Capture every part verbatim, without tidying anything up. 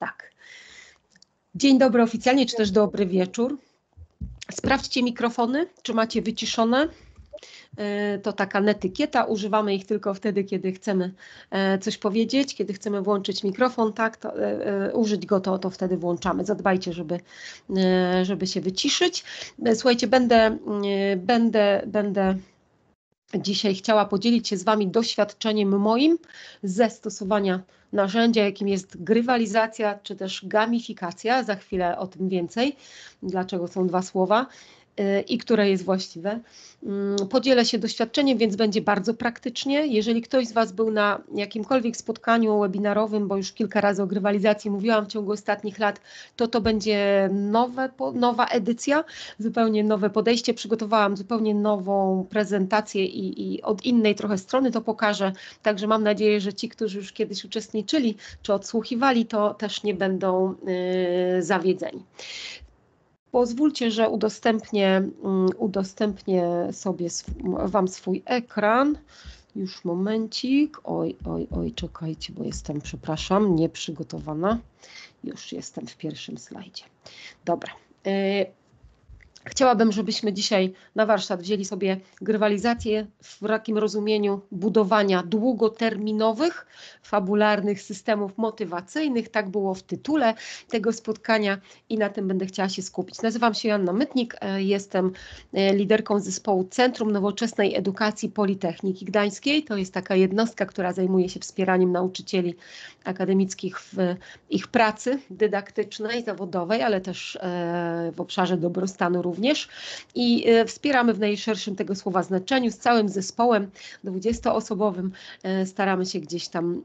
tak. Dzień dobry oficjalnie, czy też dobry wieczór. Sprawdźcie mikrofony, czy macie wyciszone. To taka netykieta, używamy ich tylko wtedy, kiedy chcemy coś powiedzieć, kiedy chcemy włączyć mikrofon, tak, to, użyć go, to, to wtedy włączamy. Zadbajcie, żeby, żeby się wyciszyć. Słuchajcie, będę, będę, będę dzisiaj chciała podzielić się z Wami doświadczeniem moim ze stosowania narzędzia, jakim jest grywalizacja, czy też gamifikacja. Za chwilę o tym więcej, dlaczego są dwa słowa i które jest właściwe. Podzielę się doświadczeniem, więc będzie bardzo praktycznie. Jeżeli ktoś z Was był na jakimkolwiek spotkaniu webinarowym, bo już kilka razy o grywalizacji mówiłam w ciągu ostatnich lat, to to będzie nowe, nowa edycja, zupełnie nowe podejście. Przygotowałam zupełnie nową prezentację i, i od innej trochę strony to pokażę. Także mam nadzieję, że ci, którzy już kiedyś uczestniczyli czy odsłuchiwali, to też nie będą yy, zawiedzeni. Pozwólcie, że udostępnię, udostępnię sobie Wam swój ekran. Już momencik. Oj, oj, oj, czekajcie, bo jestem, przepraszam, nieprzygotowana. Już jestem w pierwszym slajdzie. Dobra. Chciałabym, żebyśmy dzisiaj na warsztat wzięli sobie grywalizację w takim rozumieniu budowania długoterminowych, fabularnych systemów motywacyjnych. Tak było w tytule tego spotkania i na tym będę chciała się skupić. Nazywam się Joanna Mytnik, jestem liderką zespołu Centrum Nowoczesnej Edukacji Politechniki Gdańskiej. To jest taka jednostka, która zajmuje się wspieraniem nauczycieli akademickich w ich pracy dydaktycznej, zawodowej, ale też w obszarze dobrostanu również. Również i wspieramy w najszerszym tego słowa znaczeniu z całym zespołem dwudziestoosobowym. Staramy się gdzieś tam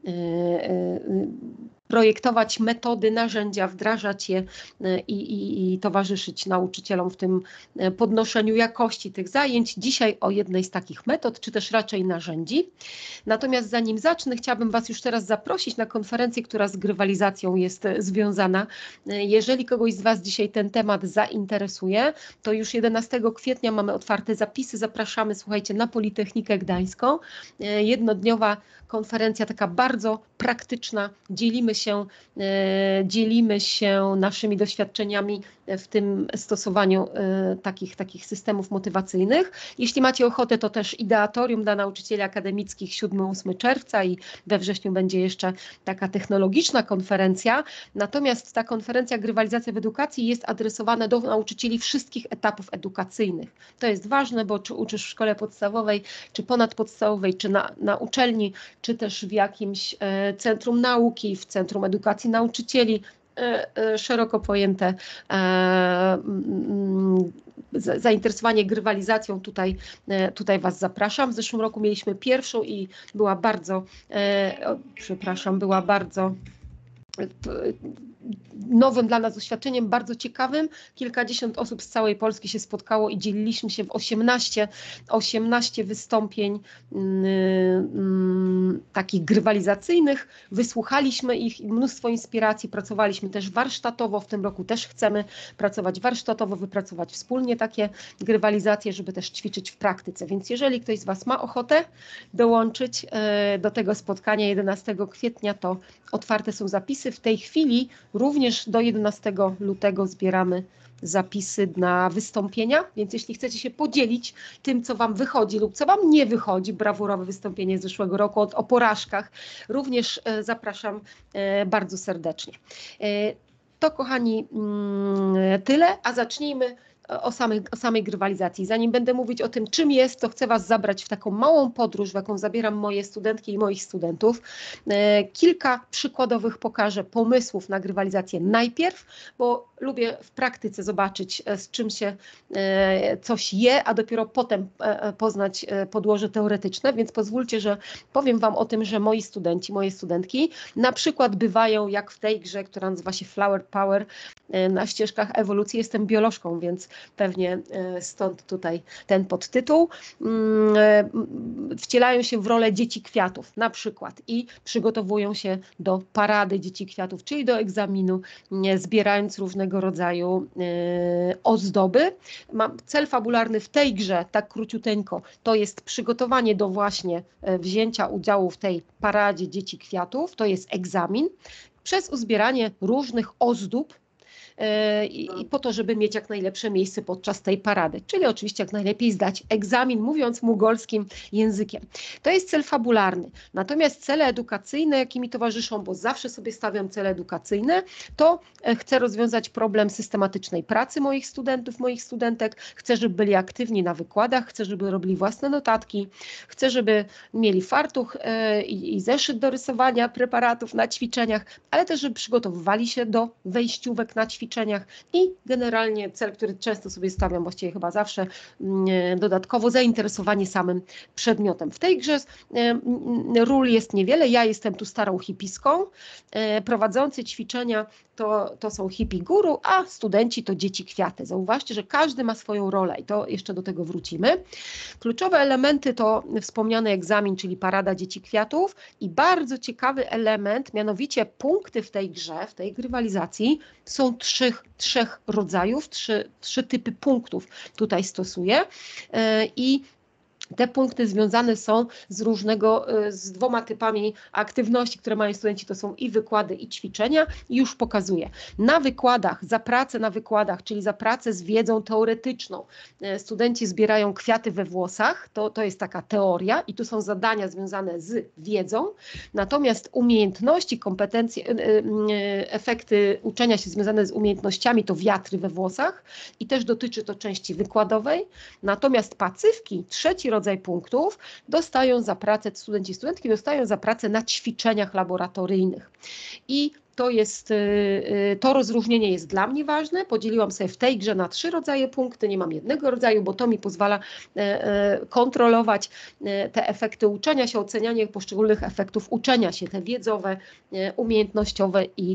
projektować metody, narzędzia, wdrażać je i, i, i towarzyszyć nauczycielom w tym podnoszeniu jakości tych zajęć. Dzisiaj o jednej z takich metod, czy też raczej narzędzi. Natomiast zanim zacznę, chciałabym Was już teraz zaprosić na konferencję, która z grywalizacją jest związana. Jeżeli kogoś z Was dzisiaj ten temat zainteresuje, to już jedenastego kwietnia mamy otwarte zapisy. Zapraszamy, słuchajcie, na Politechnikę Gdańską. Jednodniowa konferencja, taka bardzo praktyczna. Dzielimy się, dzielimy się naszymi doświadczeniami w tym stosowaniu takich, takich systemów motywacyjnych. Jeśli macie ochotę, to też ideatorium dla nauczycieli akademickich siódmego ósmego czerwca i we wrześniu będzie jeszcze taka technologiczna konferencja. Natomiast ta konferencja Grywalizacja w edukacji jest adresowana do nauczycieli wszystkich etapów edukacyjnych. To jest ważne, bo czy uczysz w szkole podstawowej, czy ponadpodstawowej, czy na, na uczelni, czy też w jakimś e, centrum nauki, w Centrum Edukacji Nauczycieli, e, e, szeroko pojęte e, m, zainteresowanie grywalizacją, tutaj, e, tutaj Was zapraszam. W zeszłym roku mieliśmy pierwszą i była bardzo, e, o, przepraszam, była bardzo nowym dla nas doświadczeniem, bardzo ciekawym. Kilkadziesiąt osób z całej Polski się spotkało i dzieliliśmy się w osiemnaście, osiemnaście wystąpień um, takich grywalizacyjnych. Wysłuchaliśmy ich i mnóstwo inspiracji, pracowaliśmy też warsztatowo. W tym roku też chcemy pracować warsztatowo, wypracować wspólnie takie grywalizacje, żeby też ćwiczyć w praktyce. Więc jeżeli ktoś z Was ma ochotę dołączyć e, do tego spotkania jedenastego kwietnia, to otwarte są zapisy. W tej chwili również do jedenastego lutego zbieramy zapisy na wystąpienia, więc jeśli chcecie się podzielić tym, co Wam wychodzi lub co Wam nie wychodzi, brawurowe wystąpienie z zeszłego roku o, o porażkach, również e, zapraszam e, bardzo serdecznie. E, to, kochani, mm, tyle, a zacznijmy O samej, o samej grywalizacji. Zanim będę mówić o tym, czym jest, to chcę Was zabrać w taką małą podróż, w jaką zabieram moje studentki i moich studentów. E, kilka przykładowych pokażę pomysłów na grywalizację najpierw, bo lubię w praktyce zobaczyć, z czym się e, coś je, a dopiero potem e, poznać e, podłoże teoretyczne, więc pozwólcie, że powiem Wam o tym, że moi studenci, moje studentki na przykład bywają jak w tej grze, która nazywa się Flower Power, e, na ścieżkach ewolucji. Jestem biolożką, więc pewnie stąd tutaj ten podtytuł. Wcielają się w rolę dzieci kwiatów na przykład i przygotowują się do parady dzieci kwiatów, czyli do egzaminu, zbierając różnego rodzaju ozdoby. Mam cel fabularny w tej grze, tak króciuteńko, to jest przygotowanie do właśnie wzięcia udziału w tej paradzie dzieci kwiatów, to jest egzamin. przez uzbieranie różnych ozdób i po to, żeby mieć jak najlepsze miejsce podczas tej parady, czyli oczywiście jak najlepiej zdać egzamin, mówiąc mugolskim językiem. To jest cel fabularny. Natomiast cele edukacyjne, jakie mi towarzyszą, bo zawsze sobie stawiam cele edukacyjne, to chcę rozwiązać problem systematycznej pracy moich studentów, moich studentek, chcę, żeby byli aktywni na wykładach, chcę, żeby robili własne notatki, chcę, żeby mieli fartuch i, i zeszyt do rysowania preparatów na ćwiczeniach, ale też, żeby przygotowywali się do wejściówek na ćwiczeniach i generalnie cel, który często sobie stawiam, właściwie chyba zawsze, dodatkowo zainteresowanie samym przedmiotem. W tej grze ról jest niewiele, ja jestem tu starą hipiską, prowadzący ćwiczenia to, to są hippie guru, a studenci to dzieci kwiaty. Zauważcie, że każdy ma swoją rolę i to jeszcze do tego wrócimy. Kluczowe elementy to wspomniany egzamin, czyli parada dzieci kwiatów i bardzo ciekawy element, mianowicie punkty w tej grze, w tej grywalizacji są trzech, trzech rodzajów, trzy, trzy typy punktów tutaj stosuję i te punkty związane są z różnego, z dwoma typami aktywności, które mają studenci, to są i wykłady, i ćwiczenia. I już pokazuję. Na wykładach, za pracę na wykładach, czyli za pracę z wiedzą teoretyczną, studenci zbierają kwiaty we włosach, to, to jest taka teoria i tu są zadania związane z wiedzą, natomiast umiejętności, kompetencje, efekty uczenia się związane z umiejętnościami to wiatry we włosach i też dotyczy to części wykładowej, natomiast pacyfki, trzeci rodzaj punktów, dostają za pracę, studenci i studentki dostają za pracę na ćwiczeniach laboratoryjnych. I to jest, to rozróżnienie jest dla mnie ważne. Podzieliłam sobie w tej grze na trzy rodzaje punkty, nie mam jednego rodzaju, bo to mi pozwala kontrolować te efekty uczenia się, ocenianie poszczególnych efektów uczenia się, te wiedzowe, umiejętnościowe i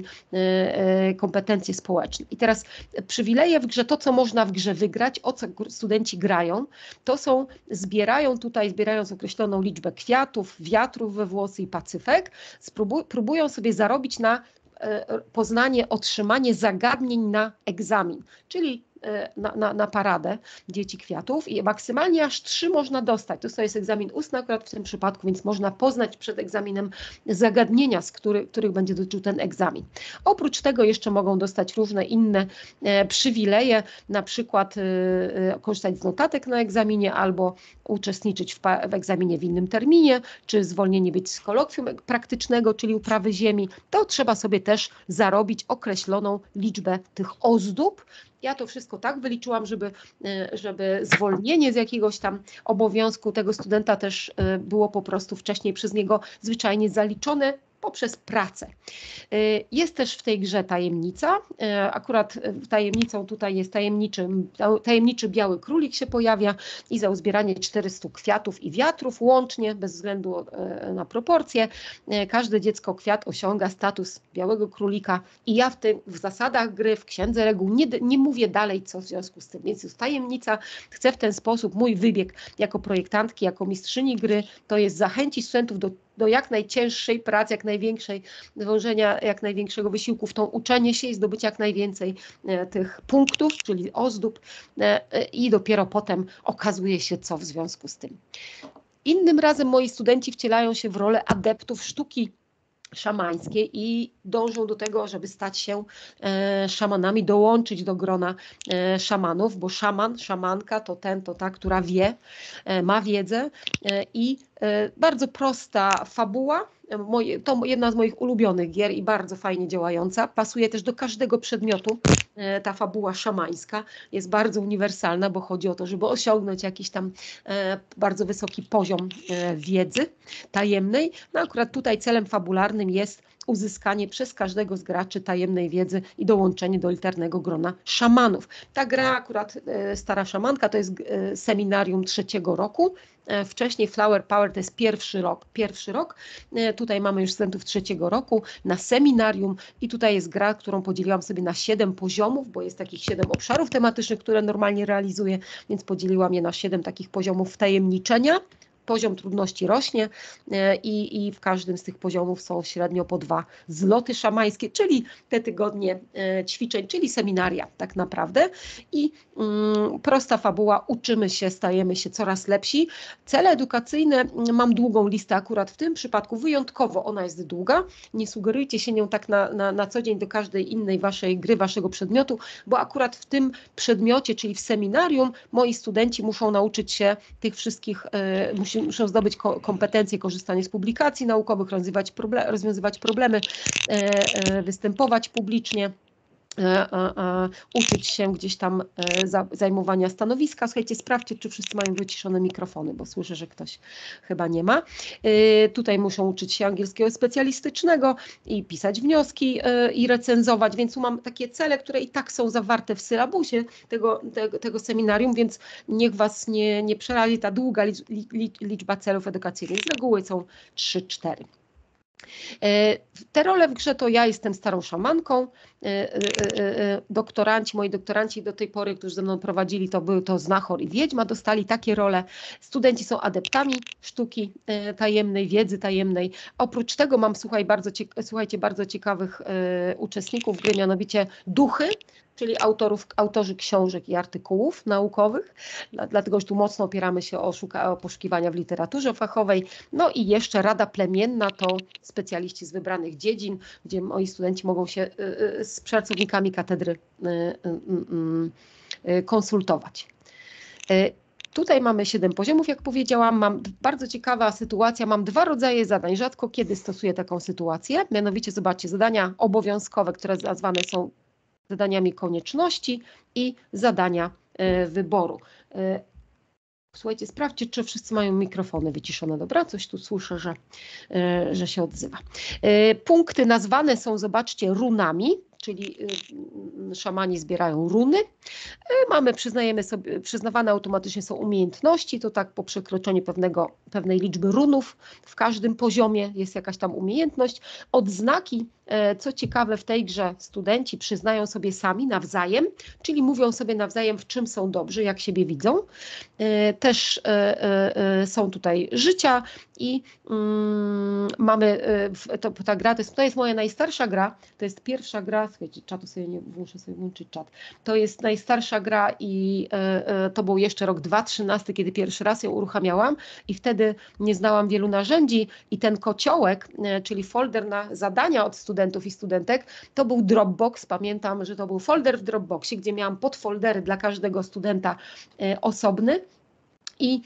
kompetencje społeczne. I teraz przywileje w grze, to co można w grze wygrać, o co studenci grają, to są, zbierają tutaj, zbierając określoną liczbę kwiatów, wiatrów we włosy i pacyfek, spróbuj, próbują sobie zarobić na poznanie, otrzymanie zagadnień na egzamin, czyli na, na, na paradę dzieci kwiatów i maksymalnie aż trzy można dostać. To jest egzamin ustny akurat w tym przypadku, więc można poznać przed egzaminem zagadnienia, z który, których będzie dotyczył ten egzamin. Oprócz tego jeszcze mogą dostać różne inne e, przywileje, na przykład e, korzystać z notatek na egzaminie albo uczestniczyć w, w egzaminie w innym terminie, czy zwolnieni być z kolokwium praktycznego, czyli uprawy ziemi. To trzeba sobie też zarobić określoną liczbę tych ozdób. Ja to wszystko tak wyliczyłam, żeby, żeby zwolnienie z jakiegoś tam obowiązku tego studenta też było po prostu wcześniej przez niego zwyczajnie zaliczone poprzez pracę. Jest też w tej grze tajemnica. Akurat tajemnicą tutaj jest tajemniczy, tajemniczy biały królik się pojawia i za uzbieranie czterystu kwiatów i wiatrów łącznie, bez względu na proporcje, każde dziecko kwiat osiąga status białego królika i ja w tym, w zasadach gry, w księdze reguł nie, nie mówię dalej, co w związku z tym, więc jest tajemnica. Chcę w ten sposób, mój wybieg jako projektantki, jako mistrzyni gry, to jest zachęcić studentów do do jak najcięższej pracy, jak największej dążenia, jak największego wysiłku w to uczenie się i zdobycia jak najwięcej e, tych punktów, czyli ozdób e, e, i dopiero potem okazuje się, co w związku z tym. Innym razem moi studenci wcielają się w rolę adeptów sztuki szamańskiej i dążą do tego, żeby stać się e, szamanami, dołączyć do grona e, szamanów, bo szaman, szamanka to ten, to ta, która wie, e, ma wiedzę e, i e, bardzo prosta fabuła. Moje, to jedna z moich ulubionych gier i bardzo fajnie działająca. Pasuje też do każdego przedmiotu. E, ta fabuła szamańska jest bardzo uniwersalna, bo chodzi o to, żeby osiągnąć jakiś tam e, bardzo wysoki poziom e, wiedzy tajemnej. No akurat tutaj celem fabularnym jest uzyskanie przez każdego z graczy tajemnej wiedzy i dołączenie do elitarnego grona szamanów. Ta gra akurat e, Stara Szamanka to jest e, seminarium trzeciego roku. E, wcześniej Flower Power to jest pierwszy rok. Pierwszy rok. E, tutaj mamy już studentów trzeciego roku na seminarium i tutaj jest gra, którą podzieliłam sobie na siedem poziomów, bo jest takich siedem obszarów tematycznych, które normalnie realizuję, więc podzieliłam je na siedem takich poziomów wtajemniczenia. poziom trudności rośnie i, i w każdym z tych poziomów są średnio po dwa zloty szamańskie, czyli te tygodnie ćwiczeń, czyli seminaria tak naprawdę. I mm, prosta fabuła, uczymy się, stajemy się coraz lepsi. Cele edukacyjne, mam długą listę akurat w tym przypadku, wyjątkowo ona jest długa, nie sugerujcie się nią tak na, na, na co dzień do każdej innej waszej gry, waszego przedmiotu, bo akurat w tym przedmiocie, czyli w seminarium, moi studenci muszą nauczyć się tych wszystkich, e, musi, muszą zdobyć ko kompetencje, korzystanie z publikacji naukowych, rozwiązywać, proble rozwiązywać problemy, e, e, występować publicznie. E, e, uczyć się gdzieś tam e, za, zajmowania stanowiska. Słuchajcie, sprawdźcie, czy wszyscy mają wyciszone mikrofony, bo słyszę, że ktoś chyba nie ma. E, tutaj muszą uczyć się angielskiego specjalistycznego i pisać wnioski e, i recenzować, więc tu mam takie cele, które i tak są zawarte w sylabusie tego, tego, tego seminarium, więc niech Was nie, nie przerazi ta długa liczba celów edukacyjnych. Z reguły są trzy cztery. Te role w grze to ja jestem starą szamanką, doktoranci, moi doktoranci do tej pory, którzy ze mną prowadzili, to były to znachor i wiedźma, dostali takie role. Studenci są adeptami sztuki tajemnej, wiedzy tajemnej. Oprócz tego mam, słuchaj, bardzo słuchajcie, bardzo ciekawych uczestników gry, mianowicie duchy, czyli autorów, autorzy książek i artykułów naukowych, dlatego że tu mocno opieramy się o, szuka, o poszukiwania w literaturze fachowej. No i jeszcze Rada Plemienna to specjaliści z wybranych dziedzin, gdzie moi studenci mogą się z pracownikami katedry konsultować. Tutaj mamy siedem poziomów, jak powiedziałam, mam bardzo ciekawa sytuacja, mam dwa rodzaje zadań, rzadko kiedy stosuję taką sytuację, mianowicie zobaczcie, zadania obowiązkowe, które nazwane są zadaniami konieczności i zadania y, wyboru. Y, słuchajcie, sprawdźcie, czy wszyscy mają mikrofony wyciszone. Dobra, coś tu słyszę, że, y, że się odzywa. Y, punkty nazwane są, zobaczcie, runami, czyli y, szamani zbierają runy. Y, mamy, przyznajemy sobie, przyznawane automatycznie są umiejętności, to tak po przekroczeniu pewnego, pewnej liczby runów w każdym poziomie jest jakaś tam umiejętność. Odznaki, y, co ciekawe, w tej grze studenci przyznają sobie sami nawzajem, czyli mówią sobie nawzajem, w czym są dobrzy, jak siebie widzą. Y, też y, y, są tutaj życia i y, mamy, y, to, ta gra, to jest, to jest moja najstarsza gra, to jest pierwsza gra, słuchajcie, czatu sobie nie, muszę sobie włączyć czat. To jest najstarsza gra i y, y, to był jeszcze rok dwa tysiące trzynasty, kiedy pierwszy raz ją uruchamiałam i wtedy nie znałam wielu narzędzi i ten kociołek, y, czyli folder na zadania od studentów i studentek, to był Dropbox. Pamiętam, że to był folder w Dropboxie, gdzie miałam podfoldery dla każdego studenta y, osobny. I,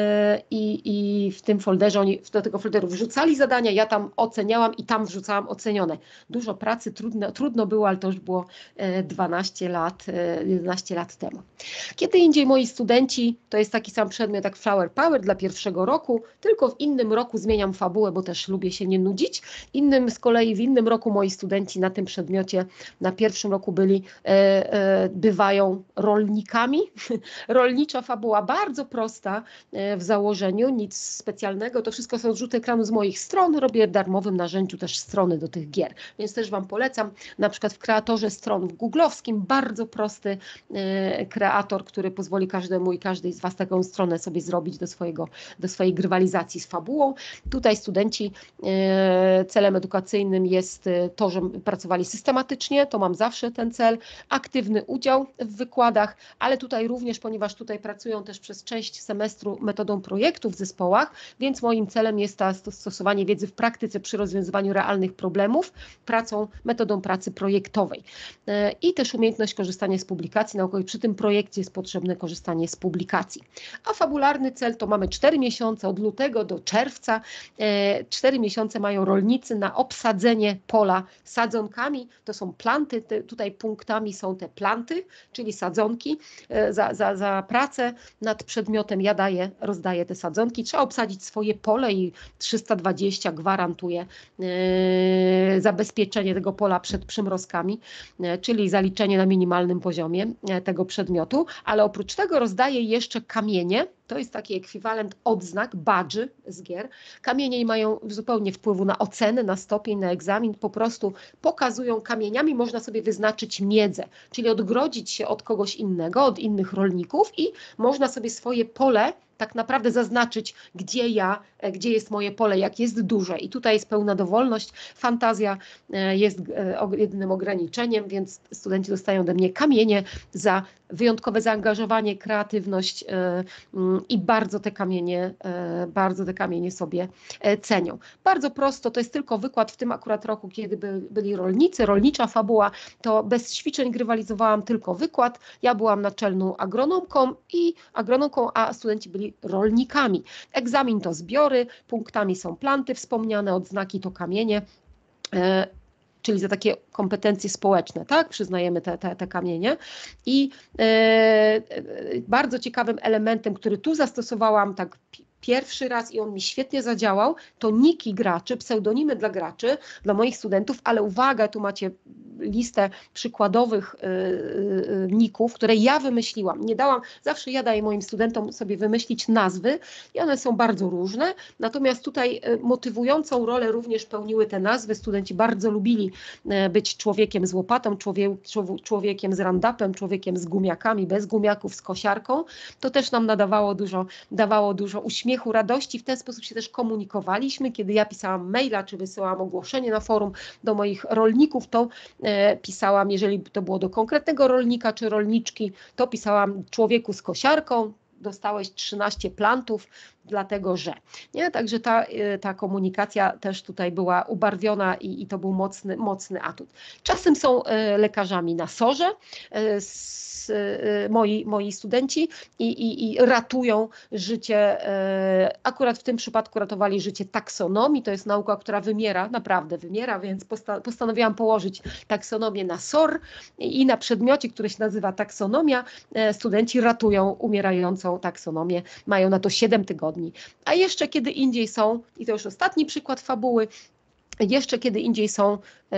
i, I w tym folderze oni do tego folderu wrzucali zadania, ja tam oceniałam i tam wrzucałam ocenione. Dużo pracy, trudno, trudno było, ale to już było dwanaście lat, jedenaście lat temu. Kiedy indziej moi studenci, to jest taki sam przedmiot jak Flower Power dla pierwszego roku, tylko w innym roku zmieniam fabułę, bo też lubię się nie nudzić. Innym z kolei w innym roku moi studenci na tym przedmiocie na pierwszym roku byli, e, e, bywają rolnikami. Rolnicza fabuła, bardzo prosta w założeniu, nic specjalnego, to wszystko są zrzuty ekranu z moich stron, robię w darmowym narzędziu też strony do tych gier, więc też Wam polecam, na przykład w kreatorze stron w googlowskim, bardzo prosty e, kreator, który pozwoli każdemu i każdej z Was taką stronę sobie zrobić do, swojego, do swojej grywalizacji z fabułą. Tutaj studenci, e, celem edukacyjnym jest to, że pracowali systematycznie, to mam zawsze ten cel, aktywny udział w wykładach, ale tutaj również, ponieważ tutaj pracują też przez część semestru metodą projektu w zespołach, więc moim celem jest to stosowanie wiedzy w praktyce przy rozwiązywaniu realnych problemów, pracą, metodą pracy projektowej. I też umiejętność korzystania z publikacji naukowych. Przy tym projekcie jest potrzebne korzystanie z publikacji. A fabularny cel to mamy cztery miesiące, od lutego do czerwca. cztery miesiące mają rolnicy na obsadzenie pola sadzonkami. To są planty, te, tutaj punktami są te planty, czyli sadzonki. Za, za, za pracę nad przedmiotem ja daję, rozdaję te sadzonki. Trzeba obsadzić swoje pole i trzysta dwadzieścia gwarantuje e, zabezpieczenie tego pola przed przymrozkami, e, czyli zaliczenie na minimalnym poziomie e, tego przedmiotu, ale oprócz tego rozdaję jeszcze kamienie. To jest taki ekwiwalent odznak, badży z gier. Kamienie nie mają zupełnie wpływu na ocenę, na stopień, na egzamin, po prostu pokazują kamieniami, można sobie wyznaczyć miedzę, czyli odgrodzić się od kogoś innego, od innych rolników i można sobie swoje pole tak naprawdę zaznaczyć, gdzie ja, gdzie jest moje pole, jak jest duże. I tutaj jest pełna dowolność, fantazja jest jedynym ograniczeniem, więc studenci dostają ode mnie kamienie za wyjątkowe zaangażowanie, kreatywność i bardzo te kamienie, bardzo te kamienie sobie cenią. Bardzo prosto, to jest tylko wykład w tym akurat roku, kiedy by, byli rolnicy, rolnicza fabuła, to bez ćwiczeń grywalizowałam tylko wykład. Ja byłam naczelną agronomką i agronomką, a studenci byli rolnikami. Egzamin to zbiory, punktami są planty wspomniane, odznaki to kamienie, czyli za takie kompetencje społeczne, tak? Przyznajemy te, te, te kamienie. I e, bardzo ciekawym elementem, który tu zastosowałam tak pierwszy raz i on mi świetnie zadziałał, to niki graczy, pseudonimy dla graczy, dla moich studentów, ale uwaga, tu macie listę przykładowych y, y, ników, które ja wymyśliłam. Nie dałam, zawsze ja daję moim studentom sobie wymyślić nazwy i one są bardzo różne, natomiast tutaj motywującą rolę również pełniły te nazwy. Studenci bardzo lubili być człowiekiem z łopatą, człowiek, człowiekiem z randapem, człowiekiem z gumiakami, bez gumiaków, z kosiarką. To też nam nadawało dużo, dawało dużo uśmiechu, radości. W ten sposób się też komunikowaliśmy. Kiedy ja pisałam maila, czy wysyłałam ogłoszenie na forum do moich rolników, to e, pisałam, jeżeli to było do konkretnego rolnika czy rolniczki, to pisałam człowieku z kosiarką, dostałeś trzynaście plantów, dlatego że. Nie? Także ta, ta komunikacja też tutaj była ubarwiona i, i to był mocny, mocny atut. Czasem są e, lekarzami na sorze, e, z, e, moi, moi studenci i, i, i ratują życie, e, akurat w tym przypadku ratowali życie taksonomii, to jest nauka, która wymiera, naprawdę wymiera, więc posta, postanowiłam położyć taksonomię na S O R i na przedmiocie, który się nazywa taksonomia, e, studenci ratują umierającą taksonomię, mają na to siedem tygodni. A jeszcze kiedy indziej są, i to już ostatni przykład fabuły, jeszcze kiedy indziej są,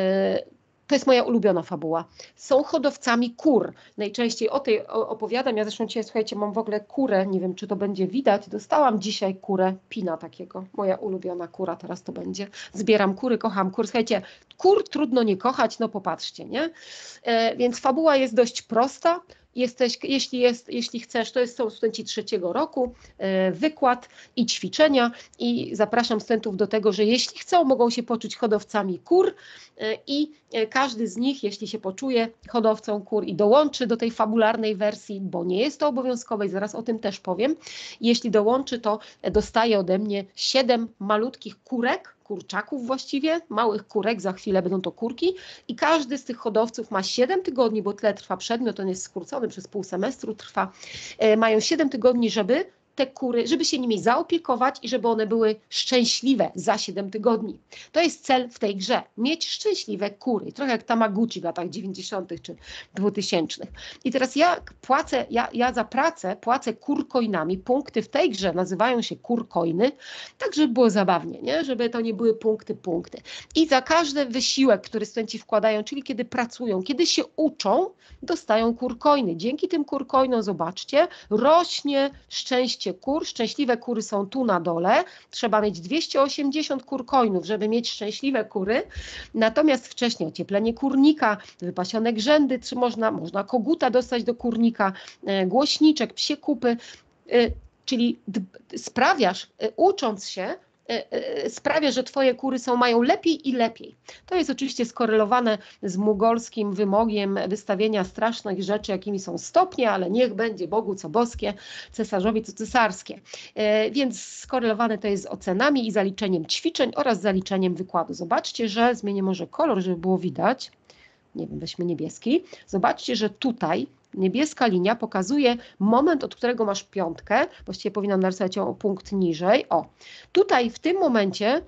to jest moja ulubiona fabuła, są hodowcami kur. Najczęściej o tej opowiadam, ja zresztą dzisiaj, słuchajcie, mam w ogóle kurę, nie wiem czy to będzie widać, dostałam dzisiaj kurę, pina takiego, moja ulubiona kura teraz to będzie. Zbieram kury, kocham kur, słuchajcie, kur trudno nie kochać, no popatrzcie, nie? E, więc fabuła jest dość prosta. Jesteś, jeśli, jest, jeśli chcesz, to jest, są studenci trzeciego roku, e, wykład i ćwiczenia i zapraszam studentów do tego, że jeśli chcą, mogą się poczuć hodowcami kur e, i e, każdy z nich, jeśli się poczuje hodowcą kur i dołączy do tej fabularnej wersji, bo nie jest to obowiązkowe i zaraz o tym też powiem, jeśli dołączy, to dostaje ode mnie siedem malutkich kurek, kurczaków właściwie, małych kurek, za chwilę będą to kurki i każdy z tych hodowców ma siedem tygodni, bo tyle trwa przedmiot, on jest skrócony, przez pół semestru trwa, e, mają siedem tygodni, żeby te kury, żeby się nimi zaopiekować i żeby one były szczęśliwe za siedem tygodni. To jest cel w tej grze, mieć szczęśliwe kury, trochę jak Tamaguchi w latach dziewięćdziesiątych czy dwutysięcznych. I teraz ja płacę, ja, ja za pracę płacę kurcoinami, punkty w tej grze nazywają się kurcoiny, tak żeby było zabawnie, nie? Żeby to nie były punkty, punkty. I za każdy wysiłek, który studenci wkładają, czyli kiedy pracują, kiedy się uczą, dostają kurcoiny. Dzięki tym kurcoinom, zobaczcie, rośnie szczęście kur, szczęśliwe kury są tu na dole, trzeba mieć dwieście osiemdziesiąt kurcoinów, żeby mieć szczęśliwe kury, natomiast wcześniej ocieplenie kurnika, wypasione grzędy, czy można, można koguta dostać do kurnika, e, głośniczek, psie kupy, e, czyli sprawiasz, e, ucząc się, sprawia, że twoje kury są, mają lepiej i lepiej. To jest oczywiście skorelowane z mugolskim wymogiem wystawienia strasznych rzeczy, jakimi są stopnie, ale niech będzie Bogu co boskie, cesarzowi co cesarskie. E, więc skorelowane to jest z ocenami i zaliczeniem ćwiczeń oraz zaliczeniem wykładu. Zobaczcie, że zmienię może kolor, żeby było widać. Nie wiem, weźmy niebieski. Zobaczcie, że tutaj niebieska linia pokazuje moment, od którego masz piątkę. Właściwie powinnam narysować ją o punkt niżej. O, tutaj w tym momencie,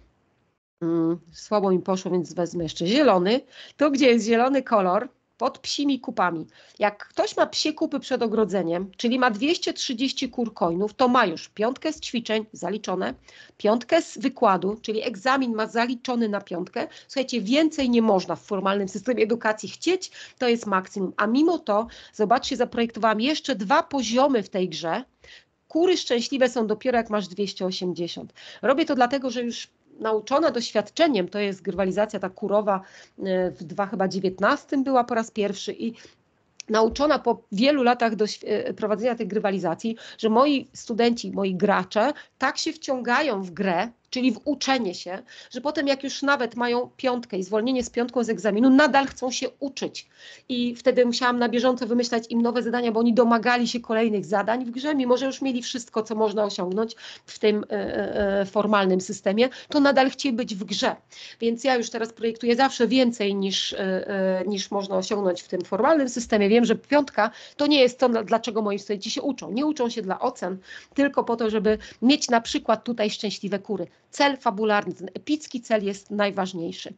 hmm, słabo mi poszło, więc wezmę jeszcze zielony. Tu, gdzie jest zielony kolor, pod psimi kupami. Jak ktoś ma psie kupy przed ogrodzeniem, czyli ma dwieście trzydzieści kurcoinów, to ma już piątkę z ćwiczeń zaliczone, piątkę z wykładu, czyli egzamin ma zaliczony na piątkę. Słuchajcie, więcej nie można w formalnym systemie edukacji chcieć, to jest maksimum. A mimo to, zobaczcie, zaprojektowałam jeszcze dwa poziomy w tej grze. Kury szczęśliwe są dopiero jak masz dwieście osiemdziesiąt. Robię to dlatego, że już nauczona doświadczeniem, to jest grywalizacja ta kurowa w dwa tysiące dziewiętnastym była po raz pierwszy i nauczona po wielu latach prowadzenia tych grywalizacji, że moi studenci, moi gracze tak się wciągają w grę, czyli w uczenie się, że potem jak już nawet mają piątkę i zwolnienie z piątką z egzaminu, nadal chcą się uczyć. I wtedy musiałam na bieżąco wymyślać im nowe zadania, bo oni domagali się kolejnych zadań w grze, mimo że już mieli wszystko, co można osiągnąć w tym e, e, formalnym systemie, to nadal chcieli być w grze. Więc ja już teraz projektuję zawsze więcej niż, e, e, niż można osiągnąć w tym formalnym systemie. Wiem, że piątka to nie jest to, dlaczego moi studenci się uczą. Nie uczą się dla ocen, tylko po to, żeby mieć na przykład tutaj szczęśliwe kury. Cel fabularny, ten epicki cel jest najważniejszy.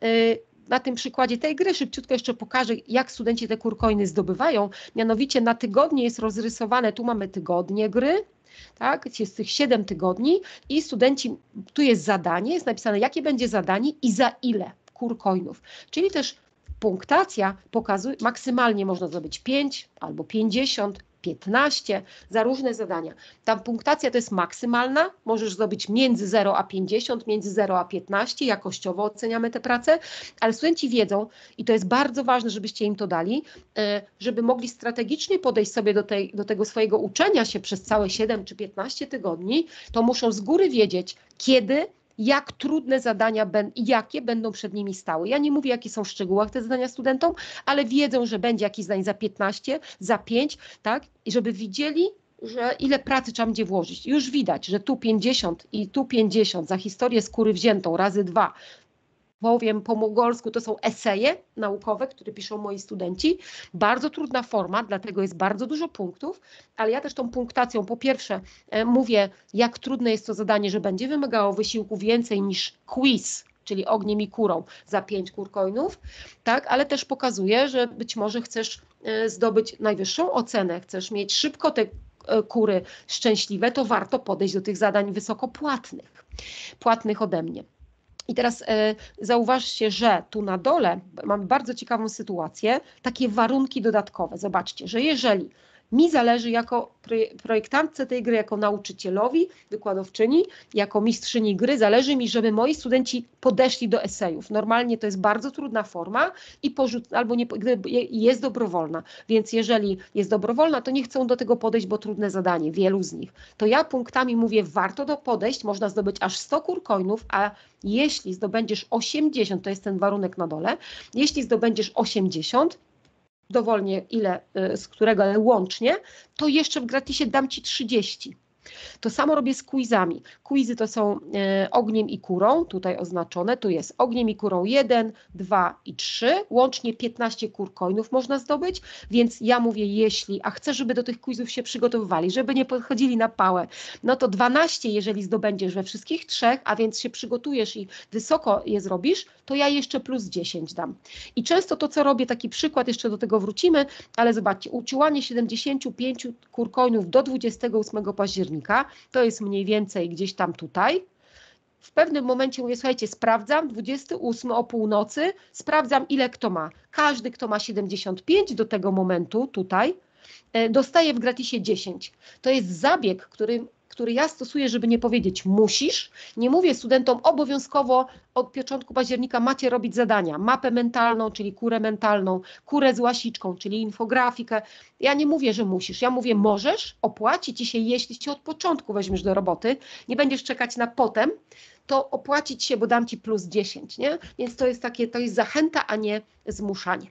Na tym przykładzie tej gry szybciutko jeszcze pokażę, jak studenci te kurcoiny zdobywają. Mianowicie na tygodnie jest rozrysowane, tu mamy tygodnie gry, tak, jest tych siedem tygodni i studenci, tu jest zadanie, jest napisane, jakie będzie zadanie i za ile kurcoinów. Czyli też punktacja pokazuje, maksymalnie można zdobyć pięć albo pięćdziesiąt, piętnaście za różne zadania. Tam punktacja to jest maksymalna, możesz zdobyć między zero a pięćdziesiąt, między zero a piętnaście, jakościowo oceniamy tę pracę, ale studenci wiedzą i to jest bardzo ważne, żebyście im to dali, żeby mogli strategicznie podejść sobie do, tej, do tego swojego uczenia się przez całe siedem czy piętnaście tygodni, to muszą z góry wiedzieć, kiedy, jak trudne zadania i jakie będą przed nimi stały. Ja nie mówię, jakie są w szczegółach te zadania studentom, ale wiedzą, że będzie jakiś zdań za piętnaście, za pięć, tak? I żeby widzieli, że ile pracy trzeba będzie włożyć. Już widać, że tu pięćdziesiąt i tu pięćdziesiąt za historię skóry wziętą razy dwa. Powiem po mongolsku, to są eseje naukowe, które piszą moi studenci. Bardzo trudna forma, dlatego jest bardzo dużo punktów, ale ja też tą punktacją po pierwsze e, mówię, jak trudne jest to zadanie, że będzie wymagało wysiłku więcej niż quiz, czyli ogniem i kurą za pięć kurcoinów, tak, ale też pokazuję, że być może chcesz e, zdobyć najwyższą ocenę, chcesz mieć szybko te e, kury szczęśliwe, to warto podejść do tych zadań wysoko płatnych, płatnych ode mnie. I teraz e, zauważcie, że tu na dole mamy bardzo ciekawą sytuację, takie warunki dodatkowe. Zobaczcie, że jeżeli mi zależy jako projektantce tej gry, jako nauczycielowi, wykładowczyni, jako mistrzyni gry, zależy mi, żeby moi studenci podeszli do esejów. Normalnie to jest bardzo trudna forma i porzut, albo nie, jest dobrowolna, więc jeżeli jest dobrowolna, to nie chcą do tego podejść, bo trudne zadanie, wielu z nich. To ja punktami mówię, warto do podejść, można zdobyć aż sto kurcoinów, a jeśli zdobędziesz osiemdziesiąt, to jest ten warunek na dole, jeśli zdobędziesz osiemdziesiąt, dowolnie ile, z którego, ale łącznie, to jeszcze w gratisie dam Ci trzydzieści. To samo robię z quizami. Quizy to są e, ogniem i kurą, tutaj oznaczone, tu jest ogniem i kurą jeden, dwa i trzy, łącznie piętnaście kurcoinów można zdobyć, więc ja mówię, jeśli, a chcę, żeby do tych quizów się przygotowywali, żeby nie podchodzili na pałę, no to dwanaście, jeżeli zdobędziesz we wszystkich trzech, a więc się przygotujesz i wysoko je zrobisz, to ja jeszcze plus dziesięć dam. I często to, co robię, taki przykład, jeszcze do tego wrócimy, ale zobaczcie, uciłanie siedemdziesięciu pięciu kurcoinów do dwudziestego ósmego października, to jest mniej więcej gdzieś tam tutaj. W pewnym momencie mówię, słuchajcie, sprawdzam, dwudziestego ósmego o północy, sprawdzam, ile kto ma. Każdy, kto ma siedemdziesiąt pięć do tego momentu tutaj, dostaje w gratisie dziesięć. To jest zabieg, który, który ja stosuję, żeby nie powiedzieć musisz. Nie mówię studentom obowiązkowo od początku października macie robić zadania. Mapę mentalną, czyli kurę mentalną, kurę z łasiczką, czyli infografikę. Ja nie mówię, że musisz. Ja mówię, możesz, opłaci Ci się, jeśli Cię od początku weźmiesz do roboty, nie będziesz czekać na potem, to opłacić się, bo dam Ci plus dziesięć, nie? Więc to jest takie, to jest zachęta, a nie zmuszanie.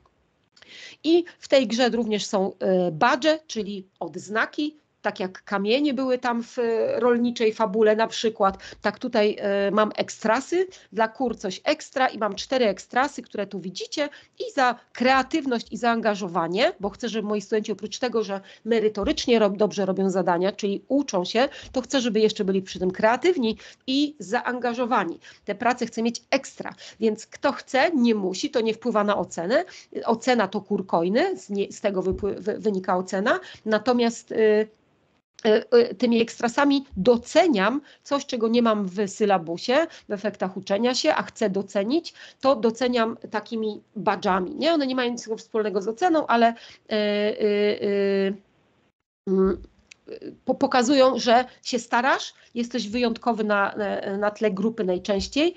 I w tej grze również są badże, czyli odznaki, tak jak kamienie były tam w rolniczej fabule na przykład, tak tutaj y, mam ekstrasy, dla kur coś ekstra i mam cztery ekstrasy, które tu widzicie i za kreatywność i zaangażowanie, bo chcę, żeby moi studenci oprócz tego, że merytorycznie rob, dobrze robią zadania, czyli uczą się, to chcę, żeby jeszcze byli przy tym kreatywni i zaangażowani. Te prace chcę mieć ekstra, więc kto chce, nie musi, to nie wpływa na ocenę. Ocena to kurcoiny, z, nie, z tego wypły, wy, wynika ocena, natomiast y, tymi ekstrasami doceniam coś, czego nie mam w sylabusie, w efektach uczenia się, a chcę docenić, to doceniam takimi badżami. Nie? One nie mają nic wspólnego z oceną, ale yy, yy, yy, po, pokazują, że się starasz, jesteś wyjątkowy na, na tle grupy najczęściej.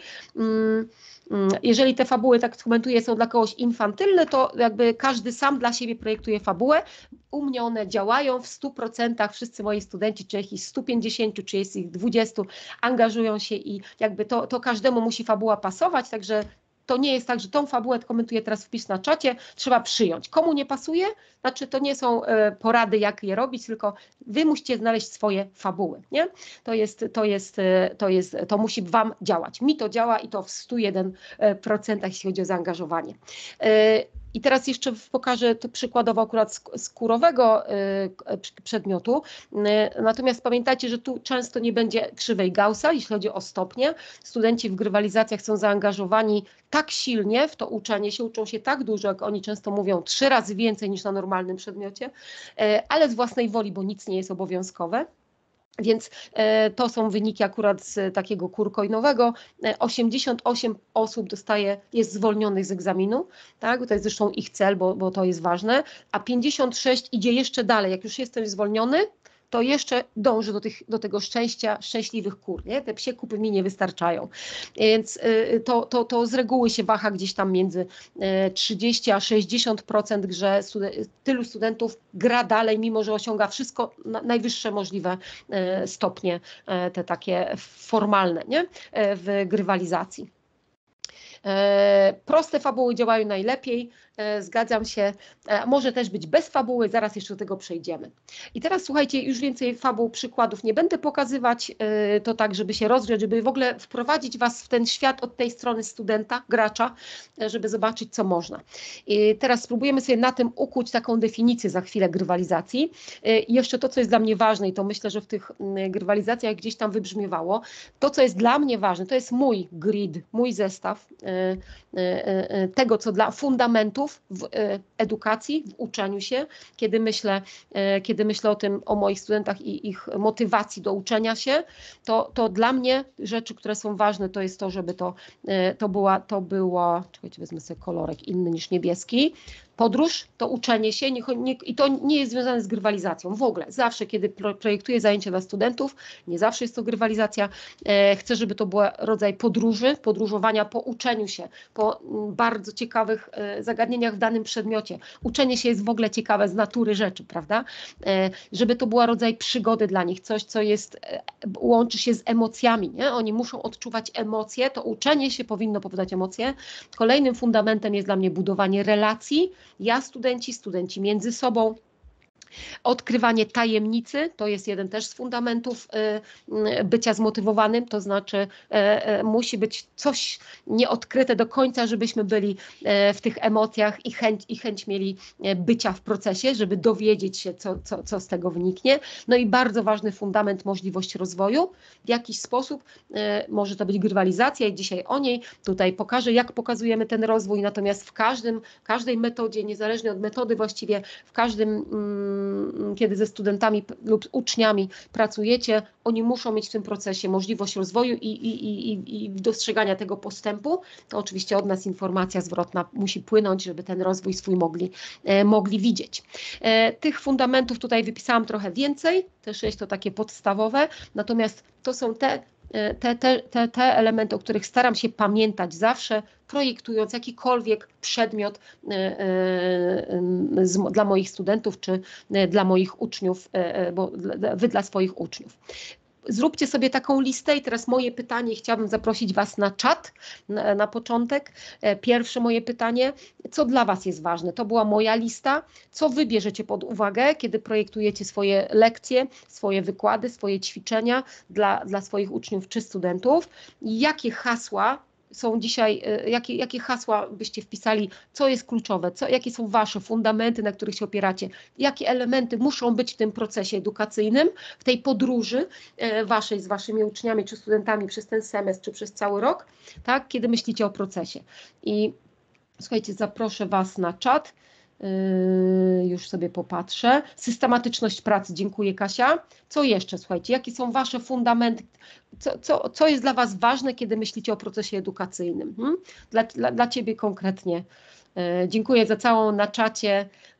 Jeżeli te fabuły, tak skomentuję, są dla kogoś infantylne, to jakby każdy sam dla siebie projektuje fabułę. U mnie one działają w stu procentach, wszyscy moi studenci, czy jakichś stu pięćdziesięciu, czy jest ich dwudziestu, angażują się i jakby to, to każdemu musi fabuła pasować, także to nie jest tak, że tą fabułę komentuję teraz wpis na czacie, trzeba przyjąć. Komu nie pasuje, znaczy to nie są porady, jak je robić, tylko wy musicie znaleźć swoje fabuły, nie? To jest, to jest, to jest, to musi wam działać. Mi to działa i to w stu jeden procentach, jeśli chodzi o zaangażowanie. I teraz jeszcze pokażę to przykładowo akurat z kurowego przedmiotu. Natomiast pamiętajcie, że tu często nie będzie krzywej Gaussa, jeśli chodzi o stopnie. Studenci w grywalizacjach są zaangażowani tak silnie w to uczenie się, uczą się tak dużo, jak oni często mówią, trzy razy więcej niż na normalnym przedmiocie, ale z własnej woli, bo nic nie jest obowiązkowe. Więc e, to są wyniki akurat z takiego kurcoinowego. E, osiemdziesiąt osiem osób dostaje, jest zwolnionych z egzaminu, tak? To jest zresztą ich cel, bo, bo to jest ważne, a pięćdziesiąt sześć idzie jeszcze dalej. Jak już jestem zwolniony, to jeszcze dąży do, tych, do tego szczęścia, szczęśliwych kur, nie? Te psie kupy mi nie wystarczają. Więc y, to, to, to z reguły się waha gdzieś tam między y, trzydzieści a sześćdziesiąt procent, że studen tylu studentów gra dalej, mimo że osiąga wszystko, na, najwyższe możliwe y, stopnie, y, te takie formalne, nie? Y, w grywalizacji. E, proste fabuły działają najlepiej, e, zgadzam się, e, może też być bez fabuły, zaraz jeszcze do tego przejdziemy. I teraz słuchajcie, już więcej fabuł, przykładów nie będę pokazywać, e, to tak, żeby się rozgrzać, żeby w ogóle wprowadzić was w ten świat od tej strony studenta, gracza, e, żeby zobaczyć, co można. I teraz spróbujemy sobie na tym ukuć taką definicję za chwilę grywalizacji. E, I jeszcze to, co jest dla mnie ważne i to myślę, że w tych m, grywalizacjach gdzieś tam wybrzmiewało, to, co jest dla mnie ważne, to jest mój grid, mój zestaw e, tego, co dla fundamentów w edukacji, w uczeniu się, kiedy myślę, kiedy myślę o tym, o moich studentach i ich motywacji do uczenia się, to, to dla mnie rzeczy, które są ważne, to jest to, żeby to, to była, to była, czekajcie, wezmę sobie kolorek inny niż niebieski, podróż, to uczenie się nie, nie, i to nie jest związane z grywalizacją w ogóle. Zawsze, kiedy pro, projektuję zajęcia dla studentów, nie zawsze jest to grywalizacja, e, chcę, żeby to był rodzaj podróży, podróżowania po uczeniu się, po m, bardzo ciekawych e, zagadnieniach w danym przedmiocie. Uczenie się jest w ogóle ciekawe z natury rzeczy, prawda? E, żeby to była rodzaj przygody dla nich, coś, co jest, e, łączy się z emocjami, nie? Oni muszą odczuwać emocje, to uczenie się powinno powodować emocje. Kolejnym fundamentem jest dla mnie budowanie relacji, ja, studenci, studenci między sobą. Odkrywanie tajemnicy, to jest jeden też z fundamentów bycia zmotywowanym, to znaczy musi być coś nieodkryte do końca, żebyśmy byli w tych emocjach i chęć, i chęć mieli bycia w procesie, żeby dowiedzieć się, co, co, co z tego wyniknie. No i bardzo ważny fundament, możliwość rozwoju. W jakiś sposób może to być grywalizacja i dzisiaj o niej tutaj pokażę, jak pokazujemy ten rozwój, natomiast w każdym, każdej metodzie, niezależnie od metody właściwie, w każdym kiedy ze studentami lub uczniami pracujecie, oni muszą mieć w tym procesie możliwość rozwoju i, i, i, i dostrzegania tego postępu. To oczywiście od nas informacja zwrotna musi płynąć, żeby ten rozwój swój mogli, e, mogli widzieć. E, tych fundamentów tutaj wypisałam trochę więcej, też jest to takie podstawowe, natomiast to są te Te, te, te, te elementy, o których staram się pamiętać zawsze, projektując jakikolwiek przedmiot y, y, y, z, dla moich studentów, czy y, dla moich uczniów, y, bo dla, wy dla swoich uczniów. Zróbcie sobie taką listę i teraz moje pytanie, chciałabym zaprosić was na czat na, na początek. Pierwsze moje pytanie, co dla was jest ważne? To była moja lista. Co wy bierzecie pod uwagę, kiedy projektujecie swoje lekcje, swoje wykłady, swoje ćwiczenia dla, dla swoich uczniów czy studentów? Jakie hasła są dzisiaj, jakie, jakie hasła byście wpisali, co jest kluczowe, co, jakie są wasze fundamenty, na których się opieracie, jakie elementy muszą być w tym procesie edukacyjnym, w tej podróży waszej z waszymi uczniami czy studentami przez ten semestr czy przez cały rok, tak, kiedy myślicie o procesie. I słuchajcie, zaproszę was na czat. Yy, już sobie popatrzę. Systematyczność pracy, dziękuję Kasia. Co jeszcze, słuchajcie, jakie są wasze fundamenty, co, co, co jest dla was ważne, kiedy myślicie o procesie edukacyjnym? Hmm? Dla, dla, dla ciebie konkretnie. Yy, dziękuję za całą na czacie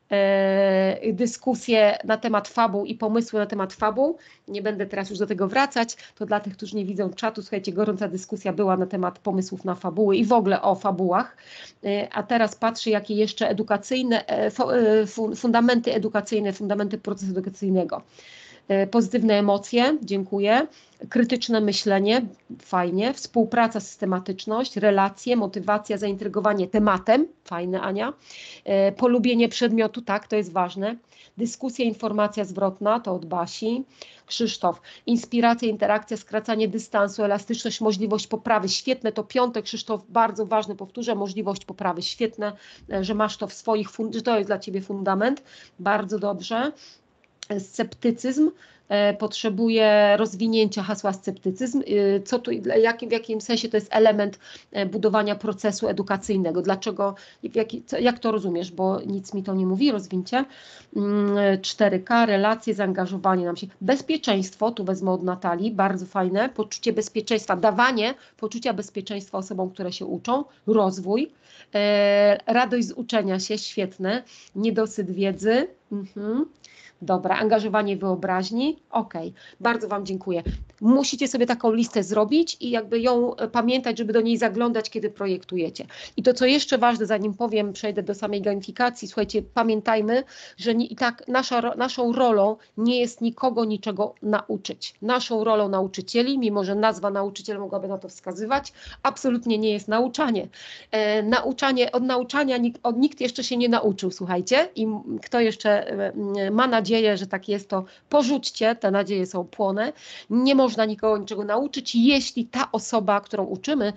e, dyskusje na temat fabuł i pomysły na temat fabuł. Nie będę teraz już do tego wracać, to dla tych, którzy nie widzą czatu, słuchajcie, gorąca dyskusja była na temat pomysłów na fabuły i w ogóle o fabułach, e, a teraz patrzę, jakie jeszcze edukacyjne, e, fundamenty edukacyjne, fundamenty procesu edukacyjnego. Pozytywne emocje, dziękuję, krytyczne myślenie, fajnie, współpraca, systematyczność, relacje, motywacja, zaintrygowanie tematem, fajne Ania, polubienie przedmiotu, tak, to jest ważne, dyskusja, informacja zwrotna, to od Basi, Krzysztof, inspiracja, interakcja, skracanie dystansu, elastyczność, możliwość poprawy, świetne, to piąte, Krzysztof, bardzo ważne, powtórzę, możliwość poprawy, świetne, że masz to w swoich, że to jest dla Ciebie fundament, bardzo dobrze. Sceptycyzm, e, potrzebuje rozwinięcia hasła sceptycyzm. E, co tu, jak, w jakim sensie to jest element e, budowania procesu edukacyjnego? Dlaczego, w jaki, co, jak to rozumiesz? Bo nic mi to nie mówi, rozwinięcie. Mm, cztery K, relacje, zaangażowanie nam się. Bezpieczeństwo, tu wezmę od Natalii, bardzo fajne. Poczucie bezpieczeństwa, dawanie poczucia bezpieczeństwa osobom, które się uczą. Rozwój, e, radość z uczenia się, świetne. Niedosyt wiedzy. Mhm. Dobra, angażowanie wyobraźni, ok, bardzo Wam dziękuję. Musicie sobie taką listę zrobić i jakby ją pamiętać, żeby do niej zaglądać, kiedy projektujecie. I to, co jeszcze ważne, zanim powiem, przejdę do samej gamifikacji, słuchajcie, pamiętajmy, że nie, i tak nasza, naszą rolą nie jest nikogo niczego nauczyć. Naszą rolą nauczycieli, mimo że nazwa nauczyciel mogłaby na to wskazywać, absolutnie nie jest nauczanie. E, nauczanie, od nauczania nikt, od, nikt jeszcze się nie nauczył, słuchajcie, i kto jeszcze e, ma nadzieję, że tak jest, to porzućcie, te nadzieje są płonne. Nie można nikogo niczego nauczyć, jeśli ta osoba, którą uczymy,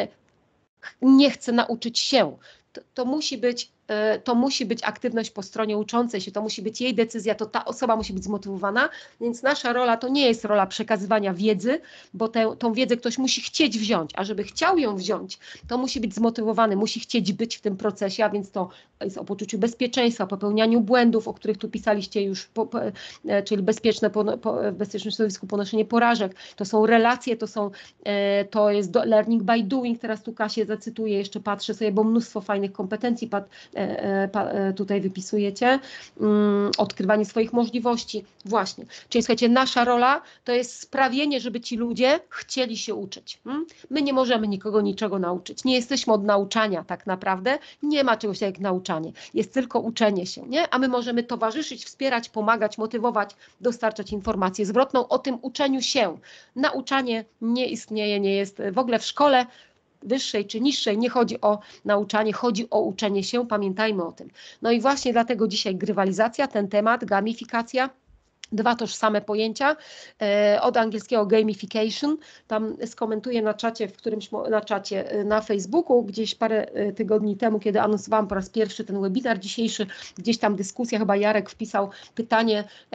nie chce nauczyć się. To, to musi być to musi być aktywność po stronie uczącej się, to musi być jej decyzja, to ta osoba musi być zmotywowana, więc nasza rola to nie jest rola przekazywania wiedzy, bo tę, tą wiedzę ktoś musi chcieć wziąć, a żeby chciał ją wziąć, to musi być zmotywowany, musi chcieć być w tym procesie, a więc to jest o poczuciu bezpieczeństwa, popełnianiu błędów, o których tu pisaliście już, po, po, czyli bezpieczne, po, po, w bezpiecznym środowisku ponoszenie porażek, to są relacje, to są, to jest do, learning by doing, teraz tu Kasię zacytuję, jeszcze patrzę sobie, bo mnóstwo fajnych kompetencji pad, tutaj wypisujecie, odkrywanie swoich możliwości, właśnie, czyli słuchajcie, nasza rola to jest sprawienie, żeby ci ludzie chcieli się uczyć. My nie możemy nikogo niczego nauczyć, nie jesteśmy od nauczania tak naprawdę, nie ma czegoś jak nauczanie, jest tylko uczenie się, nie? A my możemy towarzyszyć, wspierać, pomagać, motywować, dostarczać informację zwrotną o tym uczeniu się. Nauczanie nie istnieje, nie jest w ogóle w szkole wyższej czy niższej, nie chodzi o nauczanie, chodzi o uczenie się, pamiętajmy o tym. No i właśnie dlatego dzisiaj grywalizacja, ten temat, gamifikacja, dwa tożsame pojęcia, e, od angielskiego gamification, tam skomentuję na czacie, w którymś na czacie na Facebooku, gdzieś parę tygodni temu, kiedy anonsowałam po raz pierwszy ten webinar dzisiejszy, gdzieś tam dyskusja, chyba Jarek wpisał pytanie, e,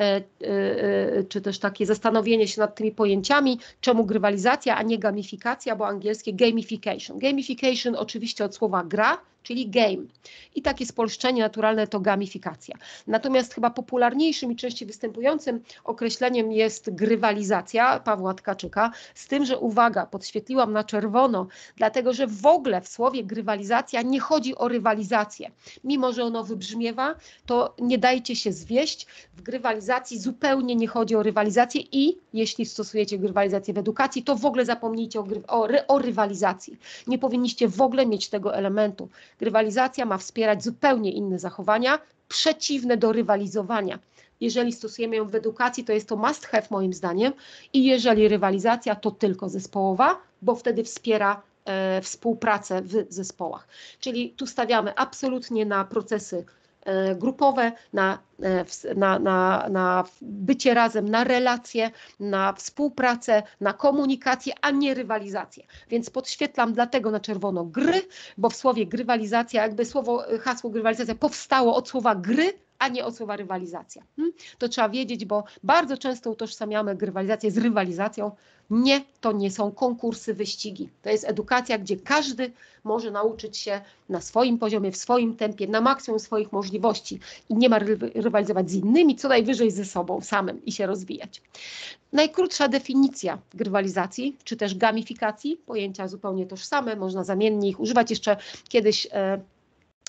e, czy też takie zastanowienie się nad tymi pojęciami, czemu grywalizacja, a nie gamifikacja, bo angielskie gamification. Gamification oczywiście od słowa gra, czyli game. I takie spolszczenie naturalne to gamifikacja. Natomiast chyba popularniejszym i częściej występującym określeniem jest grywalizacja Pawła Tkaczyka, z tym, że uwaga, podświetliłam na czerwono, dlatego że w ogóle w słowie grywalizacja nie chodzi o rywalizację. Mimo że ono wybrzmiewa, to nie dajcie się zwieść. W grywalizacji zupełnie nie chodzi o rywalizację i jeśli stosujecie grywalizację w edukacji, to w ogóle zapomnijcie o, o, o rywalizacji. Nie powinniście w ogóle mieć tego elementu. Grywalizacja ma wspierać zupełnie inne zachowania, przeciwne do rywalizowania. Jeżeli stosujemy ją w edukacji, to jest to must have moim zdaniem i jeżeli rywalizacja, to tylko zespołowa, bo wtedy wspiera e, współpracę w zespołach. Czyli tu stawiamy absolutnie na procesy e, grupowe, na, e, na, na, na bycie razem, na relacje, na współpracę, na komunikację, a nie rywalizację. Więc podświetlam dlatego na czerwono gry, bo w słowie grywalizacja, jakby słowo, hasło grywalizacja powstało od słowa gry, a nie od słowa rywalizacja. To trzeba wiedzieć, bo bardzo często utożsamiamy grywalizację z rywalizacją. Nie, to nie są konkursy, wyścigi. To jest edukacja, gdzie każdy może nauczyć się na swoim poziomie, w swoim tempie, na maksimum swoich możliwości i nie ma rywalizować z innymi, co najwyżej ze sobą samym i się rozwijać. Najkrótsza definicja grywalizacji, czy też gamifikacji, pojęcia zupełnie tożsame, można zamiennie ich używać. Jeszcze kiedyś e,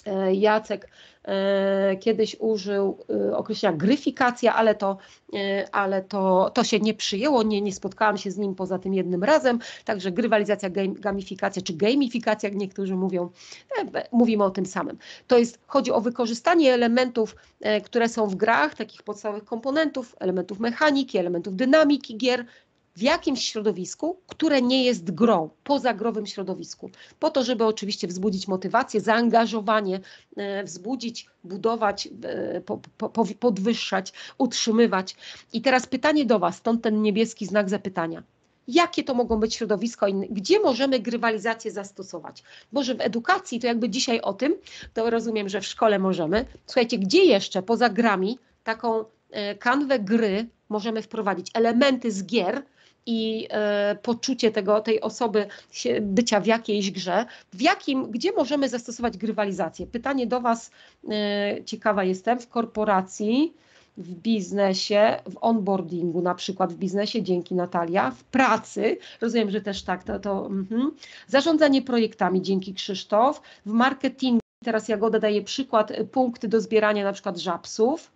Jacek kiedyś użył określenia gryfikacja, ale to, ale to, to się nie przyjęło, nie, nie spotkałam się z nim poza tym jednym razem, także grywalizacja, gamifikacja czy gamifikacja, jak niektórzy mówią, mówimy o tym samym. To jest, chodzi o wykorzystanie elementów, które są w grach, takich podstawowych komponentów, elementów mechaniki, elementów dynamiki gier, w jakimś środowisku, które nie jest grą, pozagrowym środowisku, po to, żeby oczywiście wzbudzić motywację, zaangażowanie, wzbudzić, budować, podwyższać, utrzymywać. I teraz pytanie do Was, stąd ten niebieski znak zapytania. Jakie to mogą być środowiska, gdzie możemy grywalizację zastosować? Może w edukacji, to jakby dzisiaj o tym, to rozumiem, że w szkole możemy. Słuchajcie, gdzie jeszcze poza grami taką kanwę gry możemy wprowadzić, elementy z gier, i e, poczucie tego, tej osoby się, bycia w jakiejś grze, w jakim, gdzie możemy zastosować grywalizację? Pytanie do Was, e, ciekawa jestem, w korporacji, w biznesie, w onboardingu na przykład, w biznesie, dzięki Natalia, w pracy, rozumiem, że też tak, to, to mm, zarządzanie projektami, dzięki Krzysztof, w marketingu, teraz Jagoda daje przykład, punkty do zbierania na przykład żabsów.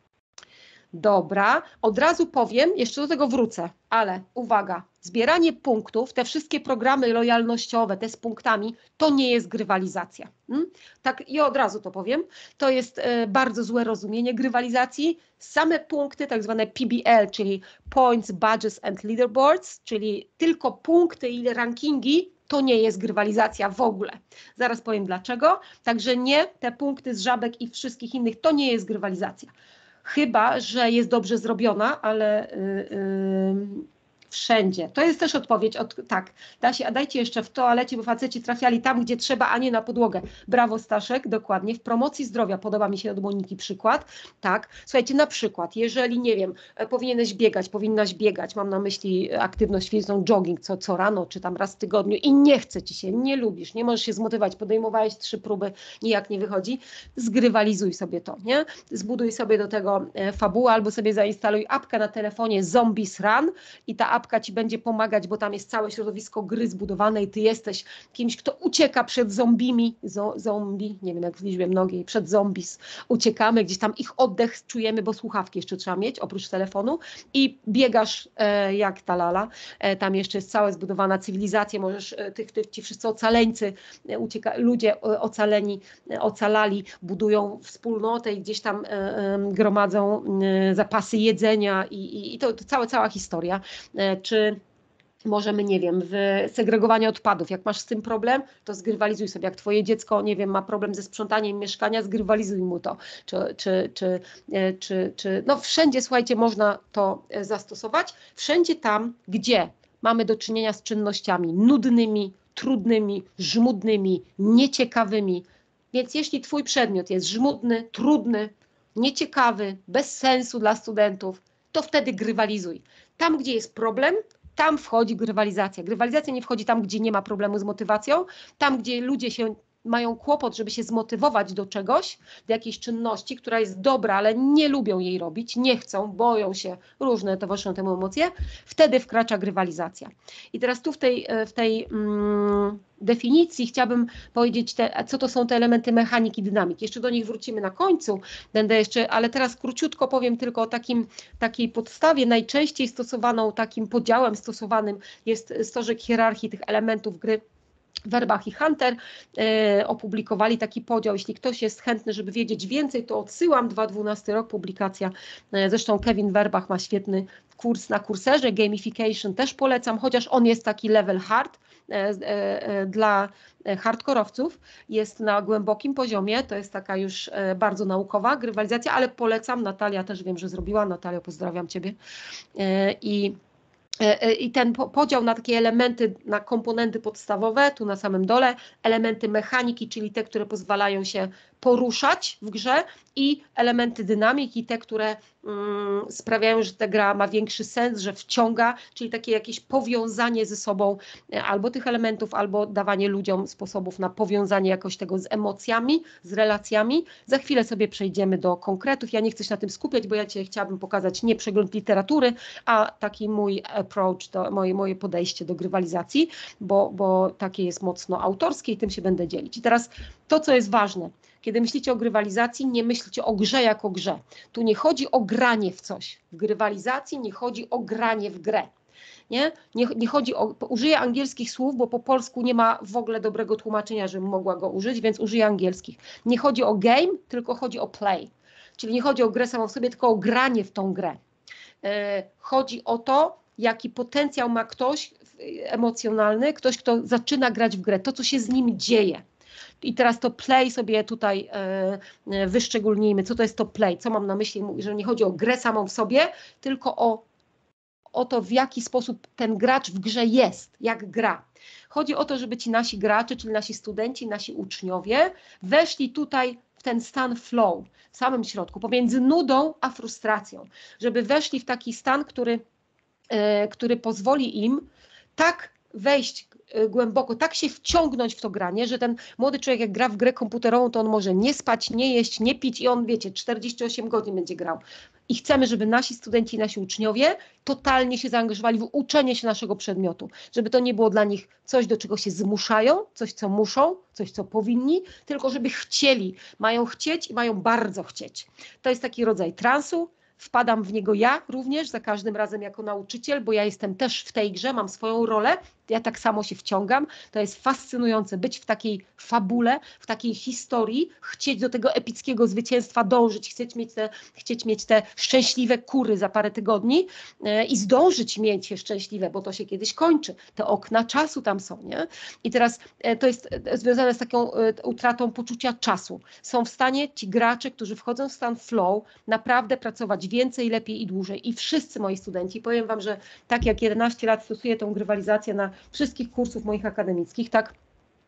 Dobra, od razu powiem, jeszcze do tego wrócę, ale uwaga, zbieranie punktów, te wszystkie programy lojalnościowe, te z punktami, to nie jest grywalizacja. Hmm? Tak, i od razu to powiem, to jest e, bardzo złe rozumienie grywalizacji. Same punkty, tak zwane P B L, czyli Points, Badges and Leaderboards, czyli tylko punkty i rankingi, to nie jest grywalizacja w ogóle. Zaraz powiem dlaczego. Także nie, te punkty z żabek i wszystkich innych, to nie jest grywalizacja. Chyba że jest dobrze zrobiona, ale yy, yy, wszędzie. To jest też odpowiedź, od, tak, da się, a dajcie jeszcze w toalecie, bo faceci trafiali tam, gdzie trzeba, a nie na podłogę. Brawo Staszek, dokładnie. W promocji zdrowia podoba mi się od Moniki przykład. Tak, słuchajcie, na przykład, jeżeli, nie wiem, powinieneś biegać, powinnaś biegać, mam na myśli aktywność fizyczną, jogging co, co rano, czy tam raz w tygodniu i nie chce ci się, nie lubisz, nie możesz się zmotywować, podejmowałeś trzy próby, nijak nie wychodzi, zgrywalizuj sobie to, nie? Zbuduj sobie do tego fabułę albo sobie zainstaluj apkę na telefonie Zombies Run i ta apka ci będzie pomagać, bo tam jest całe środowisko gry zbudowane i ty jesteś kimś, kto ucieka przed zombimi, zo, zombie, nie wiem jak w liczbie mnogiej, przed zombies, uciekamy, gdzieś tam ich oddech czujemy, bo słuchawki jeszcze trzeba mieć, oprócz telefonu i biegasz e, jak ta lala, e, tam jeszcze jest cała zbudowana cywilizacja, możesz, e, tych, tych, ci wszyscy ocaleńcy, e, ucieka, ludzie e, ocaleni, e, ocalali, budują wspólnotę i gdzieś tam e, e, gromadzą e, zapasy jedzenia i, i, i to, to cała, cała historia. E, czy możemy, nie wiem, w segregowaniu odpadów, jak masz z tym problem, to zgrywalizuj sobie, jak twoje dziecko, nie wiem, ma problem ze sprzątaniem mieszkania, zgrywalizuj mu to, czy, czy, czy, czy, czy no wszędzie, słuchajcie, można to zastosować, wszędzie tam, gdzie mamy do czynienia z czynnościami nudnymi, trudnymi, żmudnymi, nieciekawymi, więc jeśli twój przedmiot jest żmudny, trudny, nieciekawy, bez sensu dla studentów, to wtedy grywalizuj. Tam, gdzie jest problem, tam wchodzi grywalizacja. Grywalizacja nie wchodzi tam, gdzie nie ma problemu z motywacją, tam, gdzie ludzie się mają kłopot, żeby się zmotywować do czegoś, do jakiejś czynności, która jest dobra, ale nie lubią jej robić, nie chcą, boją się, różne towarzyszą temu emocje, wtedy wkracza grywalizacja. I teraz tu w tej, w tej mm, definicji chciałabym powiedzieć, te, co to są te elementy mechaniki, dynamiki. Jeszcze do nich wrócimy na końcu, będę jeszcze, ale teraz króciutko powiem tylko o takim, takiej podstawie. Najczęściej stosowaną, takim podziałem stosowanym jest stożek hierarchii tych elementów gry. Werbach i Hunter e, opublikowali taki podział. Jeśli ktoś jest chętny, żeby wiedzieć więcej, to odsyłam. dwa tysiące dwunasty rok publikacja. E, zresztą Kevin Werbach ma świetny kurs na Kurserze. Gamification też polecam, chociaż on jest taki level hard e, e, dla hardkorowców. Jest na głębokim poziomie. To jest taka już e, bardzo naukowa grywalizacja, ale polecam. Natalia też wiem, że zrobiła. Natalia, pozdrawiam Ciebie. E, I I ten podział na takie elementy, na komponenty podstawowe, tu na samym dole, elementy mechaniki, czyli te, które pozwalają się poruszać w grze i elementy dynamiki, te, które mm, sprawiają, że ta gra ma większy sens, że wciąga, czyli takie jakieś powiązanie ze sobą albo tych elementów, albo dawanie ludziom sposobów na powiązanie jakoś tego z emocjami, z relacjami. Za chwilę sobie przejdziemy do konkretów. Ja nie chcę się na tym skupiać, bo ja Cię chciałabym pokazać nie przegląd literatury, a taki mój approach, do, moje, moje podejście do grywalizacji, bo, bo takie jest mocno autorskie i tym się będę dzielić. I teraz to, co jest ważne, Kiedy myślicie o grywalizacji, nie myślcie o grze jako grze. Tu nie chodzi o granie w coś. W grywalizacji nie chodzi o granie w grę. Nie? Nie, nie chodzi o, użyję angielskich słów, bo po polsku nie ma w ogóle dobrego tłumaczenia, żebym mogła go użyć, więc użyję angielskich. Nie chodzi o game, tylko chodzi o play. Czyli nie chodzi o grę samą w sobie, tylko o granie w tą grę. E, chodzi o to, jaki potencjał ma ktoś emocjonalny, ktoś, kto zaczyna grać w grę, to, co się z nim dzieje. I teraz to play sobie tutaj e, wyszczególnijmy, co to jest to play, co mam na myśli, że nie chodzi o grę samą w sobie, tylko o, o to, w jaki sposób ten gracz w grze jest, jak gra. Chodzi o to, żeby ci nasi gracze, czyli nasi studenci, nasi uczniowie weszli tutaj w ten stan flow, w samym środku, pomiędzy nudą a frustracją, żeby weszli w taki stan, który, e, który pozwoli im tak wejść głęboko, tak się wciągnąć w to granie, że ten młody człowiek jak gra w grę komputerową, to on może nie spać, nie jeść, nie pić i on, wiecie, czterdzieści osiem godzin będzie grał. I chcemy, żeby nasi studenci, nasi uczniowie totalnie się zaangażowali w uczenie się naszego przedmiotu, żeby to nie było dla nich coś, do czego się zmuszają, coś, co muszą, coś, co powinni, tylko żeby chcieli, mają chcieć i mają bardzo chcieć. To jest taki rodzaj transu. Wpadam w niego ja również za każdym razem jako nauczyciel, bo ja jestem też w tej grze, mam swoją rolę, ja tak samo się wciągam. To jest fascynujące być w takiej fabule, w takiej historii, chcieć do tego epickiego zwycięstwa dążyć, chcieć mieć te, chcieć mieć te szczęśliwe kury za parę tygodni e, i zdążyć mieć je szczęśliwe, bo to się kiedyś kończy. Te okna czasu tam są, nie? I teraz e, to jest związane z taką e, utratą poczucia czasu. Są w stanie ci gracze, którzy wchodzą w stan flow, naprawdę pracować więcej, lepiej i dłużej. I wszyscy moi studenci, powiem wam, że tak jak jedenaście lat stosuję tą grywalizację na wszystkich kursów moich akademickich, tak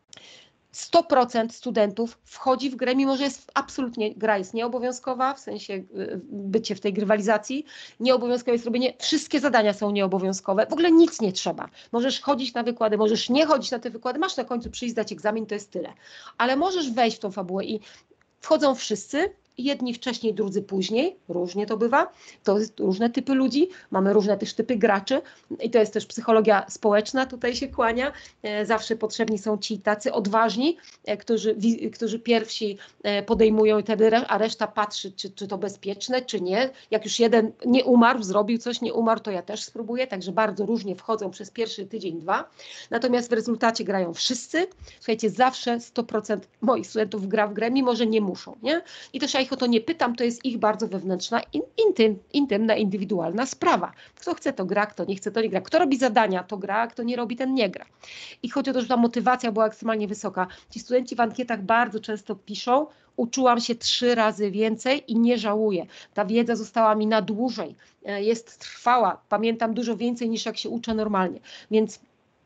sto procent studentów wchodzi w grę, mimo że jest absolutnie, gra jest nieobowiązkowa, w sensie bycie w tej grywalizacji, nieobowiązkowe jest robienie, wszystkie zadania są nieobowiązkowe, w ogóle nic nie trzeba. Możesz chodzić na wykłady, możesz nie chodzić na te wykłady, masz na końcu przyjść, zdać egzamin, to jest tyle. Ale możesz wejść w tą fabułę i wchodzą wszyscy, jedni wcześniej, drudzy później, różnie to bywa, to jest różne typy ludzi, mamy różne też typy graczy i to jest też psychologia społeczna, tutaj się kłania, zawsze potrzebni są ci tacy odważni, którzy, którzy pierwsi podejmują wtedy, a reszta patrzy, czy, czy to bezpieczne, czy nie. Jak już jeden nie umarł, zrobił coś, nie umarł, to ja też spróbuję, także bardzo różnie wchodzą przez pierwszy tydzień, dwa, natomiast w rezultacie grają wszyscy. Słuchajcie, zawsze sto procent moich studentów gra w grę, mimo że nie muszą, nie? I też ja ich o to nie pytam, to jest ich bardzo wewnętrzna, in, intym, intymna, indywidualna sprawa. Kto chce, to gra, kto nie chce, to nie gra. Kto robi zadania, to gra, a kto nie robi, ten nie gra. I chodzi o to, że ta motywacja była ekstremalnie wysoka. Ci studenci w ankietach bardzo często piszą, uczyłam się trzy razy więcej i nie żałuję. Ta wiedza została mi na dłużej, jest trwała, pamiętam dużo więcej niż jak się uczę normalnie, więc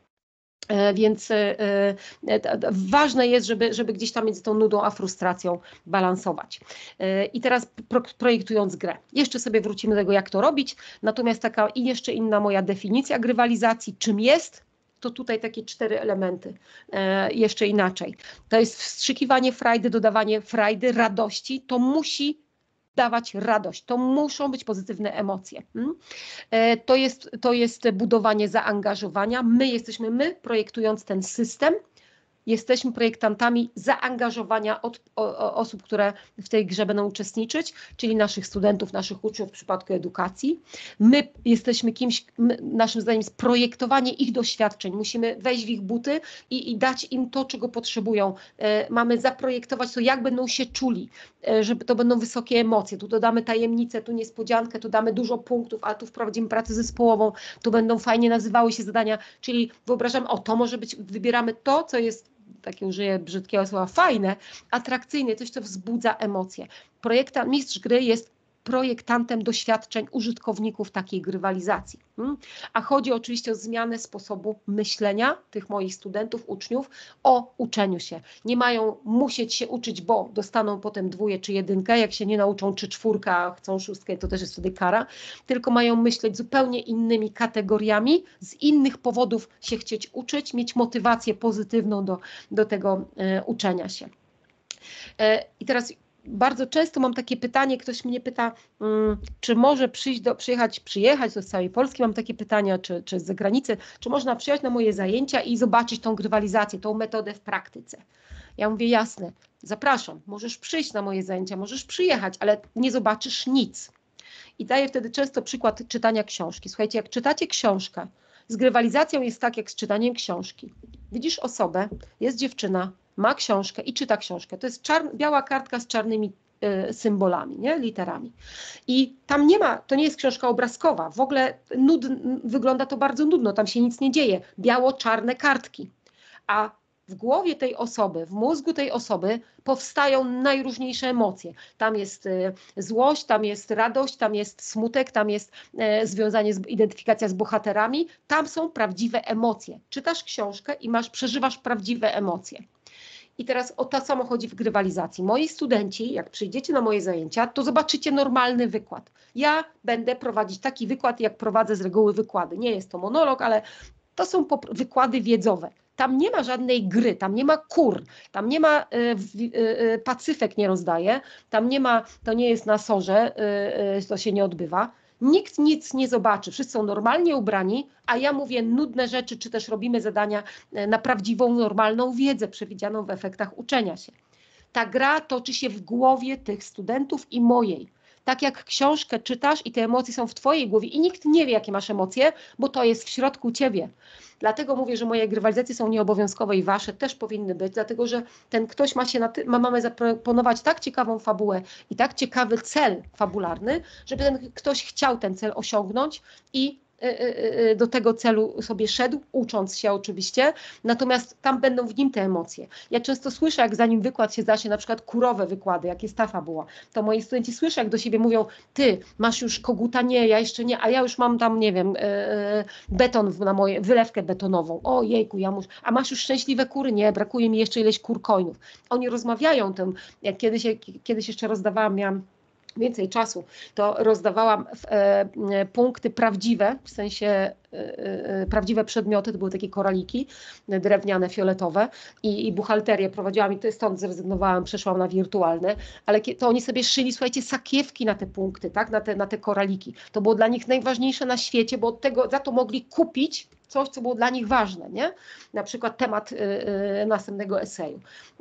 Więc e, e, ważne jest, żeby, żeby gdzieś tam między tą nudą a frustracją balansować. E, I teraz pro, projektując grę, jeszcze sobie wrócimy do tego, jak to robić, natomiast taka i jeszcze inna moja definicja grywalizacji, czym jest, to tutaj takie cztery elementy, e, jeszcze inaczej. To jest wstrzykiwanie frajdy, dodawanie frajdy, radości, to musi dawać radość. To muszą być pozytywne emocje. To jest, to jest budowanie zaangażowania. My jesteśmy, my projektując ten system, jesteśmy projektantami zaangażowania od, o, osób, które w tej grze będą uczestniczyć, czyli naszych studentów, naszych uczniów w przypadku edukacji. My jesteśmy kimś, my, naszym zdaniem jest projektowanie ich doświadczeń. Musimy wejść w ich buty i, i dać im to, czego potrzebują. E, mamy zaprojektować to, jak będą się czuli, e, żeby to będą wysokie emocje. Tu dodamy tajemnicę, tu niespodziankę, tu damy dużo punktów, a tu wprowadzimy pracę zespołową, tu będą fajnie nazywały się zadania, czyli wyobrażam, o to może być, wybieramy to, co jest, takie użyję brzydkiego słowa, fajne, atrakcyjne, coś, co wzbudza emocje. Projektant, mistrz gry jest projektantem doświadczeń użytkowników takiej grywalizacji. Hmm? A chodzi oczywiście o zmianę sposobu myślenia tych moich studentów, uczniów o uczeniu się. Nie mają musieć się uczyć, bo dostaną potem dwóje czy jedynkę, jak się nie nauczą czy czwórkę, a chcą szóstkę, to też jest wtedy kara, tylko mają myśleć zupełnie innymi kategoriami, z innych powodów się chcieć uczyć, mieć motywację pozytywną do, do tego e, uczenia się. E, I teraz bardzo często mam takie pytanie, ktoś mnie pyta, um, czy może przyjść do, przyjechać, przyjechać do całej Polski, mam takie pytania, czy, czy z zagranicy, czy można przyjechać na moje zajęcia i zobaczyć tą grywalizację, tą metodę w praktyce. Ja mówię, jasne, zapraszam, możesz przyjść na moje zajęcia, możesz przyjechać, ale nie zobaczysz nic. I daję wtedy często przykład czytania książki. Słuchajcie, jak czytacie książkę, z grywalizacją jest tak, jak z czytaniem książki. Widzisz osobę, jest dziewczyna, ma książkę i czyta książkę. To jest czarn, biała kartka z czarnymi y, symbolami, nie? Literami. I tam nie ma, to nie jest książka obrazkowa, w ogóle nud, wygląda to bardzo nudno, tam się nic nie dzieje. Biało-czarne kartki. A w głowie tej osoby, w mózgu tej osoby powstają najróżniejsze emocje. Tam jest y, złość, tam jest radość, tam jest smutek, tam jest y, związanie, z, identyfikacja z bohaterami. Tam są prawdziwe emocje. Czytasz książkę i masz, przeżywasz prawdziwe emocje. I teraz o to samo chodzi w grywalizacji. Moi studenci, jak przyjdziecie na moje zajęcia, to zobaczycie normalny wykład. Ja będę prowadzić taki wykład, jak prowadzę z reguły wykłady. Nie jest to monolog, ale to są wykłady wiedzowe. Tam nie ma żadnej gry, tam nie ma kur, tam nie ma, y, y, y, pacyfek nie rozdaje, tam nie ma, to nie jest na sorze, y, y, to się nie odbywa. Nikt nic nie zobaczy, wszyscy są normalnie ubrani, a ja mówię nudne rzeczy, czy też robimy zadania na prawdziwą, normalną wiedzę przewidzianą w efektach uczenia się. Ta gra toczy się w głowie tych studentów i mojej. Tak jak książkę czytasz i te emocje są w twojej głowie i nikt nie wie, jakie masz emocje, bo to jest w środku ciebie. Dlatego mówię, że moje grywalizacje są nieobowiązkowe i wasze też powinny być, dlatego że ten ktoś ma się na ty, ma, mamy zaproponować tak ciekawą fabułę i tak ciekawy cel fabularny, żeby ten ktoś chciał ten cel osiągnąć i do tego celu sobie szedł, ucząc się oczywiście, natomiast tam będą w nim te emocje. Ja często słyszę, jak zanim wykład się zacznie, na przykład kurowe wykłady, jak jest ta fabuła, to moi studenci słyszę, jak do siebie mówią, ty masz już koguta, nie, ja jeszcze nie, a ja już mam tam, nie wiem, beton na moje, wylewkę betonową, o jejku, ja muszę, a masz już szczęśliwe kury, nie, brakuje mi jeszcze ileś kur coinów. Oni rozmawiają tym, jak kiedyś, kiedyś jeszcze rozdawałam, miałam więcej czasu, to rozdawałam e, punkty prawdziwe, w sensie e, e, prawdziwe przedmioty, to były takie koraliki drewniane, fioletowe i, i buchalterię prowadziłam i to stąd zrezygnowałam, przeszłam na wirtualne, ale to oni sobie szyli, słuchajcie, sakiewki na te punkty, tak, na te, na te koraliki. To było dla nich najważniejsze na świecie, bo od tego, za to mogli kupić coś, co było dla nich ważne, nie? Na przykład temat y, y, następnego eseju.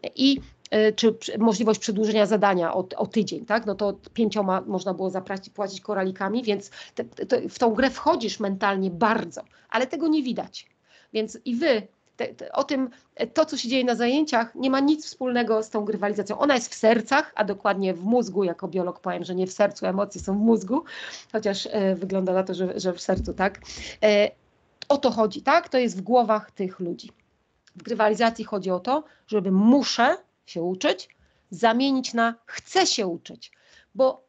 I czy możliwość przedłużenia zadania o, o tydzień, tak? No to pięcioma można było zapłacić płacić koralikami, więc te, te, w tą grę wchodzisz mentalnie bardzo, ale tego nie widać. Więc i wy te, te, o tym, to co się dzieje na zajęciach nie ma nic wspólnego z tą grywalizacją. Ona jest w sercach, a dokładnie w mózgu, jako biolog powiem, że nie w sercu, emocje są w mózgu, chociaż e, wygląda na to, że, że w sercu, tak? E, o to chodzi, tak? To jest w głowach tych ludzi. W grywalizacji chodzi o to, żeby muszę się uczyć, zamienić na chcę się uczyć, bo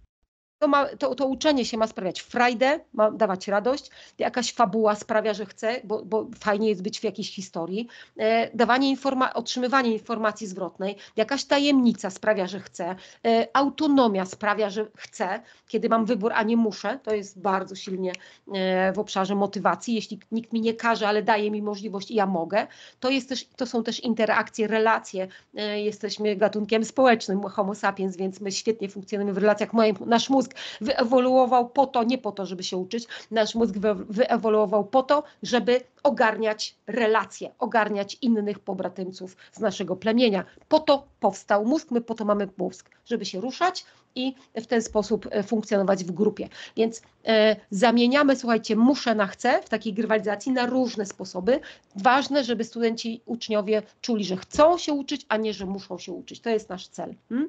to, ma, to, to uczenie się ma sprawiać frajdę, ma dawać radość, jakaś fabuła sprawia, że chcę, bo, bo fajnie jest być w jakiejś historii, e, dawanie informa- otrzymywanie informacji zwrotnej, jakaś tajemnica sprawia, że chcę, e, autonomia sprawia, że chcę, kiedy mam wybór, a nie muszę, to jest bardzo silnie e, w obszarze motywacji, jeśli nikt mi nie każe, ale daje mi możliwość i ja mogę, to, jest też, to są też interakcje, relacje, e, jesteśmy gatunkiem społecznym, homo sapiens, więc my świetnie funkcjonujemy w relacjach, Moje, nasz mózg wyewoluował po to, nie po to, żeby się uczyć, nasz mózg wyewoluował po to, żeby ogarniać relacje, ogarniać innych pobratymców z naszego plemienia. Po to powstał mózg, my po to mamy mózg, żeby się ruszać i w ten sposób funkcjonować w grupie. Więc e, zamieniamy, słuchajcie, muszę na chcę w takiej grywalizacji na różne sposoby. Ważne, żeby studenci, uczniowie czuli, że chcą się uczyć, a nie, że muszą się uczyć. To jest nasz cel. Hmm?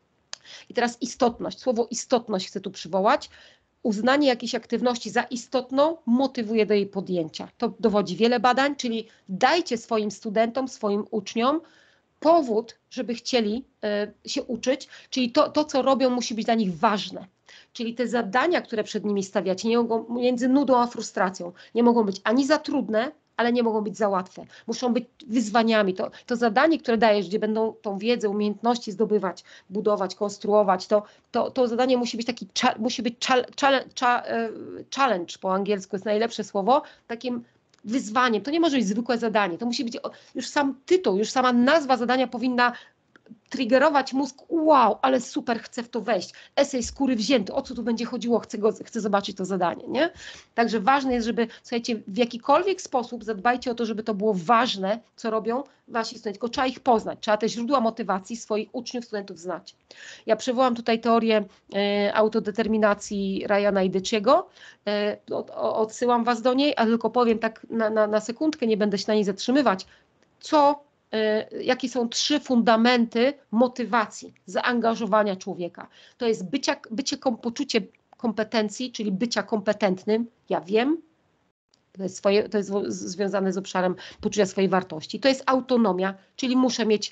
I teraz istotność, słowo istotność chcę tu przywołać. Uznanie jakiejś aktywności za istotną motywuje do jej podjęcia. To dowodzi wiele badań, czyli dajcie swoim studentom, swoim uczniom powód, żeby chcieli y, się uczyć, czyli to, to, co robią, musi być dla nich ważne. Czyli te zadania, które przed nimi stawiacie, nie mogą, między nudą a frustracją, nie mogą być ani za trudne, ale nie mogą być za łatwe. Muszą być wyzwaniami. To, to zadanie, które dajesz, gdzie będą tą wiedzę, umiejętności zdobywać, budować, konstruować, to, to, to zadanie musi być taki, musi być challenge, po angielsku jest najlepsze słowo, takim wyzwaniem. To nie może być zwykłe zadanie, to musi być już sam tytuł, już sama nazwa zadania powinna triggerować mózg, wow, ale super, chcę w to wejść, esej z skóry wzięty, o co tu będzie chodziło, chcę, go, chcę zobaczyć to zadanie, nie? Także ważne jest, żeby, słuchajcie, w jakikolwiek sposób zadbajcie o to, żeby to było ważne, co robią wasi studenci, tylko trzeba ich poznać, trzeba te źródła motywacji swoich uczniów, studentów znać. Ja przywołam tutaj teorię e, autodeterminacji Ryana i Diciego, e, odsyłam was do niej, a tylko powiem tak na, na, na sekundkę, nie będę się na niej zatrzymywać, co jakie są trzy fundamenty motywacji, zaangażowania człowieka. To jest bycia, bycie, poczucie kompetencji, czyli bycia kompetentnym. Ja wiem, to jest, swoje, to jest związane z obszarem poczucia swojej wartości. To jest autonomia, czyli muszę mieć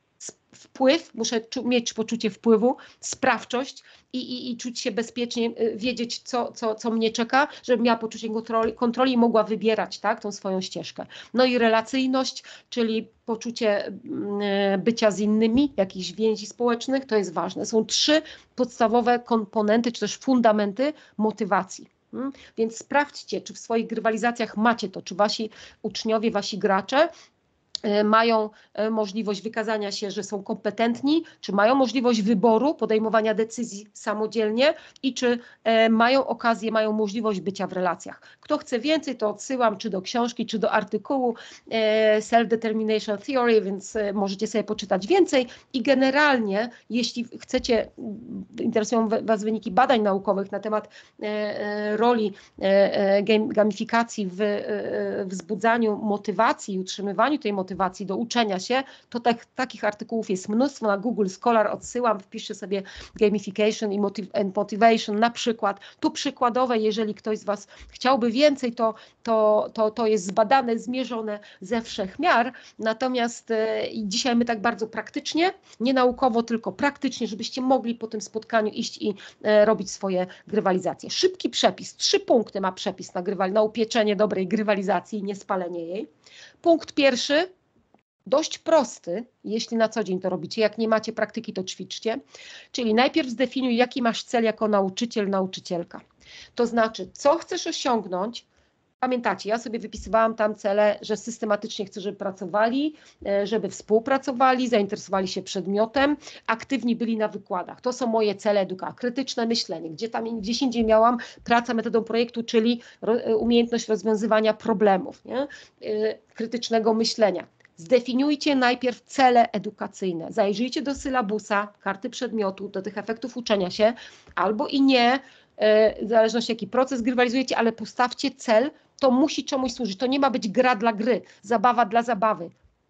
wpływ, muszę mieć poczucie wpływu, sprawczość i, i, i czuć się bezpiecznie, wiedzieć, co, co, co mnie czeka, żebym miała poczucie kontroli, kontroli i mogła wybierać, tak, tą swoją ścieżkę. No i relacyjność, czyli poczucie bycia z innymi, jakichś więzi społecznych, to jest ważne. Są trzy podstawowe komponenty, czy też fundamenty motywacji. Hmm? Więc sprawdźcie, czy w swoich grywalizacjach macie to, czy wasi uczniowie, wasi gracze mają możliwość wykazania się, że są kompetentni, czy mają możliwość wyboru, podejmowania decyzji samodzielnie i czy mają okazję, mają możliwość bycia w relacjach. Kto chce więcej, to odsyłam czy do książki, czy do artykułu Self-Determination Theory, więc możecie sobie poczytać więcej i generalnie, jeśli chcecie, interesują was wyniki badań naukowych na temat roli gamifikacji w wzbudzaniu motywacji i utrzymywaniu tej motywacji, motywacji do uczenia się, to tak, takich artykułów jest mnóstwo, na Google Scholar odsyłam, wpiszcie sobie gamification i motiv and motivation na przykład. Tu przykładowe, jeżeli ktoś z was chciałby więcej, to, to, to, to jest zbadane, zmierzone ze wszech miar, natomiast e, dzisiaj my tak bardzo praktycznie, nie naukowo, tylko praktycznie, żebyście mogli po tym spotkaniu iść i e, robić swoje grywalizacje. Szybki przepis, trzy punkty ma przepis na, grywal, na upieczenie dobrej grywalizacji i niespalenie jej. Punkt pierwszy, dość prosty, jeśli na co dzień to robicie, jak nie macie praktyki, to ćwiczcie, czyli najpierw zdefiniuj, jaki masz cel jako nauczyciel, nauczycielka. To znaczy, co chcesz osiągnąć. Pamiętacie, ja sobie wypisywałam tam cele, że systematycznie chcę, żeby pracowali, żeby współpracowali, zainteresowali się przedmiotem, aktywni byli na wykładach. To są moje cele edukacyjne. Krytyczne myślenie, gdzie tam gdzieś indziej miałam praca metodą projektu, czyli umiejętność rozwiązywania problemów, nie? Krytycznego myślenia. Zdefiniujcie najpierw cele edukacyjne. Zajrzyjcie do sylabusa, karty przedmiotu, do tych efektów uczenia się, albo i nie, w zależności jaki proces grywalizujecie, ale postawcie cel, to musi czemuś służyć. To nie ma być gra dla gry, zabawa dla zabawy.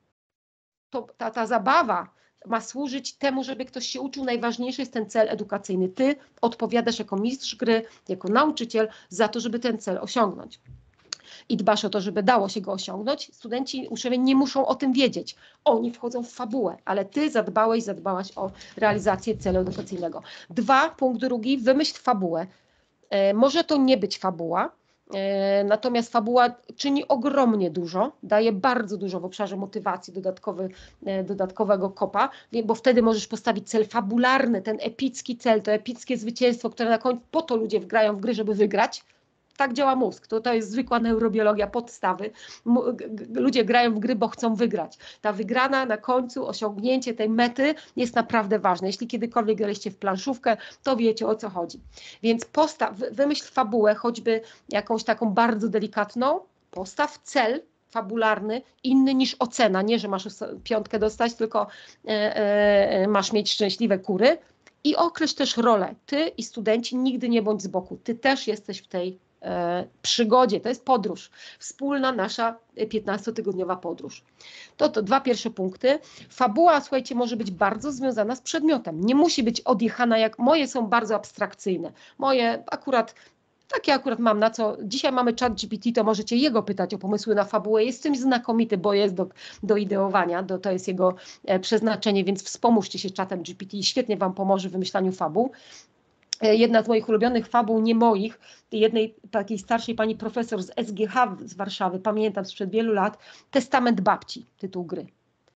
To, ta, ta zabawa ma służyć temu, żeby ktoś się uczył. Najważniejszy jest ten cel edukacyjny. Ty odpowiadasz jako mistrz gry, jako nauczyciel za to, żeby ten cel osiągnąć. I dbasz o to, żeby dało się go osiągnąć. Studenci, uczniowie nie muszą o tym wiedzieć. Oni wchodzą w fabułę, ale ty zadbałeś, zadbałaś o realizację celu edukacyjnego. Dwa, punkt drugi, wymyśl fabułę. E, może to nie być fabuła, e, natomiast fabuła czyni ogromnie dużo, daje bardzo dużo w obszarze motywacji, dodatkowy, e, dodatkowego kopa, bo wtedy możesz postawić cel fabularny, ten epicki cel, to epickie zwycięstwo, które na końcu, po to ludzie grają w gry, żeby wygrać. Tak działa mózg, to, to jest zwykła neurobiologia, podstawy. Ludzie grają w gry, bo chcą wygrać. Ta wygrana na końcu, osiągnięcie tej mety jest naprawdę ważne. Jeśli kiedykolwiek graliście w planszówkę, to wiecie, o co chodzi. Więc postaw, wymyśl fabułę, choćby jakąś taką bardzo delikatną, postaw cel fabularny, inny niż ocena. Nie, że masz piątkę dostać, tylko e, e, masz mieć szczęśliwe kury. I określ też rolę. Ty i studenci nigdy nie bądź z boku. Ty też jesteś w tej e, przygodzie. To jest podróż. Wspólna nasza piętnastotygodniowa podróż. To to dwa pierwsze punkty. Fabuła, słuchajcie, może być bardzo związana z przedmiotem. Nie musi być odjechana, jak moje są bardzo abstrakcyjne. Moje akurat takie akurat mam, na co dzisiaj mamy ChatGPT, to możecie jego pytać o pomysły na fabułę. Jest czymś znakomity, bo jest do, do ideowania, do, to jest jego e, przeznaczenie, więc wspomóżcie się czatem G P T, świetnie wam pomoże w wymyślaniu fabuł. E, jedna z moich ulubionych fabuł, nie moich, jednej takiej starszej pani profesor z S G H z Warszawy, pamiętam sprzed wielu lat, Testament babci, tytuł gry.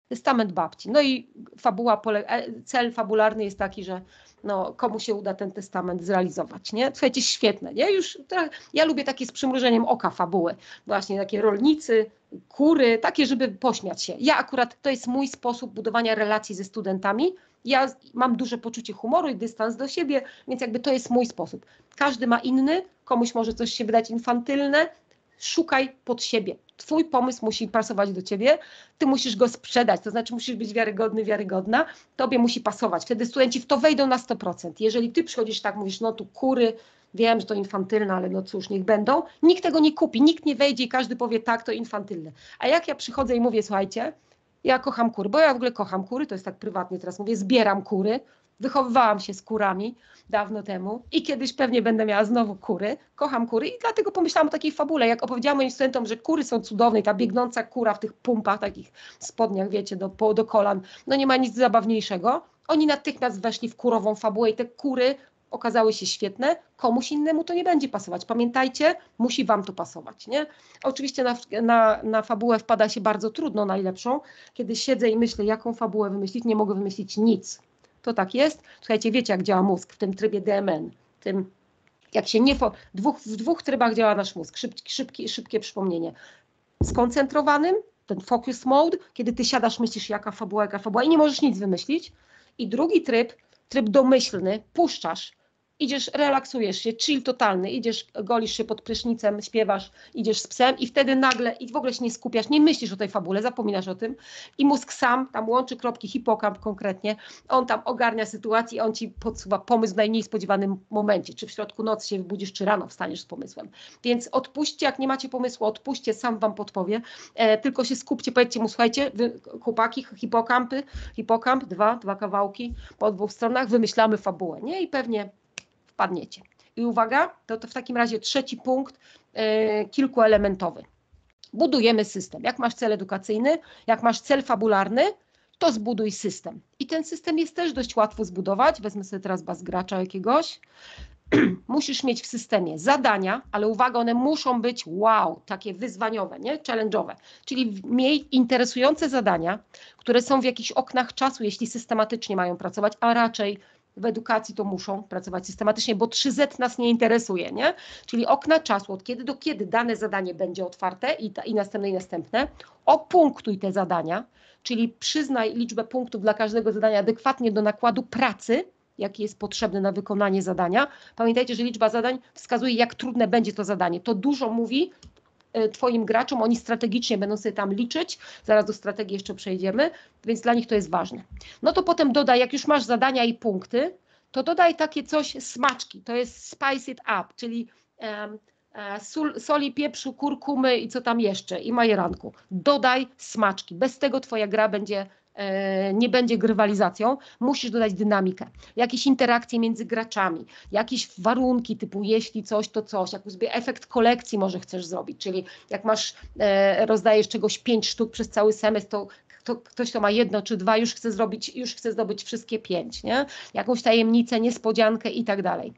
Testament babci. No i fabuła, cel fabularny jest taki, że no, komu się uda ten testament zrealizować, nie? Słuchajcie, świetne, nie? Już ja lubię takie z przymrużeniem oka fabuły, właśnie takie rolnicy, kury, takie, żeby pośmiać się. Ja akurat, to jest mój sposób budowania relacji ze studentami. Ja mam duże poczucie humoru i dystans do siebie, więc jakby to jest mój sposób. Każdy ma inny, komuś może coś się wydać infantylne, szukaj pod siebie. Twój pomysł musi pasować do ciebie, ty musisz go sprzedać, to znaczy musisz być wiarygodny, wiarygodna, tobie musi pasować. Wtedy studenci w to wejdą na sto procent. Jeżeli ty przychodzisz tak, mówisz, no tu kury, wiem, że to infantylne, ale no cóż, niech będą, nikt tego nie kupi, nikt nie wejdzie i każdy powie, tak, to infantylne. A jak ja przychodzę i mówię, słuchajcie, ja kocham kury, bo ja w ogóle kocham kury, to jest tak prywatnie teraz mówię, zbieram kury, wychowywałam się z kurami dawno temu i kiedyś pewnie będę miała znowu kury, kocham kury i dlatego pomyślałam o takiej fabule, jak opowiedziałam moim studentom, że kury są cudowne i ta biegnąca kura w tych pumpach, takich spodniach, wiecie, do, po, do kolan, no nie ma nic zabawniejszego, oni natychmiast weszli w kurową fabułę i te kury okazały się świetne, komuś innemu to nie będzie pasować. Pamiętajcie, musi wam to pasować, nie? Oczywiście na, na, na fabułę wpada się bardzo trudno, najlepszą. Kiedy siedzę i myślę, jaką fabułę wymyślić, nie mogę wymyślić nic. To tak jest. Słuchajcie, wiecie, jak działa mózg w tym trybie D M N, tym, jak się nie... Po, dwóch, w dwóch trybach działa nasz mózg. Szybki, szybki, szybkie przypomnienie. Skoncentrowanym, ten focus mode, kiedy ty siadasz, myślisz, jaka fabuła, jaka fabuła i nie możesz nic wymyślić. I drugi tryb, tryb domyślny, puszczasz, idziesz, relaksujesz się, chill totalny, idziesz, golisz się pod prysznicem, śpiewasz, idziesz z psem i wtedy nagle, i w ogóle się nie skupiasz, nie myślisz o tej fabule, zapominasz o tym i mózg sam tam łączy kropki, hipokamp konkretnie, on tam ogarnia sytuację, on ci podsuwa pomysł w najmniej spodziewanym momencie, czy w środku nocy się wybudzisz, czy rano wstaniesz z pomysłem. Więc odpuśćcie, jak nie macie pomysłu, odpuśćcie, sam wam podpowie, e, tylko się skupcie, powiedzcie mu, słuchajcie, wy, chłopaki, hipokampy, hipokamp, dwa, dwa kawałki po dwóch stronach, wymyślamy fabułę, nie? I pewnie wpadniecie. I uwaga, to, to w takim razie trzeci punkt, yy, kilkuelementowy. Budujemy system. Jak masz cel edukacyjny, jak masz cel fabularny, to zbuduj system. I ten system jest też dość łatwo zbudować. Wezmę sobie teraz bazgracza jakiegoś. Musisz mieć w systemie zadania, ale uwaga, one muszą być wow, takie wyzwaniowe, nie? Challenge'owe. Czyli miej interesujące zadania, które są w jakichś oknach czasu, jeśli systematycznie mają pracować, a raczej w edukacji to muszą pracować systematycznie, bo trzy zet nas nie interesuje, nie? Czyli okna czasu, od kiedy do kiedy dane zadanie będzie otwarte i, ta, i następne i następne. Opunktuj te zadania, czyli przyznaj liczbę punktów dla każdego zadania adekwatnie do nakładu pracy, jaki jest potrzebny na wykonanie zadania. Pamiętajcie, że liczba zadań wskazuje, jak trudne będzie to zadanie. To dużo mówi twoim graczom, oni strategicznie będą sobie tam liczyć, zaraz do strategii jeszcze przejdziemy, więc dla nich to jest ważne. No to potem dodaj, jak już masz zadania i punkty, to dodaj takie coś, smaczki, to jest spice it up, czyli um, sól, soli, pieprzu, kurkumy i co tam jeszcze, i majeranku. Dodaj smaczki, bez tego twoja gra będzie nie będzie grywalizacją, musisz dodać dynamikę, jakieś interakcje między graczami, jakieś warunki typu jeśli coś, to coś, jakiś efekt kolekcji może chcesz zrobić, czyli jak masz, rozdajesz czegoś pięć sztuk przez cały semestr, to to ktoś, kto ma jedno czy dwa, już chce zrobić, już chce zdobyć wszystkie pięć, nie? Jakąś tajemnicę, niespodziankę i tak dalej.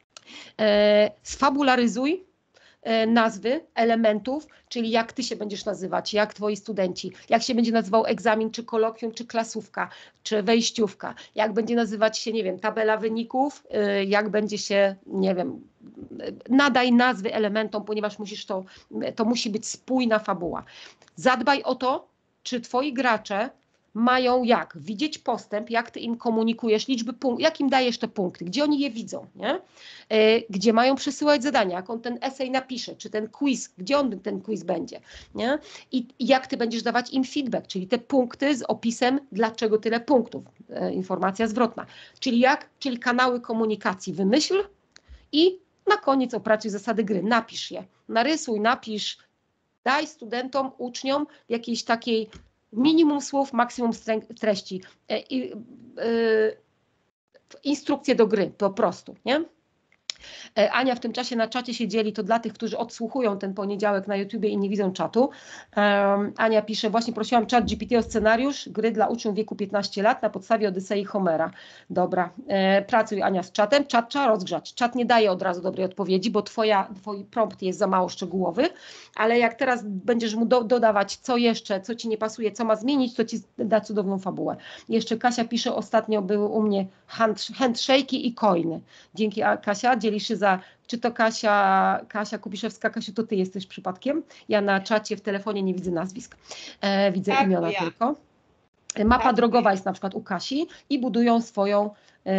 Sfabularyzuj nazwy elementów, czyli jak ty się będziesz nazywać, jak twoi studenci, jak się będzie nazywał egzamin, czy kolokwium, czy klasówka, czy wejściówka, jak będzie nazywać się, nie wiem, tabela wyników, jak będzie się, nie wiem, nadaj nazwy elementom, ponieważ musisz to, to musi być spójna fabuła. Zadbaj o to, czy twoi gracze mają jak widzieć postęp, jak ty im komunikujesz liczby punktów, jak im dajesz te punkty, gdzie oni je widzą, nie? Gdzie mają przesyłać zadania, jak on ten esej napisze, czy ten quiz, gdzie on ten quiz będzie, nie? I, i jak ty będziesz dawać im feedback, czyli te punkty z opisem, dlaczego tyle punktów, e, informacja zwrotna, czyli jak, czyli kanały komunikacji wymyśl i na koniec opracuj zasady gry, napisz je, narysuj, napisz, daj studentom, uczniom jakiejś takiej minimum słów, maksimum treści, instrukcje do gry po prostu, nie? E, Ania w tym czasie na czacie się dzieli, to dla tych, którzy odsłuchują ten poniedziałek na YouTubie i nie widzą czatu. Um, Ania pisze, właśnie prosiłam czat G P T o scenariusz gry dla uczniów w wieku piętnaście lat na podstawie Odysei Homera. Dobra, e, pracuj Ania z czatem, czat trzeba rozgrzać. Czat nie daje od razu dobrej odpowiedzi, bo twoja, twój prompt jest za mało szczegółowy, ale jak teraz będziesz mu do, dodawać co jeszcze, co ci nie pasuje, co ma zmienić, to ci da cudowną fabułę. Jeszcze Kasia pisze, ostatnio były u mnie hand, handshake'i i coiny. Dzięki Kasia, dzielisz się za, czy to Kasia, Kasia Kubiszewska, Kasiu, to ty jesteś przypadkiem? Ja na czacie w telefonie nie widzę nazwisk, e, widzę tak, imiona ja. tylko. Mapa tak, drogowa jest na przykład u Kasi i budują swoją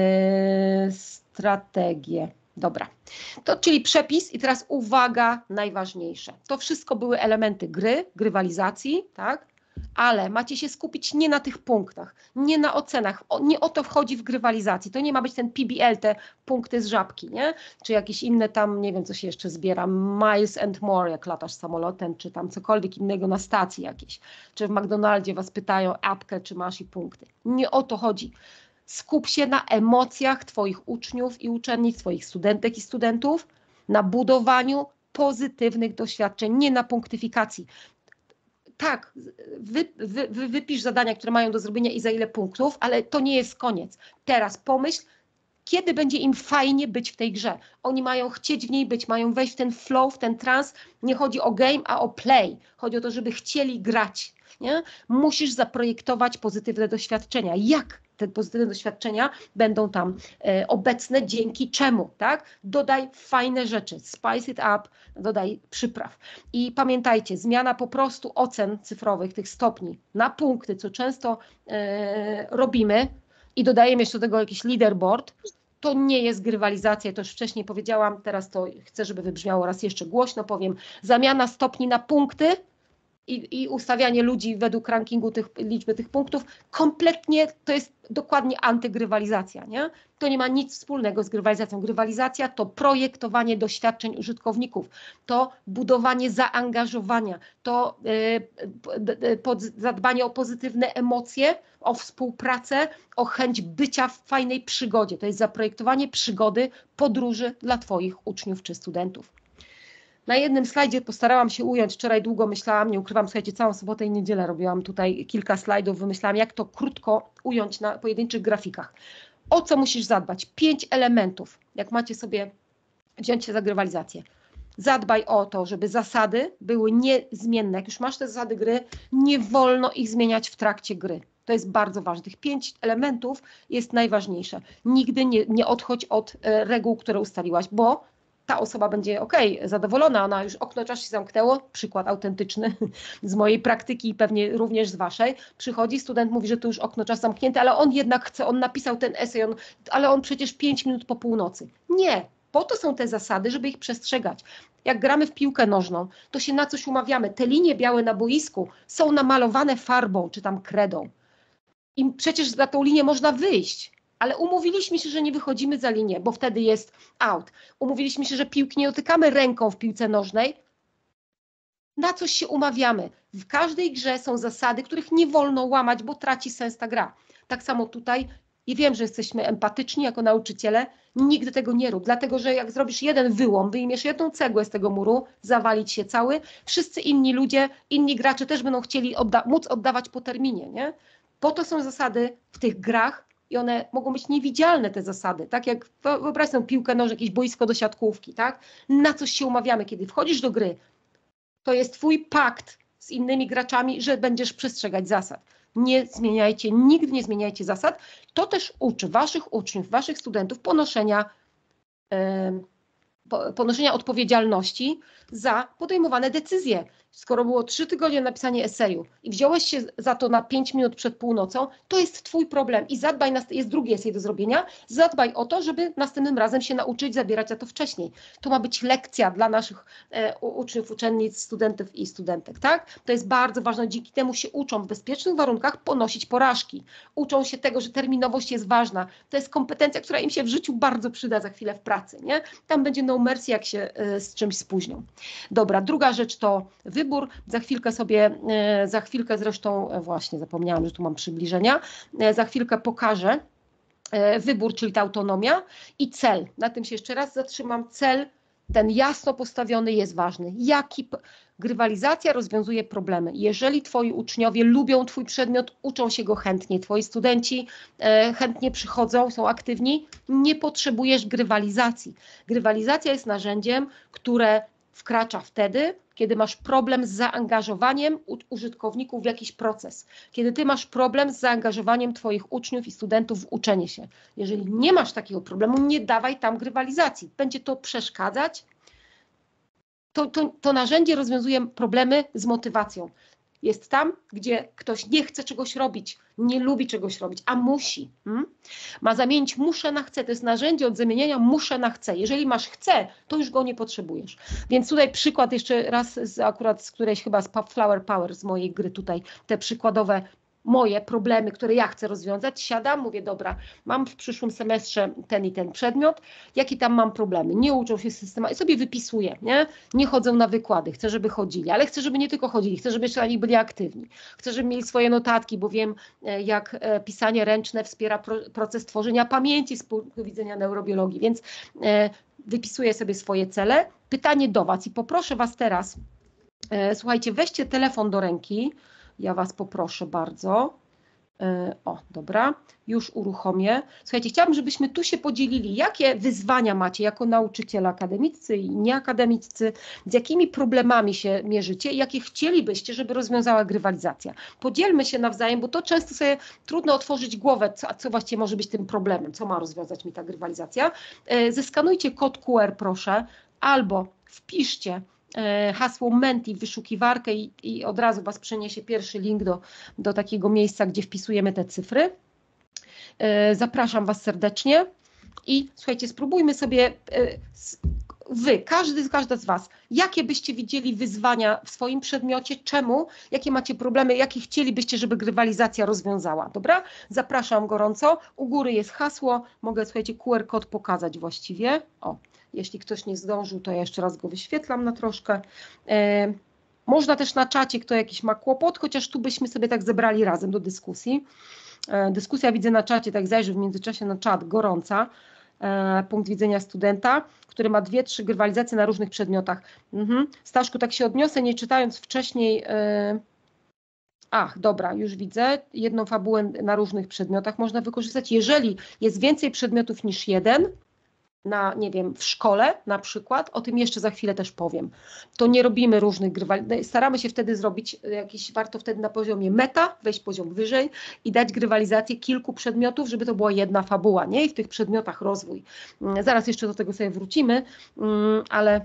e, strategię. Dobra, to czyli przepis i teraz uwaga, najważniejsze. To wszystko były elementy gry, grywalizacji, tak? Ale macie się skupić nie na tych punktach, nie na ocenach, o, nie o to wchodzi w grywalizacji. To nie ma być ten P B L, te punkty z żabki, nie? Czy jakieś inne tam, nie wiem co się jeszcze zbiera, miles and more, jak latasz samolotem, czy tam cokolwiek innego na stacji jakieś. Czy w McDonaldzie was pytają apkę, czy masz i punkty. Nie o to chodzi. Skup się na emocjach twoich uczniów i uczennic, twoich studentek i studentów, na budowaniu pozytywnych doświadczeń, nie na punktyfikacji. Tak, wy, wy, wy, wypisz zadania, które mają do zrobienia i za ile punktów, ale to nie jest koniec. Teraz pomyśl, kiedy będzie im fajnie być w tej grze. Oni mają chcieć w niej być, mają wejść w ten flow, w ten trans. Nie chodzi o game, a o play. Chodzi o to, żeby chcieli grać. Nie? Musisz zaprojektować pozytywne doświadczenia. Jak te pozytywne doświadczenia będą tam e, obecne, dzięki czemu, tak? Dodaj fajne rzeczy, spice it up, dodaj przypraw. I pamiętajcie, zmiana po prostu ocen cyfrowych, tych stopni na punkty, co często e, robimy i dodajemy jeszcze do tego jakiś leaderboard, to nie jest grywalizacja, to już wcześniej powiedziałam, teraz to chcę, żeby wybrzmiało raz jeszcze głośno, powiem, zamiana stopni na punkty, I, i ustawianie ludzi według rankingu tych, liczby tych punktów, kompletnie to jest dokładnie antygrywalizacja, nie? To nie ma nic wspólnego z grywalizacją. Grywalizacja to projektowanie doświadczeń użytkowników, to budowanie zaangażowania, to y, pod, zadbanie o pozytywne emocje, o współpracę, o chęć bycia w fajnej przygodzie. To jest zaprojektowanie przygody, podróży dla twoich uczniów czy studentów. Na jednym slajdzie postarałam się ująć, wczoraj długo myślałam, nie ukrywam, słuchajcie, całą sobotę i niedzielę robiłam tutaj kilka slajdów, wymyślałam, jak to krótko ująć na pojedynczych grafikach. O co musisz zadbać? Pięć elementów, jak macie sobie wziąć się za grywalizację. Zadbaj o to, żeby zasady były niezmienne. Jak już masz te zasady gry, nie wolno ich zmieniać w trakcie gry. To jest bardzo ważne. Tych pięć elementów jest najważniejsze. Nigdy nie, nie odchodź od e, reguł, które ustaliłaś, bo ta osoba będzie ok, zadowolona, ona już okno czasu się zamknęło, przykład autentyczny z mojej praktyki i pewnie również z waszej, przychodzi student, mówi, że tu już okno czasu zamknięte, ale on jednak chce, on napisał ten esej, on, ale on przecież pięć minut po północy. Nie, po to są te zasady, żeby ich przestrzegać. Jak gramy w piłkę nożną, to się na coś umawiamy, te linie białe na boisku są namalowane farbą czy tam kredą i przecież za tą linię można wyjść. Ale umówiliśmy się, że nie wychodzimy za linię, bo wtedy jest out. Umówiliśmy się, że piłki nie dotykamy ręką w piłce nożnej. Na coś się umawiamy. W każdej grze są zasady, których nie wolno łamać, bo traci sens ta gra. Tak samo tutaj, i wiem, że jesteśmy empatyczni jako nauczyciele, nigdy tego nie rób, dlatego że jak zrobisz jeden wyłom, wyjmiesz jedną cegłę z tego muru, zawalić się cały, wszyscy inni ludzie, inni gracze też będą chcieli odda- móc oddawać po terminie, nie? Po to są zasady w tych grach, i one mogą być niewidzialne, te zasady, tak jak wyobraź sobie piłkę nożną, jakieś boisko do siatkówki, tak? Na coś się umawiamy, kiedy wchodzisz do gry, to jest twój pakt z innymi graczami, że będziesz przestrzegać zasad. Nie zmieniajcie, nigdy nie zmieniajcie zasad. To też uczy waszych uczniów, waszych studentów ponoszenia, yy, ponoszenia odpowiedzialności za podejmowane decyzje. Skoro było trzy tygodnie na napisanie eseju i wziąłeś się za to na pięć minut przed północą, to jest twój problem i zadbaj, jest drugi esej do zrobienia, zadbaj o to, żeby następnym razem się nauczyć zabierać za to wcześniej. To ma być lekcja dla naszych e, uczniów, uczennic, studentów i studentek, tak? To jest bardzo ważne, dzięki temu się uczą w bezpiecznych warunkach ponosić porażki. Uczą się tego, że terminowość jest ważna. To jest kompetencja, która im się w życiu bardzo przyda za chwilę w pracy, nie? Tam będzie no mercy, jak się e, z czymś spóźnią. Dobra, druga rzecz to wybór. Za chwilkę sobie, za chwilkę zresztą, właśnie zapomniałam, że tu mam przybliżenia, za chwilkę pokażę, wybór, czyli ta autonomia i cel. Na tym się jeszcze raz zatrzymam. Cel, ten jasno postawiony, jest ważny. Jaki grywalizacja rozwiązuje problemy. Jeżeli twoi uczniowie lubią twój przedmiot, uczą się go chętnie, twoi studenci e, chętnie przychodzą, są aktywni, nie potrzebujesz grywalizacji. Grywalizacja jest narzędziem, które wkracza wtedy, kiedy masz problem z zaangażowaniem użytkowników w jakiś proces. Kiedy ty masz problem z zaangażowaniem twoich uczniów i studentów w uczenie się. Jeżeli nie masz takiego problemu, nie dawaj tam grywalizacji. Będzie to przeszkadzać. To, to, to narzędzie rozwiązuje problemy z motywacją. Jest tam, gdzie ktoś nie chce czegoś robić, nie lubi czegoś robić, a musi. Hmm? Ma zamienić muszę na chcę. To jest narzędzie od zamieniania muszę na chcę. Jeżeli masz chcę, to już go nie potrzebujesz. Więc tutaj przykład jeszcze raz z, akurat z którejś chyba z Flower Power, z mojej gry tutaj, te przykładowe moje problemy, które ja chcę rozwiązać, siadam, mówię, dobra, mam w przyszłym semestrze ten i ten przedmiot, jakie tam mam problemy, nie uczą się systemu i sobie wypisuję, nie? Nie chodzą na wykłady, chcę, żeby chodzili, ale chcę, żeby nie tylko chodzili, chcę, żeby jeszcze na nich byli aktywni, chcę, żeby mieli swoje notatki, bo wiem, jak pisanie ręczne wspiera pro, proces tworzenia pamięci z punktu widzenia neurobiologii, więc e, wypisuję sobie swoje cele. Pytanie do Was i poproszę Was teraz, e, słuchajcie, weźcie telefon do ręki. Ja Was poproszę bardzo. O, dobra, już uruchomię. Słuchajcie, chciałabym, żebyśmy tu się podzielili, jakie wyzwania macie jako nauczyciele akademiccy i nieakademiccy, z jakimi problemami się mierzycie i jakie chcielibyście, żeby rozwiązała grywalizacja. Podzielmy się nawzajem, bo to często sobie trudno otworzyć głowę, co, co właściwie może być tym problemem, co ma rozwiązać mi ta grywalizacja. Zeskanujcie kod Q R, proszę, albo wpiszcie hasło Menti w wyszukiwarkę i, i od razu Was przeniesie pierwszy link do, do takiego miejsca, gdzie wpisujemy te cyfry. Zapraszam Was serdecznie i słuchajcie, spróbujmy sobie, Wy, każdy, każda z Was, jakie byście widzieli wyzwania w swoim przedmiocie, czemu, jakie macie problemy, jakie chcielibyście, żeby grywalizacja rozwiązała, dobra? Zapraszam gorąco, u góry jest hasło, mogę, słuchajcie, Q R kod pokazać właściwie, o. Jeśli ktoś nie zdążył, to ja jeszcze raz go wyświetlam na troszkę. E, można też na czacie, kto jakiś ma kłopot, chociaż tu byśmy sobie tak zebrali razem do dyskusji. E, dyskusja widzę na czacie, tak zajrzę w międzyczasie na czat, gorąca. E, punkt widzenia studenta, który ma dwie, trzy grywalizacje na różnych przedmiotach. Mhm. Staszku, tak się odniosę, nie czytając wcześniej... E, Ach, dobra, już widzę. Jedną fabułę na różnych przedmiotach można wykorzystać. Jeżeli jest więcej przedmiotów niż jeden, na, nie wiem, w szkole na przykład, o tym jeszcze za chwilę też powiem, to nie robimy różnych grywalizacji, staramy się wtedy zrobić jakiś, warto wtedy na poziomie meta, wejść poziom wyżej i dać grywalizację kilku przedmiotów, żeby to była jedna fabuła, nie? I w tych przedmiotach rozwój. Zaraz jeszcze do tego sobie wrócimy, ale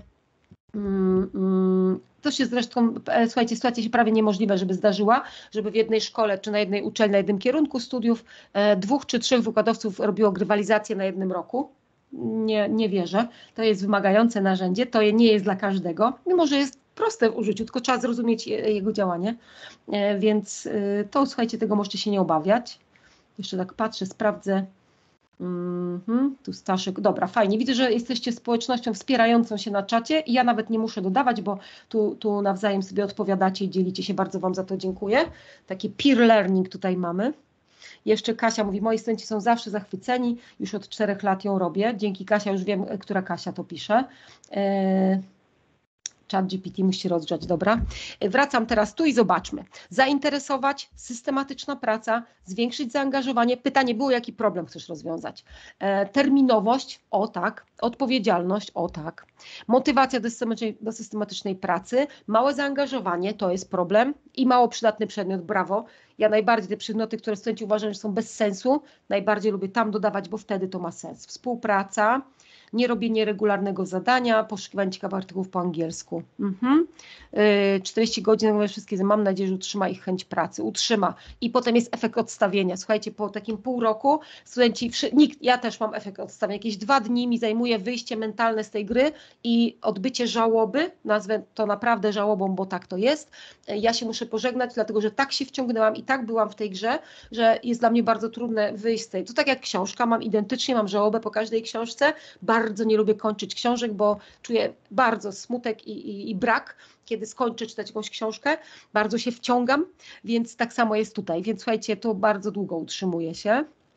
to się zresztą, słuchajcie, sytuacja się prawie niemożliwa, żeby zdarzyła, żeby w jednej szkole czy na jednej uczelni, na jednym kierunku studiów dwóch czy trzech wykładowców robiło grywalizację na jednym roku. Nie, nie wierzę, to jest wymagające narzędzie, to nie jest dla każdego, mimo że jest proste w użyciu, tylko trzeba zrozumieć jego działanie, więc to, słuchajcie, tego możecie się nie obawiać. Jeszcze tak patrzę, sprawdzę. Mm-hmm, tu Staszek, dobra, fajnie, widzę, że jesteście społecznością wspierającą się na czacie i ja nawet nie muszę dodawać, bo tu, tu nawzajem sobie odpowiadacie i dzielicie się, bardzo Wam za to dziękuję. Taki peer learning tutaj mamy. Jeszcze Kasia mówi, moi studenci są zawsze zachwyceni, już od czterech lat ją robię. Dzięki Kasia, już wiem, która Kasia to pisze. Eee, Chat G P T musi rozgrzać, dobra. Wracam teraz tu i zobaczmy. Zainteresować, systematyczna praca, zwiększyć zaangażowanie. Pytanie było, jaki problem chcesz rozwiązać. Eee, terminowość, o tak. Odpowiedzialność, o tak. Motywacja do systematycznej, do systematycznej pracy. Małe zaangażowanie, to jest problem. I mało przydatny przedmiot, brawo. Ja najbardziej te przedmioty, które studenci uważają, że są bez sensu, najbardziej lubię tam dodawać, bo wtedy to ma sens. Współpraca, nie robienie regularnego zadania, poszukiwanie ciekawych artykułów po angielsku. Mhm. Yy, czterdzieści godzin, wszystkie, mam nadzieję, że utrzyma ich chęć pracy. Utrzyma. I potem jest efekt odstawienia. Słuchajcie, po takim pół roku studenci, nikt, ja też mam efekt odstawienia. Jakieś dwa dni mi zajmuje wyjście mentalne z tej gry i odbycie żałoby, nazwę to naprawdę żałobą, bo tak to jest. Ja się muszę pożegnać, dlatego że tak się wciągnęłam i tak byłam w tej grze, że jest dla mnie bardzo trudne wyjść z tej. To tak jak książka, mam identycznie, mam żałobę po każdej książce. Bardzo nie lubię kończyć książek, bo czuję bardzo smutek i, i, i brak, kiedy skończę czytać jakąś książkę. Bardzo się wciągam, więc tak samo jest tutaj. Więc słuchajcie, to bardzo długo utrzymuje się.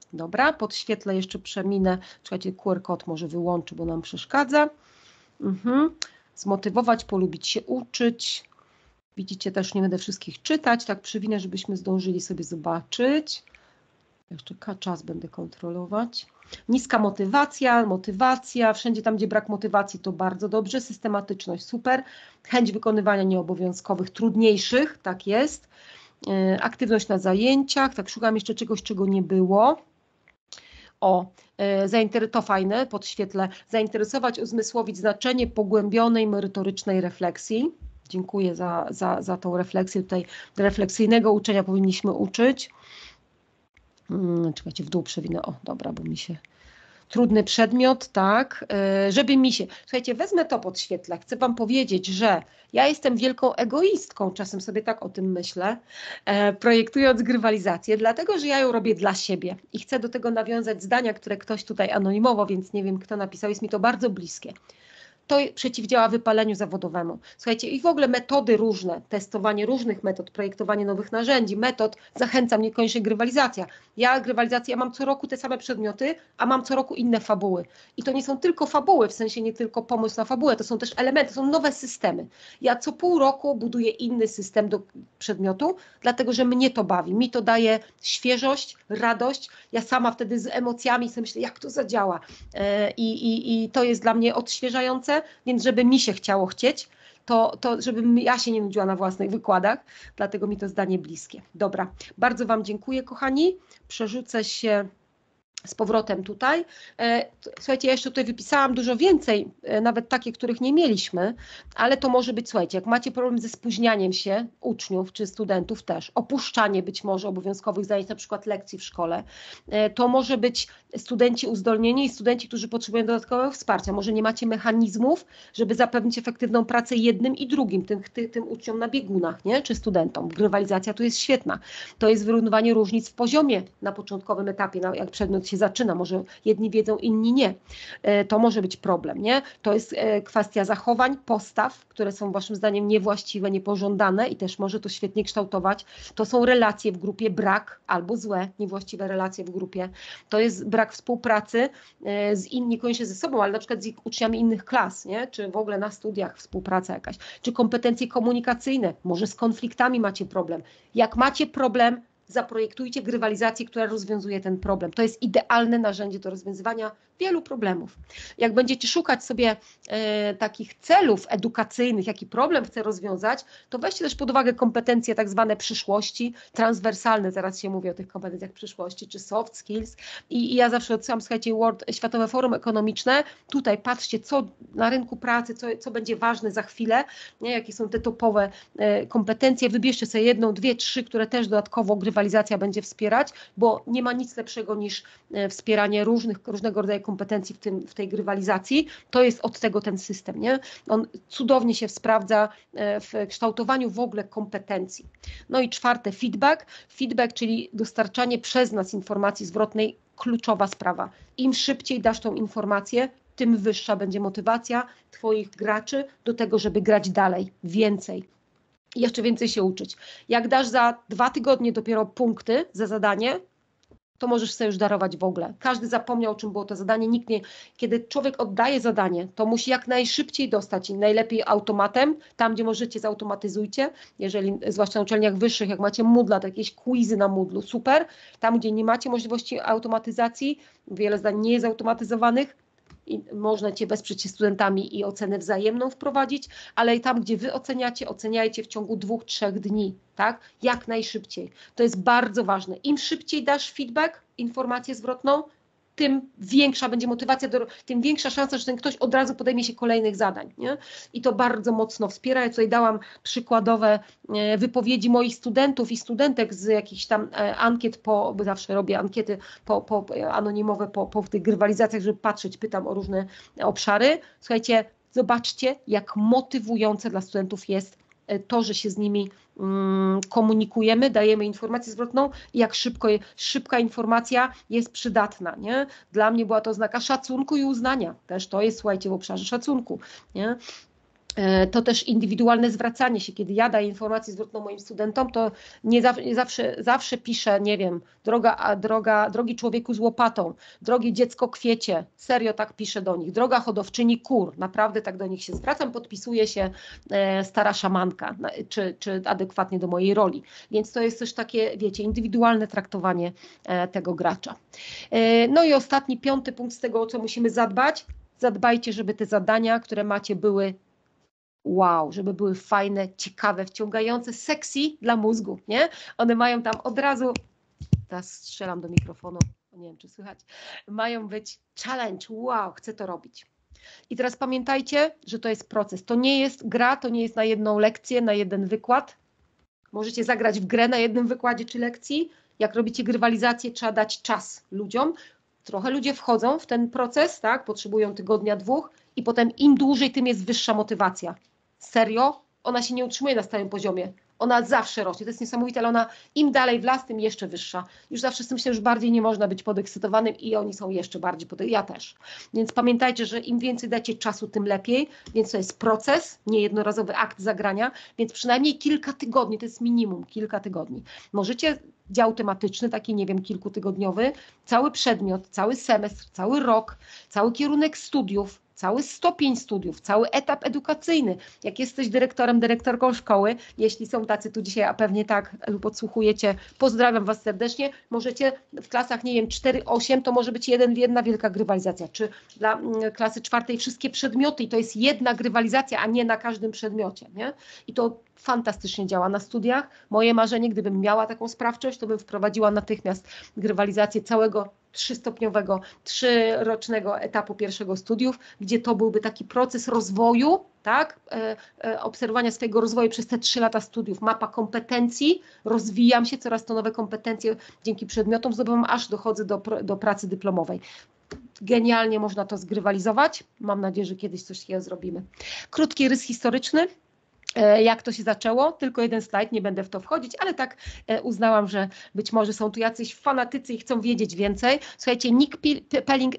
Dobra, podświetlę jeszcze, przeminę. Czekajcie, Q R kod może wyłączy, bo nam przeszkadza. Mhm. Zmotywować, polubić się uczyć. Widzicie, też nie będę wszystkich czytać, tak przywinę, żebyśmy zdążyli sobie zobaczyć. Jeszcze czas będę kontrolować. Niska motywacja, motywacja, wszędzie tam, gdzie brak motywacji, to bardzo dobrze. Systematyczność, super. Chęć wykonywania nieobowiązkowych, trudniejszych, tak jest. Yy, aktywność na zajęciach, tak szukam jeszcze czegoś, czego nie było. O, yy, to fajne, podświetlę. Zainteresować, uzmysłowić znaczenie pogłębionej, merytorycznej refleksji. Dziękuję za, za, za tą refleksję. Tutaj refleksyjnego uczenia powinniśmy uczyć. Hmm, czekajcie, w dół przewinę. O, dobra, bo mi się... Trudny przedmiot, tak, żeby mi się... Słuchajcie, wezmę to podświetlę. Chcę Wam powiedzieć, że ja jestem wielką egoistką, czasem sobie tak o tym myślę, e, projektując grywalizację, dlatego, że ja ją robię dla siebie i chcę do tego nawiązać zdania, które ktoś tutaj anonimowo, więc nie wiem, kto napisał, jest mi to bardzo bliskie. To przeciwdziała wypaleniu zawodowemu. Słuchajcie, i w ogóle metody różne, testowanie różnych metod, projektowanie nowych narzędzi, metod, zachęcam, niekoniecznie grywalizacja. Ja grywalizację, ja mam co roku te same przedmioty, a mam co roku inne fabuły. I to nie są tylko fabuły, w sensie nie tylko pomysł na fabułę, to są też elementy, to są nowe systemy. Ja co pół roku buduję inny system do przedmiotu, dlatego, że mnie to bawi, mi to daje świeżość, radość. Ja sama wtedy z emocjami sobie myślę, jak to zadziała. I, i, i to jest dla mnie odświeżające. Więc żeby mi się chciało chcieć, to, to żebym ja się nie nudziła na własnych wykładach, dlatego mi to zdanie bliskie. Dobra, bardzo Wam dziękuję, kochani. Przerzucę się z powrotem tutaj. Słuchajcie, ja jeszcze tutaj wypisałam dużo więcej, nawet takie, których nie mieliśmy, ale to może być, słuchajcie, jak macie problem ze spóźnianiem się uczniów czy studentów też, opuszczanie być może obowiązkowych zajęć, na przykład lekcji w szkole, to może być studenci uzdolnieni i studenci, którzy potrzebują dodatkowego wsparcia. Może nie macie mechanizmów, żeby zapewnić efektywną pracę jednym i drugim, tym, tym, tym uczniom na biegunach, nie? Czy studentom. Grywalizacja tu jest świetna. To jest wyrównywanie różnic w poziomie na początkowym etapie, jak przedmiot się zaczyna, może jedni wiedzą, inni nie. To może być problem, nie? To jest kwestia zachowań, postaw, które są waszym zdaniem niewłaściwe, niepożądane i też może to świetnie kształtować. To są relacje w grupie, brak albo złe, niewłaściwe relacje w grupie. To jest brak współpracy z innymi, niekoniecznie ze sobą, ale na przykład z uczniami innych klas, nie? Czy w ogóle na studiach współpraca jakaś. Czy kompetencje komunikacyjne, może z konfliktami macie problem. Jak macie problem, zaprojektujcie grywalizację, która rozwiązuje ten problem. To jest idealne narzędzie do rozwiązywania wielu problemów. Jak będziecie szukać sobie e, takich celów edukacyjnych, jaki problem chcę rozwiązać, to weźcie też pod uwagę kompetencje tak zwane przyszłości, transwersalne, teraz się mówi o tych kompetencjach przyszłości, czy soft skills. I, i ja zawsze odsyłam, słuchajcie, World, Światowe Forum Ekonomiczne, tutaj patrzcie, co na rynku pracy, co, co będzie ważne za chwilę, nie? Jakie są te topowe e, kompetencje, wybierzcie sobie jedną, dwie, trzy, które też dodatkowo grywalizacja będzie wspierać, bo nie ma nic lepszego niż e, wspieranie różnych, różnego rodzaju kompetencji w, tym, w tej grywalizacji. To jest od tego ten system, nie? On cudownie się sprawdza w kształtowaniu w ogóle kompetencji. No i czwarte, feedback. Feedback, czyli dostarczanie przez nas informacji zwrotnej, kluczowa sprawa. Im szybciej dasz tą informację, tym wyższa będzie motywacja Twoich graczy do tego, żeby grać dalej, więcej. I jeszcze więcej się uczyć. Jak dasz za dwa tygodnie dopiero punkty za zadanie, to możesz sobie już darować w ogóle. Każdy zapomniał, o czym było to zadanie. Nikt nie, kiedy człowiek oddaje zadanie, to musi jak najszybciej dostać i najlepiej automatem, tam gdzie możecie, zautomatyzujcie, jeżeli, zwłaszcza na uczelniach wyższych, jak macie Moodla, to jakieś quizy na Moodlu, super. Tam, gdzie nie macie możliwości automatyzacji, wiele zdań nie jest automatyzowanych, i można Cię wesprzeć się studentami i ocenę wzajemną wprowadzić, ale i tam, gdzie Wy oceniacie, oceniajcie w ciągu dwóch, trzech dni, tak? Jak najszybciej. To jest bardzo ważne. Im szybciej dasz feedback, informację zwrotną, tym większa będzie motywacja, do, tym większa szansa, że ten ktoś od razu podejmie się kolejnych zadań, nie? I to bardzo mocno wspiera. Ja tutaj dałam przykładowe wypowiedzi moich studentów i studentek z jakichś tam ankiet, po, bo zawsze robię ankiety po, po, anonimowe po, po tych grywalizacjach, żeby patrzeć, pytam o różne obszary. Słuchajcie, zobaczcie, jak motywujące dla studentów jest to, że się z nimi mm, komunikujemy, dajemy informację zwrotną i jak szybko, szybka informacja jest przydatna, nie? Dla mnie była to oznaka szacunku i uznania, też to jest, słuchajcie, w obszarze szacunku, nie? To też indywidualne zwracanie się. Kiedy ja daję informację zwrotną moim studentom, to nie zawsze, nie zawsze, zawsze piszę, nie wiem, droga, a droga, drogi człowieku z łopatą, drogie dziecko kwiecie, serio tak piszę do nich, droga hodowczyni kur, naprawdę tak do nich się zwracam, podpisuje się e, stara szamanka, czy, czy adekwatnie do mojej roli. Więc to jest też takie, wiecie, indywidualne traktowanie e, tego gracza. E, no i ostatni, piąty punkt z tego, o co musimy zadbać. Zadbajcie, żeby te zadania, które macie, były wow, żeby były fajne, ciekawe, wciągające, sexy dla mózgu, nie? One mają tam od razu, teraz strzelam do mikrofonu, nie wiem czy słychać, mają być challenge, wow, chcę to robić. I teraz pamiętajcie, że to jest proces, to nie jest gra, to nie jest na jedną lekcję, na jeden wykład. Możecie zagrać w grę na jednym wykładzie czy lekcji. Jak robicie grywalizację, trzeba dać czas ludziom. Trochę ludzie wchodzą w ten proces, tak? Potrzebują tygodnia, dwóch i potem im dłużej, tym jest wyższa motywacja. Serio? Ona się nie utrzymuje na stałym poziomie. Ona zawsze rośnie. To jest niesamowite, ale ona im dalej w las, tym jeszcze wyższa. Już zawsze z tym myślę, że już bardziej nie można być podekscytowanym i oni są jeszcze bardziej podekscytowani. Ja też. Więc pamiętajcie, że im więcej dacie czasu, tym lepiej. Więc to jest proces, nie jednorazowy akt zagrania, więc przynajmniej kilka tygodni, to jest minimum kilka tygodni. Możecie dział tematyczny, taki nie wiem, kilkutygodniowy, cały przedmiot, cały semestr, cały rok, cały kierunek studiów, cały stopień studiów, cały etap edukacyjny. Jak jesteś dyrektorem, dyrektorką szkoły, jeśli są tacy tu dzisiaj, a pewnie tak lub podsłuchujecie, pozdrawiam Was serdecznie, możecie w klasach, nie wiem, cztery osiem, to może być jeden, jedna wielka grywalizacja, czy dla mm, klasy czwartej wszystkie przedmioty i to jest jedna grywalizacja, a nie na każdym przedmiocie, nie? I to fantastycznie działa na studiach. Moje marzenie, gdybym miała taką sprawczość, to bym wprowadziła natychmiast grywalizację całego trzystopniowego, trzyrocznego etapu pierwszego studiów, gdzie to byłby taki proces rozwoju, tak, e, e, obserwowania swojego rozwoju przez te trzy lata studiów, mapa kompetencji, rozwijam się, coraz to nowe kompetencje dzięki przedmiotom zdobywam, aż dochodzę do, do pracy dyplomowej. Genialnie można to zgrywalizować. Mam nadzieję, że kiedyś coś takiego zrobimy. Krótki rys historyczny. Jak to się zaczęło, tylko jeden slajd, nie będę w to wchodzić, ale tak uznałam, że być może są tu jacyś fanatycy i chcą wiedzieć więcej. Słuchajcie, Nick Pelling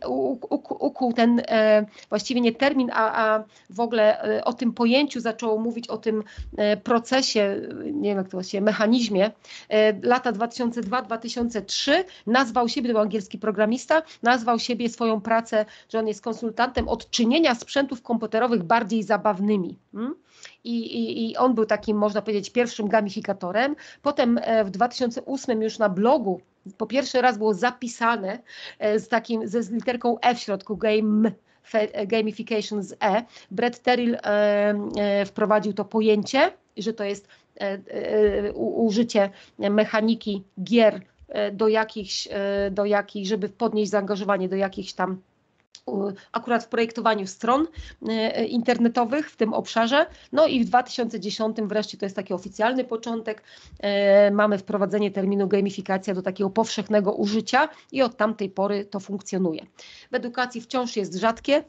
ukuł ten właściwie nie termin, a, a w ogóle o tym pojęciu zaczął mówić, o tym procesie, nie wiem jak to właściwie, mechanizmie, lata dwa tysiące drugi do dwa tysiące trzeciego, nazwał siebie, to był angielski programista, nazwał siebie swoją pracę, że on jest konsultantem od czynienia sprzętów komputerowych bardziej zabawnymi. Hmm? I, i, I on był takim, można powiedzieć, pierwszym gamifikatorem. Potem w dwa tysiące ósmym już na blogu po pierwszy raz było zapisane z takim, ze z literką E w środku, game, gamification z E. Brett Terrell e, e, wprowadził to pojęcie, że to jest e, e, u, użycie mechaniki gier do jakichś, do jakich, żeby podnieść zaangażowanie do jakichś tam akurat w projektowaniu stron internetowych w tym obszarze. No i w dwa tysiące dziesiątym wreszcie, to jest taki oficjalny początek, mamy wprowadzenie terminu gamifikacja do takiego powszechnego użycia i od tamtej pory to funkcjonuje. W edukacji wciąż jest rzadkie.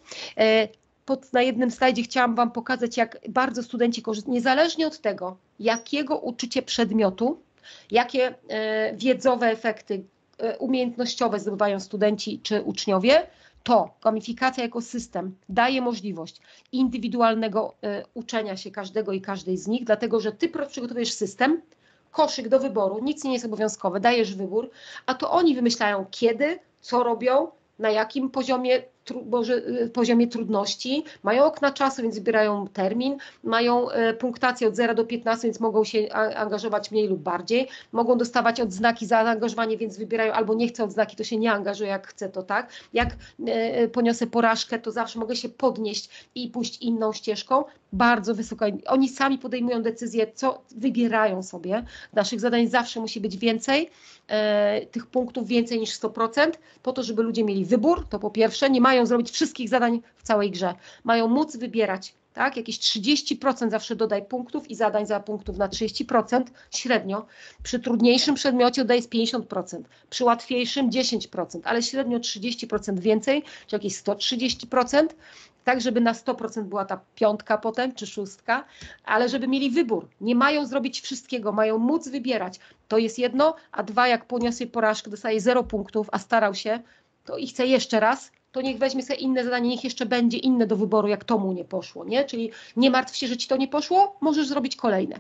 Pod, na jednym slajdzie chciałam Wam pokazać, jak bardzo studenci korzystają, niezależnie od tego, jakiego uczycie przedmiotu, jakie e, wiedzowe efekty e, umiejętnościowe zdobywają studenci czy uczniowie, to gamifikacja jako system daje możliwość indywidualnego y, uczenia się każdego i każdej z nich, dlatego że Ty przygotowujesz system, koszyk do wyboru, nic nie jest obowiązkowe, dajesz wybór, a to oni wymyślają kiedy, co robią, na jakim poziomie, tru, boże, poziomie trudności, mają okna czasu, więc wybierają termin, mają e, punktację od zera do piętnastu, więc mogą się a, angażować mniej lub bardziej, mogą dostawać odznaki za zaangażowanie, więc wybierają albo nie chcę odznaki, to się nie angażuję, jak chcę, to tak. Jak e, poniosę porażkę, to zawsze mogę się podnieść i pójść inną ścieżką, bardzo wysoko. Oni sami podejmują decyzję, co wybierają sobie. Naszych zadań zawsze musi być więcej, e, tych punktów więcej niż sto procent, po to, żeby ludzie mieli wybór, to po pierwsze, nie mają zrobić wszystkich zadań w całej grze, mają móc wybierać, tak, jakieś trzydzieści procent zawsze dodaj punktów i zadań za punktów na trzydzieści procent średnio, przy trudniejszym przedmiocie oddaję z pięćdziesiąt procent, przy łatwiejszym dziesięć procent, ale średnio trzydzieści procent więcej, czy jakieś sto trzydzieści procent, tak żeby na sto procent była ta piątka potem, czy szóstka, ale żeby mieli wybór, nie mają zrobić wszystkiego, mają móc wybierać, to jest jedno, a dwa, jak poniosę porażkę, dostaje zero punktów, a starał się, to i chce jeszcze raz, to niech weźmie sobie inne zadanie, niech jeszcze będzie inne do wyboru, jak to mu nie poszło, nie? Czyli nie martw się, że ci to nie poszło, możesz zrobić kolejne.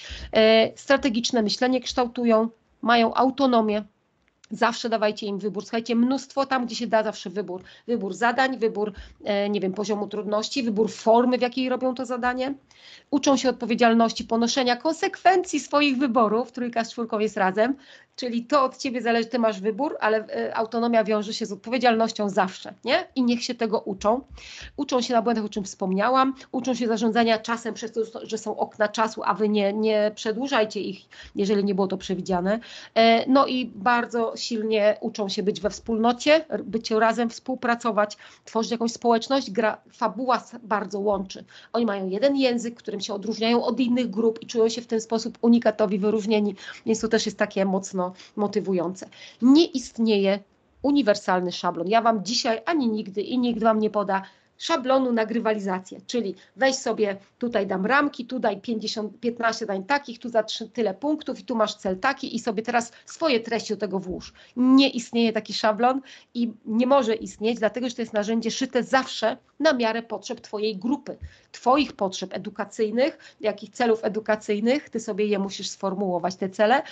E, strategiczne myślenie kształtują, mają autonomię, zawsze dawajcie im wybór. Słuchajcie, mnóstwo tam, gdzie się da, zawsze wybór. Wybór zadań, wybór, e, nie wiem, poziomu trudności, wybór formy, w jakiej robią to zadanie. Uczą się odpowiedzialności, ponoszenia konsekwencji swoich wyborów. Trójka z czwórką jest razem, czyli to od ciebie zależy, ty masz wybór, ale e, autonomia wiąże się z odpowiedzialnością zawsze, nie? I niech się tego uczą. Uczą się na błędach, o czym wspomniałam. Uczą się zarządzania czasem przez to, że są okna czasu, a wy nie, nie przedłużajcie ich, jeżeli nie było to przewidziane. E, no i bardzo silnie uczą się być we wspólnocie, być razem, współpracować, tworzyć jakąś społeczność. Gra, fabuła bardzo łączy. Oni mają jeden język, którym się odróżniają od innych grup i czują się w ten sposób unikatowi, wyróżnieni, więc to też jest takie mocno motywujące. Nie istnieje uniwersalny szablon. Ja Wam dzisiaj ani nigdy i nikt Wam nie poda szablonu na grywalizację, czyli weź sobie, tutaj dam ramki, tu daj pięćdziesiąt, piętnaście dań takich, tu za trzy, tyle punktów i tu masz cel taki i sobie teraz swoje treści do tego włóż. Nie istnieje taki szablon i nie może istnieć, dlatego że to jest narzędzie szyte zawsze na miarę potrzeb Twojej grupy, Twoich potrzeb edukacyjnych, jakich celów edukacyjnych, Ty sobie je musisz sformułować, te cele.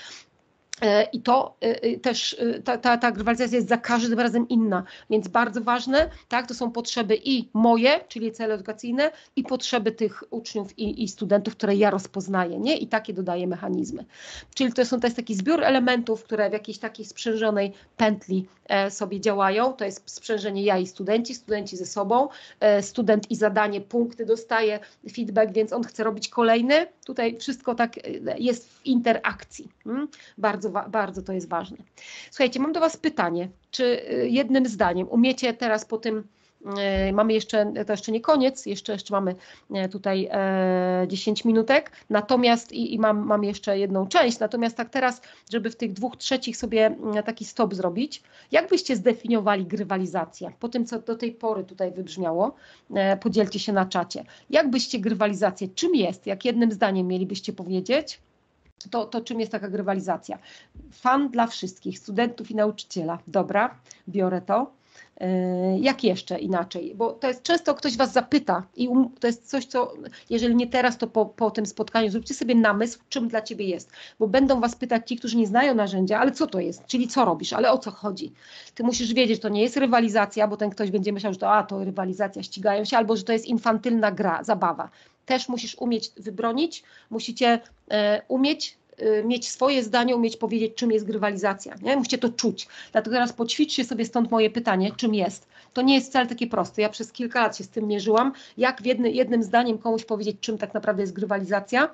I to też, ta, ta, ta grywalizacja jest za każdym razem inna, więc bardzo ważne, tak, to są potrzeby i moje, czyli cele edukacyjne, i potrzeby tych uczniów i, i studentów, które ja rozpoznaję, nie? I takie dodaję mechanizmy. Czyli to, są, to jest taki zbiór elementów, które w jakiejś takiej sprzężonej pętli e, sobie działają, to jest sprzężenie ja i studenci, studenci ze sobą, e, student i zadanie, punkty dostaje, feedback, więc on chce robić kolejny, tutaj wszystko tak jest w interakcji, hmm? Bardzo Bardzo to jest ważne. Słuchajcie, mam do Was pytanie, czy jednym zdaniem umiecie teraz po tym, e, mamy jeszcze, to jeszcze nie koniec, jeszcze, jeszcze mamy tutaj e, dziesięć minutek, natomiast i, i mam, mam jeszcze jedną część, natomiast tak teraz, żeby w tych dwóch trzecich sobie taki stop zrobić, jak byście zdefiniowali grywalizację? Po tym, co do tej pory tutaj wybrzmiało, e, podzielcie się na czacie. Jak byście grywalizację, czym jest, jak jednym zdaniem mielibyście powiedzieć? To, to czym jest taka grywalizacja? Fan dla wszystkich, studentów i nauczyciela. Dobra, biorę to. Yy, jak jeszcze inaczej? Bo to jest często ktoś Was zapyta i um, to jest coś, co jeżeli nie teraz, to po, po tym spotkaniu zróbcie sobie namysł, czym dla Ciebie jest. Bo będą Was pytać ci, którzy nie znają narzędzia, ale co to jest? Czyli co robisz? Ale o co chodzi? Ty musisz wiedzieć, to nie jest rywalizacja, bo ten ktoś będzie myślał, że to, a, to rywalizacja, ścigają się, albo że to jest infantylna gra, zabawa. Też musisz umieć wybronić, musicie e, umieć e, mieć swoje zdanie, umieć powiedzieć, czym jest grywalizacja. Nie? Musicie to czuć. Dlatego teraz poćwiczcie sobie stąd moje pytanie, czym jest. To nie jest wcale takie proste. Ja przez kilka lat się z tym mierzyłam. Jak w jedny, jednym zdaniem komuś powiedzieć, czym tak naprawdę jest grywalizacja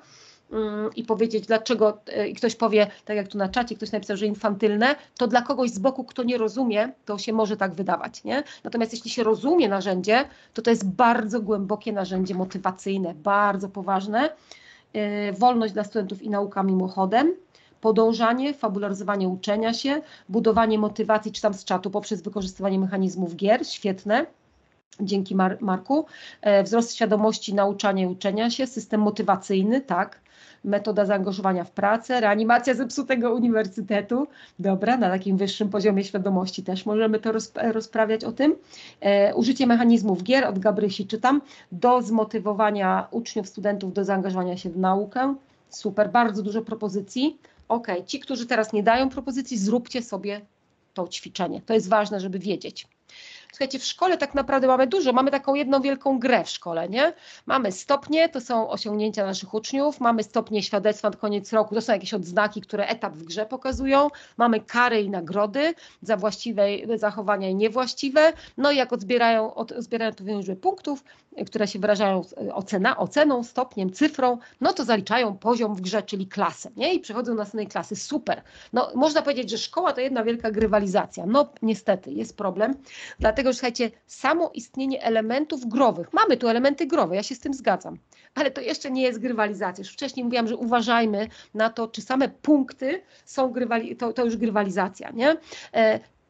i powiedzieć, dlaczego, i ktoś powie, tak jak tu na czacie, ktoś napisał, że infantylne, to dla kogoś z boku, kto nie rozumie, to się może tak wydawać, nie? Natomiast jeśli się rozumie narzędzie, to to jest bardzo głębokie narzędzie motywacyjne, bardzo poważne. Yy, wolność dla studentów i nauka mimochodem, podążanie, fabularyzowanie uczenia się, budowanie motywacji, czytam z czatu, poprzez wykorzystywanie mechanizmów gier, świetne. Dzięki Mar Marku. E, wzrost świadomości nauczania i uczenia się, system motywacyjny, tak. Metoda zaangażowania w pracę, reanimacja zepsutego uniwersytetu. Dobra, na takim wyższym poziomie świadomości też możemy to rozp rozprawiać o tym. E, użycie mechanizmów gier, od Gabrysi czytam, do zmotywowania uczniów, studentów do zaangażowania się w naukę. Super, bardzo dużo propozycji. Ok, ci, którzy teraz nie dają propozycji, zróbcie sobie to ćwiczenie. To jest ważne, żeby wiedzieć. Słuchajcie, w szkole tak naprawdę mamy dużo, mamy taką jedną wielką grę w szkole, nie? Mamy stopnie, to są osiągnięcia naszych uczniów, mamy stopnie świadectwa na koniec roku, to są jakieś odznaki, które etap w grze pokazują, mamy kary i nagrody za właściwe zachowania i niewłaściwe, no i jak odbierają, od, zbierają to liczbę punktów, które się wyrażają ocena, oceną, stopniem, cyfrą, no to zaliczają poziom w grze, czyli klasę, nie? I przechodzą do następnej klasy, super. No można powiedzieć, że szkoła to jedna wielka grywalizacja, no niestety jest problem, dlatego, że słuchajcie, samo istnienie elementów growych, mamy tu elementy growe, ja się z tym zgadzam, ale to jeszcze nie jest grywalizacja. Już wcześniej mówiłam, że uważajmy na to, czy same punkty są grywali, to, to już grywalizacja, nie?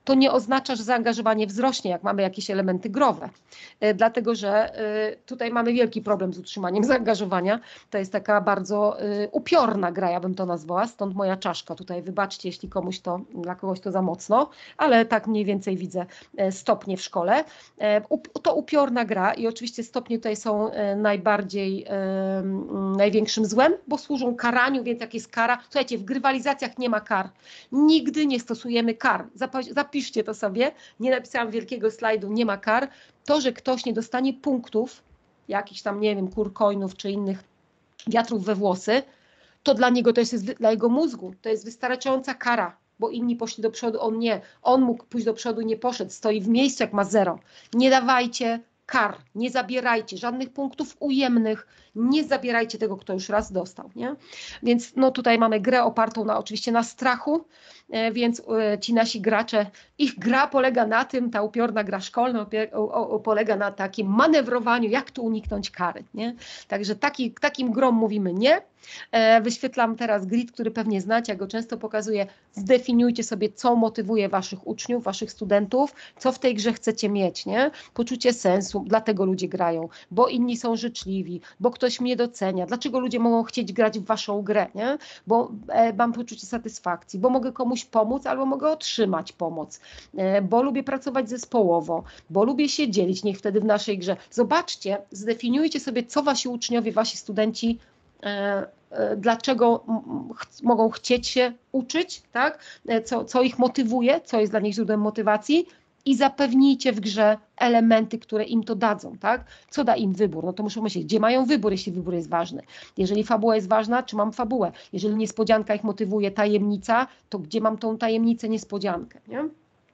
to nie oznacza, że zaangażowanie wzrośnie, jak mamy jakieś elementy growe. Dlatego, że tutaj mamy wielki problem z utrzymaniem zaangażowania. To jest taka bardzo upiorna gra, ja bym to nazwała, stąd moja czaszka tutaj. Wybaczcie, jeśli komuś to, dla kogoś to za mocno, ale tak mniej więcej widzę stopnie w szkole. To upiorna gra i oczywiście stopnie tutaj są najbardziej, największym złem, bo służą karaniu, więc jak jest kara, słuchajcie, w grywalizacjach nie ma kar. Nigdy nie stosujemy kar. Zapiszcie to sobie, nie napisałam wielkiego slajdu, nie ma kar. To, że ktoś nie dostanie punktów, jakichś tam, nie wiem, kurcoinów czy innych wiatrów we włosy, to dla niego to jest, dla jego mózgu, to jest wystarczająca kara, bo inni poszli do przodu, on nie. On mógł pójść do przodu, nie poszedł, stoi w miejscu jak ma zero. Nie dawajcie kar, nie zabierajcie żadnych punktów ujemnych, nie zabierajcie tego, kto już raz dostał, nie? Więc no tutaj mamy grę opartą na, oczywiście na strachu, e, więc e, ci nasi gracze, ich gra polega na tym, ta upiorna gra szkolna o, o, polega na takim manewrowaniu, jak tu uniknąć kary, nie? Także taki, takim grom mówimy nie. E, wyświetlam teraz grid, który pewnie znacie, ja go często pokazuję. Zdefiniujcie sobie, co motywuje waszych uczniów, waszych studentów, co w tej grze chcecie mieć, nie? Poczucie sensu, dlatego ludzie grają, bo inni są życzliwi, bo ktoś mnie docenia. Dlaczego ludzie mogą chcieć grać w waszą grę, nie? Bo e, mam poczucie satysfakcji, bo mogę komuś pomóc albo mogę otrzymać pomoc, e, bo lubię pracować zespołowo, bo lubię się dzielić, niech wtedy w naszej grze. Zobaczcie, zdefiniujcie sobie, co wasi uczniowie, wasi studenci e, dlaczego ch mogą chcieć się uczyć, tak? co, co ich motywuje, co jest dla nich źródłem motywacji i zapewnijcie w grze elementy, które im to dadzą, tak? Co da im wybór? No to muszą myśleć, gdzie mają wybór, jeśli wybór jest ważny. Jeżeli fabuła jest ważna, czy mam fabułę? Jeżeli niespodzianka ich motywuje, tajemnica, to gdzie mam tą tajemnicę, niespodziankę, nie?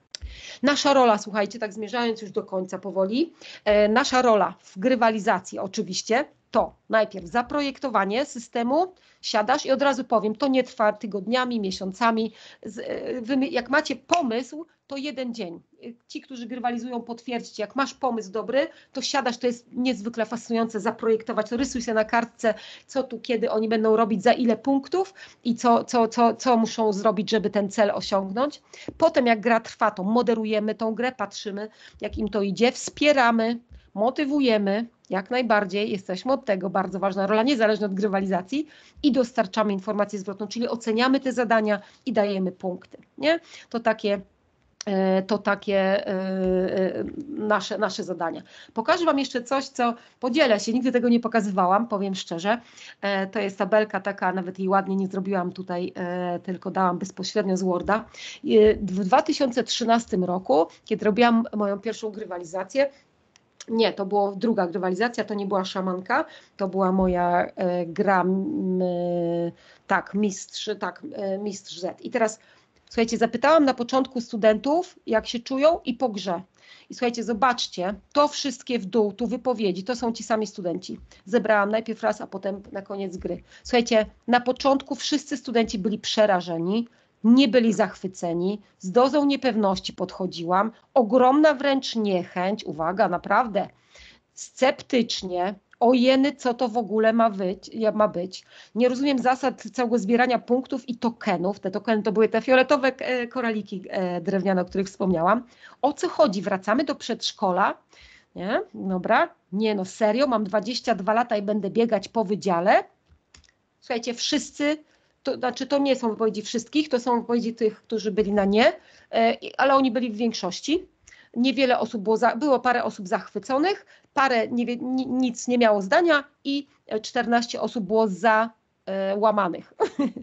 Nasza rola, słuchajcie, tak zmierzając już do końca powoli, e, nasza rola w grywalizacji oczywiście to najpierw zaprojektowanie systemu, siadasz i od razu powiem, to nie trwa tygodniami, miesiącami. Jak macie pomysł, to jeden dzień. Ci, którzy grywalizują, potwierdźcie, jak masz pomysł dobry, to siadasz, to jest niezwykle fascynujące zaprojektować, to rysuj sobie na kartce, co tu, kiedy oni będą robić, za ile punktów i co, co, co, co muszą zrobić, żeby ten cel osiągnąć. Potem jak gra trwa, to moderujemy tą grę, patrzymy, jak im to idzie, wspieramy, motywujemy, jak najbardziej, jesteśmy od tego, bardzo ważna rola, niezależnie od grywalizacji i dostarczamy informację zwrotną, czyli oceniamy te zadania i dajemy punkty, nie? To takie, to takie nasze, nasze zadania. Pokażę wam jeszcze coś, co podzielę się, nigdy tego nie pokazywałam, powiem szczerze. To jest tabelka taka, nawet jej ładnie nie zrobiłam tutaj, tylko dałam bezpośrednio z Worda. W dwa tysiące trzynastym roku, kiedy robiłam moją pierwszą grywalizację, nie, to była druga grywalizacja, to nie była szamanka, to była moja e, gra, m, e, tak, mistrz, tak, e, mistrz Z. I teraz, słuchajcie, zapytałam na początku studentów, jak się czują i po grze. I słuchajcie, zobaczcie, to wszystkie w dół, tu wypowiedzi, to są ci sami studenci. Zebrałam najpierw raz, a potem na koniec gry. Słuchajcie, na początku wszyscy studenci byli przerażeni, nie byli zachwyceni, z dozą niepewności podchodziłam, ogromna wręcz niechęć, uwaga, naprawdę, sceptycznie, ojeny, co to w ogóle ma być, ma być. Nie rozumiem zasad całego zbierania punktów i tokenów. Te tokeny to były te fioletowe koraliki drewniane, o których wspomniałam. O co chodzi? Wracamy do przedszkola. Nie? Dobra, nie no serio, mam dwadzieścia dwa lata i będę biegać po wydziale. Słuchajcie, wszyscy, to znaczy to nie są wypowiedzi wszystkich, to są wypowiedzi tych, którzy byli na nie, ale oni byli w większości. Niewiele osób było, za, było parę osób zachwyconych, parę nie, nic nie miało zdania i czternaście osób było załamanych.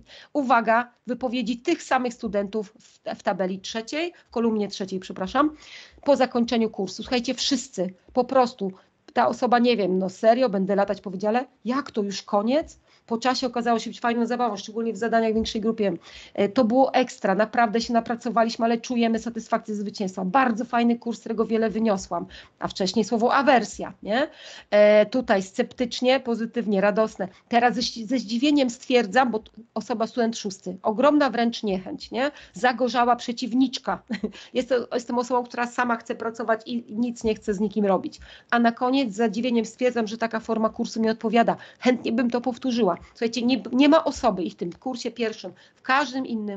Uwaga, wypowiedzi tych samych studentów w, w tabeli trzeciej, w kolumnie trzeciej, przepraszam, po zakończeniu kursu. Słuchajcie, wszyscy, po prostu ta osoba, nie wiem, no serio, będę latać po wydziale, jak to już koniec? Po czasie okazało się być fajną zabawą, szczególnie w zadaniach w większej grupie. To było ekstra, naprawdę się napracowaliśmy, ale czujemy satysfakcję ze zwycięstwa. Bardzo fajny kurs, z którego wiele wyniosłam. A wcześniej słowo awersja, nie? E, tutaj sceptycznie, pozytywnie, radosne. Teraz ze, ze zdziwieniem stwierdzam, bo osoba student szósty, ogromna wręcz niechęć, nie? Zagorzała przeciwniczka. Jest to, jestem osobą, która sama chce pracować i nic nie chce z nikim robić. A na koniec z zadziwieniem stwierdzam, że taka forma kursu mi odpowiada. Chętnie bym to powtórzyła. Słuchajcie, nie, nie ma osoby i w tym kursie pierwszym, w każdym innym,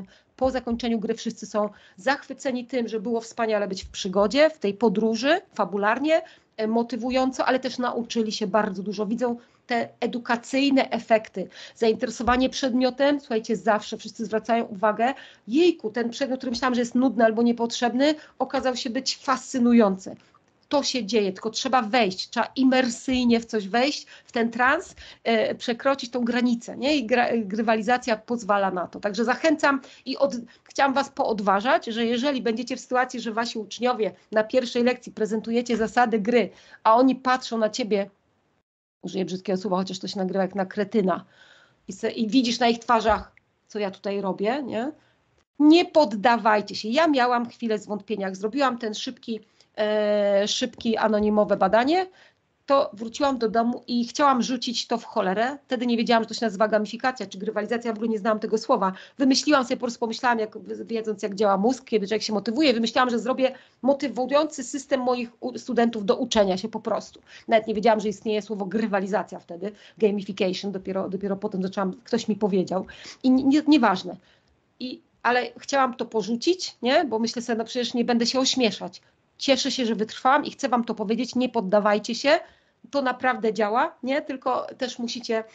po zakończeniu gry wszyscy są zachwyceni tym, że było wspaniale być w przygodzie, w tej podróży, fabularnie, motywująco, ale też nauczyli się bardzo dużo, widzą te edukacyjne efekty, zainteresowanie przedmiotem, słuchajcie, zawsze wszyscy zwracają uwagę, jejku, ten przedmiot, który myślałam, że jest nudny albo niepotrzebny, okazał się być fascynujący. To się dzieje, tylko trzeba wejść, trzeba imersyjnie w coś wejść, w ten trans, e, przekroczyć tą granicę, nie? I gra, grywalizacja pozwala na to. Także zachęcam i od, chciałam Was poodważać, że jeżeli będziecie w sytuacji, że Wasi uczniowie na pierwszej lekcji prezentujecie zasady gry, a oni patrzą na Ciebie, użyję brzydkiego słowa, chociaż to się nagrywa jak na kretyna, i, se, i widzisz na ich twarzach, co ja tutaj robię, nie? Nie poddawajcie się. Ja miałam chwilę zwątpienia, jak zrobiłam ten szybki, e, szybki anonimowe badanie, to wróciłam do domu i chciałam rzucić to w cholerę. Wtedy nie wiedziałam, że to się nazywa gamifikacja czy grywalizacja, w ogóle nie znałam tego słowa. Wymyśliłam sobie, po prostu pomyślałam, jak, wiedząc jak działa mózg, kiedy człowiek się motywuje, wymyślałam, że zrobię motywujący system moich studentów do uczenia się po prostu. Nawet nie wiedziałam, że istnieje słowo grywalizacja wtedy, gamification, dopiero, dopiero potem zaczęłam, ktoś mi powiedział. I nie, nieważne. I, ale chciałam to porzucić, nie? Bo myślę sobie, no przecież nie będę się ośmieszać. Cieszę się, że wytrwałam i chcę Wam to powiedzieć, nie poddawajcie się, to naprawdę działa, nie? Tylko też musicie,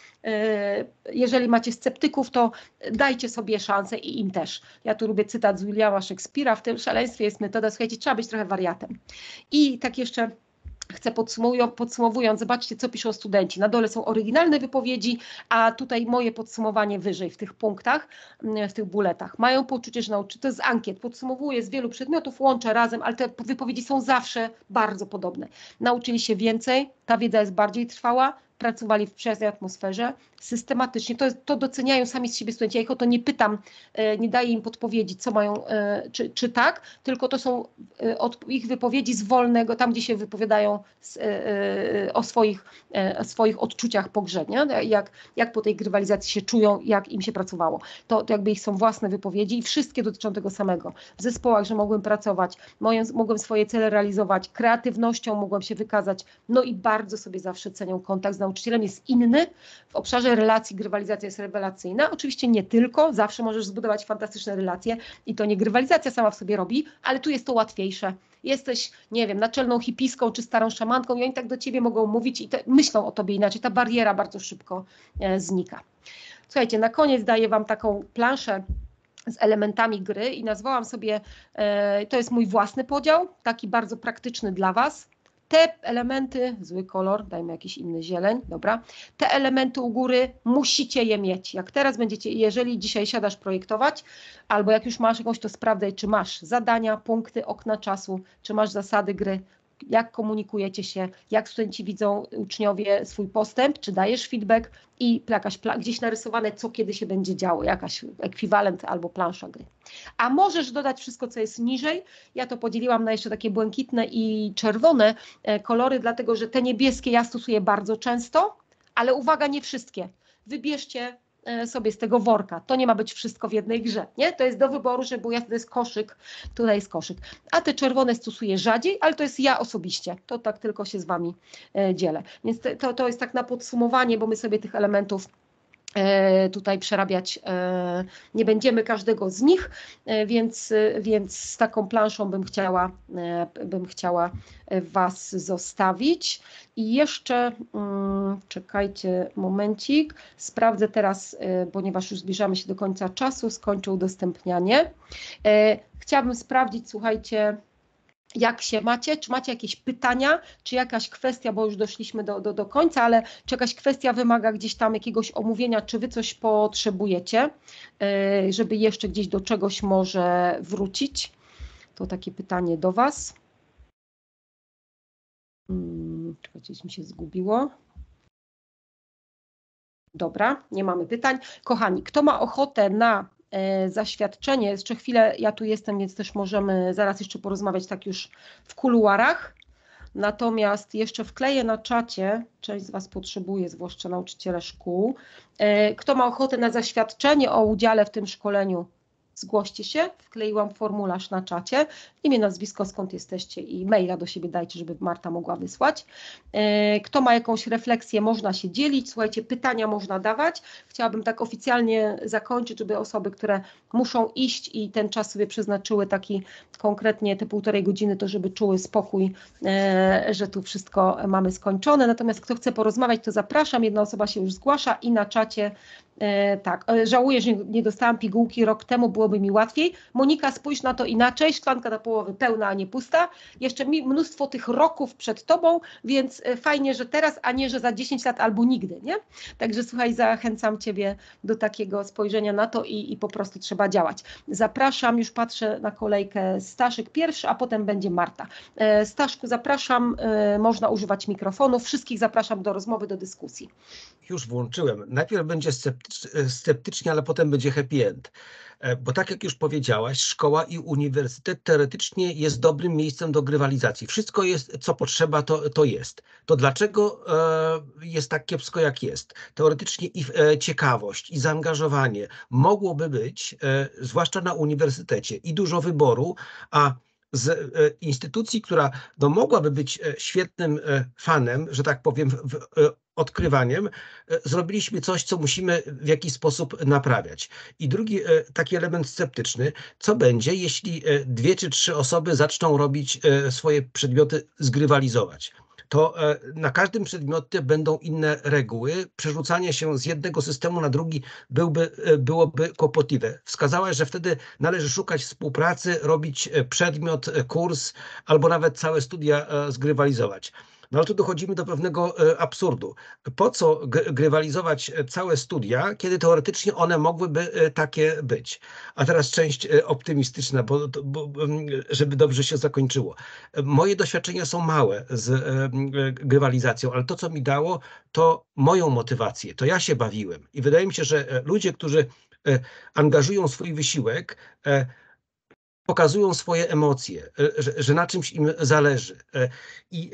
jeżeli macie sceptyków, to dajcie sobie szansę i im też. Ja tu lubię cytat z Williama Shakespeare'a, w tym szaleństwie jest metoda, słuchajcie, trzeba być trochę wariatem. I tak jeszcze chcę podsumowując, podsumowując, zobaczcie, co piszą studenci. Na dole są oryginalne wypowiedzi, a tutaj moje podsumowanie wyżej w tych punktach, w tych bulletach. Mają poczucie, że nauczy, to jest z ankiet, podsumowuję z wielu przedmiotów, łączę razem, ale te wypowiedzi są zawsze bardzo podobne. Nauczyli się więcej, ta wiedza jest bardziej trwała, pracowali w przyjaznej atmosferze, systematycznie, to, to doceniają sami z siebie studenci, ja ich o to nie pytam, nie daję im podpowiedzi, co mają, czy, czy tak, tylko to są od ich wypowiedzi z wolnego, tam gdzie się wypowiadają z, o swoich, o swoich odczuciach po grze, nie? Jak, jak po tej grywalizacji się czują, jak im się pracowało. To, to jakby ich są własne wypowiedzi i wszystkie dotyczą tego samego. W zespołach, że mogłem pracować, moją, mogłem swoje cele realizować, kreatywnością mogłem się wykazać, no i bardzo sobie zawsze cenią kontakt z nauczycielem, jest inny. W obszarze relacji grywalizacja jest rewelacyjna. Oczywiście nie tylko, zawsze możesz zbudować fantastyczne relacje i to nie grywalizacja sama w sobie robi, ale tu jest to łatwiejsze. Jesteś, nie wiem, naczelną hipiską czy starą szamanką i oni tak do ciebie mogą mówić i te, myślą o tobie inaczej. Ta bariera bardzo szybko e, znika. Słuchajcie, na koniec daję Wam taką planszę z elementami gry i nazwałam sobie, e, to jest mój własny podział, taki bardzo praktyczny dla Was. Te elementy, zły kolor, dajmy jakiś inny zieleń, dobra, te elementy u góry musicie je mieć. Jak teraz będziecie, jeżeli dzisiaj siadasz projektować, albo jak już masz jakąś, to sprawdzaj, czy masz zadania, punkty, okna czasu, czy masz zasady gry, jak komunikujecie się, jak studenci widzą, uczniowie swój postęp, czy dajesz feedback i jakaś gdzieś narysowane, co kiedy się będzie działo, jakaś ekwiwalent albo plansza gry. A możesz dodać wszystko, co jest niżej. Ja to podzieliłam na jeszcze takie błękitne i czerwone kolory, dlatego że te niebieskie ja stosuję bardzo często, ale uwaga, nie wszystkie. Wybierzcie sobie z tego worka. To nie ma być wszystko w jednej grze, nie? To jest do wyboru, żeby był jasny, to jest koszyk, tutaj jest koszyk. A te czerwone stosuję rzadziej, ale to jest ja osobiście. To tak tylko się z Wami e, dzielę. Więc to, to jest tak na podsumowanie, bo my sobie tych elementów e, tutaj przerabiać e, nie będziemy każdego z nich, e, więc, e, więc z taką planszą bym chciała, e, bym chciała Was zostawić. I jeszcze, um, czekajcie momencik, sprawdzę teraz, e, ponieważ już zbliżamy się do końca czasu, skończę udostępnianie. E, chciałabym sprawdzić, słuchajcie, jak się macie, czy macie jakieś pytania, czy jakaś kwestia, bo już doszliśmy do, do, do końca, ale czy jakaś kwestia wymaga gdzieś tam jakiegoś omówienia, czy Wy coś potrzebujecie, e, żeby jeszcze gdzieś do czegoś może wrócić? To takie pytanie do Was. Hmm, czekajcie, mi się zgubiło. Dobra, nie mamy pytań. Kochani, kto ma ochotę na e, zaświadczenie, jeszcze chwilę ja tu jestem, więc też możemy zaraz jeszcze porozmawiać tak już w kuluarach. Natomiast jeszcze wkleję na czacie, część z Was potrzebuje, zwłaszcza nauczyciele szkół. E, kto ma ochotę na zaświadczenie o udziale w tym szkoleniu, zgłoście się, wkleiłam formularz na czacie, imię, nazwisko, skąd jesteście i maila do siebie dajcie, żeby Marta mogła wysłać. Kto ma jakąś refleksję, można się dzielić, słuchajcie, pytania można dawać. Chciałabym tak oficjalnie zakończyć, żeby osoby, które muszą iść i ten czas sobie przeznaczyły taki konkretnie te półtorej godziny, to żeby czuły spokój, że tu wszystko mamy skończone. Natomiast kto chce porozmawiać, to zapraszam, jedna osoba się już zgłasza i na czacie tak, żałuję, że nie dostałam pigułki rok temu, byłoby mi łatwiej. Monika, spójrz na to inaczej, szklanka na połowę pełna, a nie pusta. Jeszcze mi mnóstwo tych roków przed tobą, więc fajnie, że teraz, a nie, że za dziesięć lat albo nigdy, nie? Także słuchaj, zachęcam ciebie do takiego spojrzenia na to i, i po prostu trzeba działać. Zapraszam, już patrzę na kolejkę, Staszek pierwszy, a potem będzie Marta. Staszku, zapraszam, można używać mikrofonu, wszystkich zapraszam do rozmowy, do dyskusji. Już włączyłem. Najpierw będzie sceptycznie, ale potem będzie happy end. Bo tak jak już powiedziałaś, szkoła i uniwersytet teoretycznie jest dobrym miejscem do grywalizacji. Wszystko jest, co potrzeba, to, to jest. To dlaczego jest tak kiepsko, jak jest? Teoretycznie i ciekawość, i zaangażowanie mogłoby być, zwłaszcza na uniwersytecie, i dużo wyboru, a z instytucji, która no, mogłaby być świetnym fanem, że tak powiem, w, odkrywaniem, zrobiliśmy coś, co musimy w jakiś sposób naprawiać. I drugi taki element sceptyczny, co będzie, jeśli dwie czy trzy osoby zaczną robić swoje przedmioty, zgrywalizować. To na każdym przedmiocie będą inne reguły. Przerzucanie się z jednego systemu na drugi byłby, byłoby kłopotliwe. Wskazałaś, że wtedy należy szukać współpracy, robić przedmiot, kurs albo nawet całe studia zgrywalizować. No ale tu dochodzimy do pewnego absurdu. Po co grywalizować całe studia, kiedy teoretycznie one mogłyby takie być? A teraz część optymistyczna, bo, bo, żeby dobrze się zakończyło. Moje doświadczenia są małe z grywalizacją, ale to, co mi dało, to moją motywację. To ja się bawiłem. I wydaje mi się, że ludzie, którzy angażują swój wysiłek, pokazują swoje emocje, że, że na czymś im zależy. I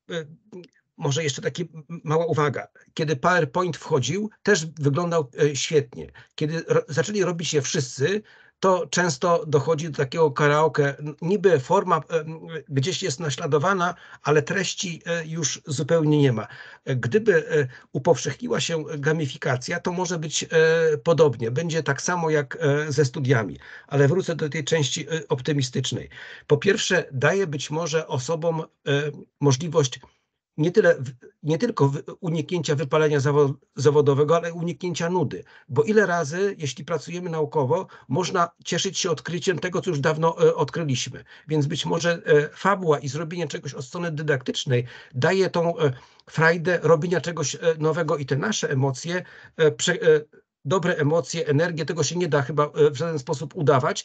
może jeszcze taka mała uwaga. Kiedy PowerPoint wchodził, też wyglądał świetnie. Kiedy ro, zaczęli robić je wszyscy, to często dochodzi do takiego karaoke. Niby forma gdzieś jest naśladowana, ale treści już zupełnie nie ma. Gdyby upowszechniła się gamifikacja, to może być podobnie. Będzie tak samo jak ze studiami. Ale wrócę do tej części optymistycznej. Po pierwsze, daje być może osobom możliwość nie tyle, nie tylko uniknięcia wypalenia zawodowego, ale uniknięcia nudy. Bo ile razy, jeśli pracujemy naukowo, można cieszyć się odkryciem tego, co już dawno odkryliśmy. Więc być może fabuła i zrobienie czegoś od strony dydaktycznej daje tą frajdę robienia czegoś nowego i te nasze emocje, dobre emocje, energię, tego się nie da chyba w żaden sposób udawać,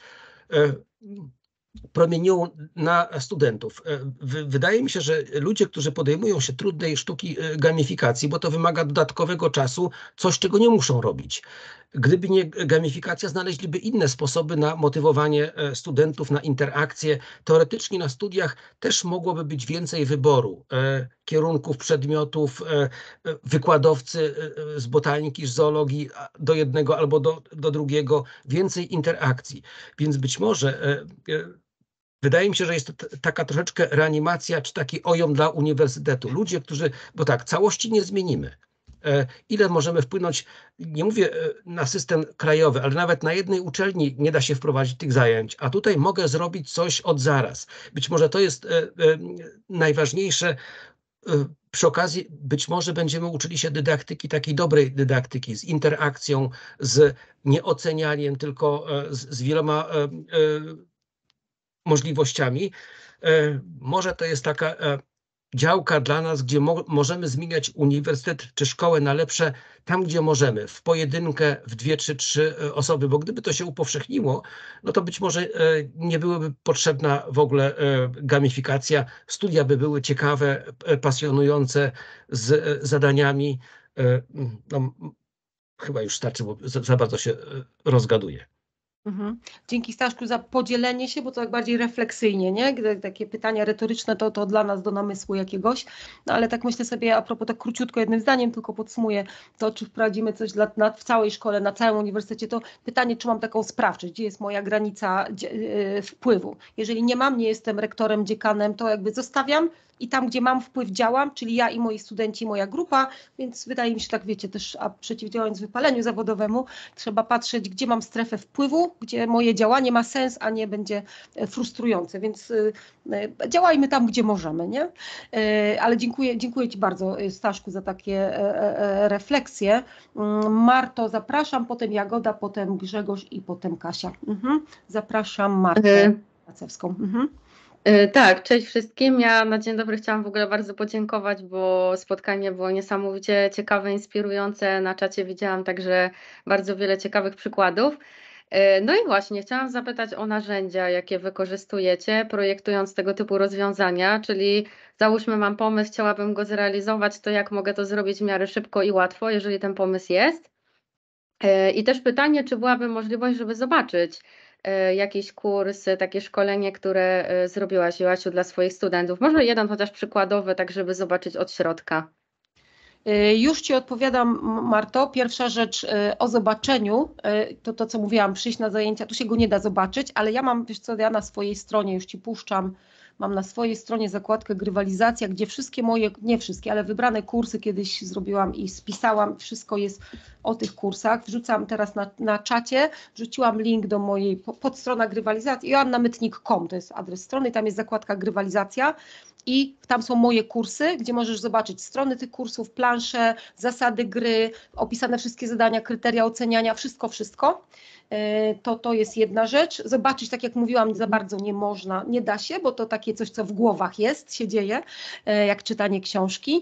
promieniują na studentów. Wydaje mi się, że ludzie, którzy podejmują się trudnej sztuki gamifikacji, bo to wymaga dodatkowego czasu, coś, czego nie muszą robić. Gdyby nie gamifikacja, znaleźliby inne sposoby na motywowanie studentów, na interakcje. Teoretycznie na studiach też mogłoby być więcej wyboru kierunków, przedmiotów, wykładowcy z botaniki, z zoologii do jednego albo do, do drugiego, więcej interakcji. Więc być może wydaje mi się, że jest to taka troszeczkę reanimacja, czy taki ojom dla uniwersytetu. Ludzie, którzy, bo tak, całości nie zmienimy. Ile możemy wpłynąć, nie mówię na system krajowy, ale nawet na jednej uczelni nie da się wprowadzić tych zajęć, a tutaj mogę zrobić coś od zaraz. Być może to jest najważniejsze. Przy okazji być może będziemy uczyli się dydaktyki, takiej dobrej dydaktyki, z interakcją, z nieocenianiem, tylko z, z wieloma możliwościami. Może to jest taka działka dla nas, gdzie mo możemy zmieniać uniwersytet czy szkołę na lepsze tam, gdzie możemy, w pojedynkę, w dwie czy trzy osoby, bo gdyby to się upowszechniło, no to być może nie byłaby potrzebna w ogóle gamifikacja, studia by były ciekawe, pasjonujące, z zadaniami. No, chyba już starczy, bo za bardzo się rozgaduję. Mhm. Dzięki Staszku za podzielenie się, bo to tak bardziej refleksyjnie, nie? Gdy takie pytania retoryczne to, to dla nas do namysłu jakiegoś, no ale tak myślę sobie a propos, tak króciutko jednym zdaniem tylko podsumuję to, czy wprowadzimy coś dla, na, w całej szkole, na całym uniwersytecie, to pytanie, czy mam taką sprawczość, gdzie jest moja granica yy, wpływu. Jeżeli nie mam, nie jestem rektorem, dziekanem, to jakby zostawiam i tam, gdzie mam wpływ, działam, czyli ja i moi studenci, moja grupa, więc wydaje mi się tak, wiecie, też a przeciwdziałając wypaleniu zawodowemu, trzeba patrzeć, gdzie mam strefę wpływu, gdzie moje działanie ma sens, a nie będzie frustrujące, więc działajmy tam, gdzie możemy, nie? Ale dziękuję, dziękuję Ci bardzo, Staszku, za takie refleksje. Marto, zapraszam, potem Jagoda, potem Grzegorz i potem Kasia. Mhm. Zapraszam Martę Macewską. Mhm. Tak, cześć wszystkim. Ja na dzień dobry chciałam w ogóle bardzo podziękować, bo spotkanie było niesamowicie ciekawe, inspirujące. Na czacie widziałam także bardzo wiele ciekawych przykładów. No i właśnie chciałam zapytać o narzędzia, jakie wykorzystujecie, projektując tego typu rozwiązania, czyli załóżmy mam pomysł, chciałabym go zrealizować, to jak mogę to zrobić w miarę szybko i łatwo, jeżeli ten pomysł jest. I też pytanie, czy byłaby możliwość, żeby zobaczyć jakiś kurs, takie szkolenie, które zrobiłaś, Joasiu, dla swoich studentów. Może jeden chociaż przykładowy, tak żeby zobaczyć od środka. Już Ci odpowiadam, Marto. Pierwsza rzecz o zobaczeniu, to to, co mówiłam, przyjść na zajęcia, tu się go nie da zobaczyć, ale ja mam, wiesz co, ja na swojej stronie, już Ci puszczam, mam na swojej stronie zakładkę grywalizacja, gdzie wszystkie moje, nie wszystkie, ale wybrane kursy kiedyś zrobiłam i spisałam, wszystko jest o tych kursach. Wrzucam teraz na, na czacie, wrzuciłam link do mojej podstrona grywalizacji, joanna mytnik kropka com, to jest adres strony, tam jest zakładka grywalizacja. I tam są moje kursy, gdzie możesz zobaczyć strony tych kursów, plansze, zasady gry, opisane wszystkie zadania, kryteria oceniania, wszystko, wszystko. To, to jest jedna rzecz. Zobaczyć, tak jak mówiłam, za bardzo nie można, nie da się, bo to takie coś, co w głowach jest, się dzieje, jak czytanie książki.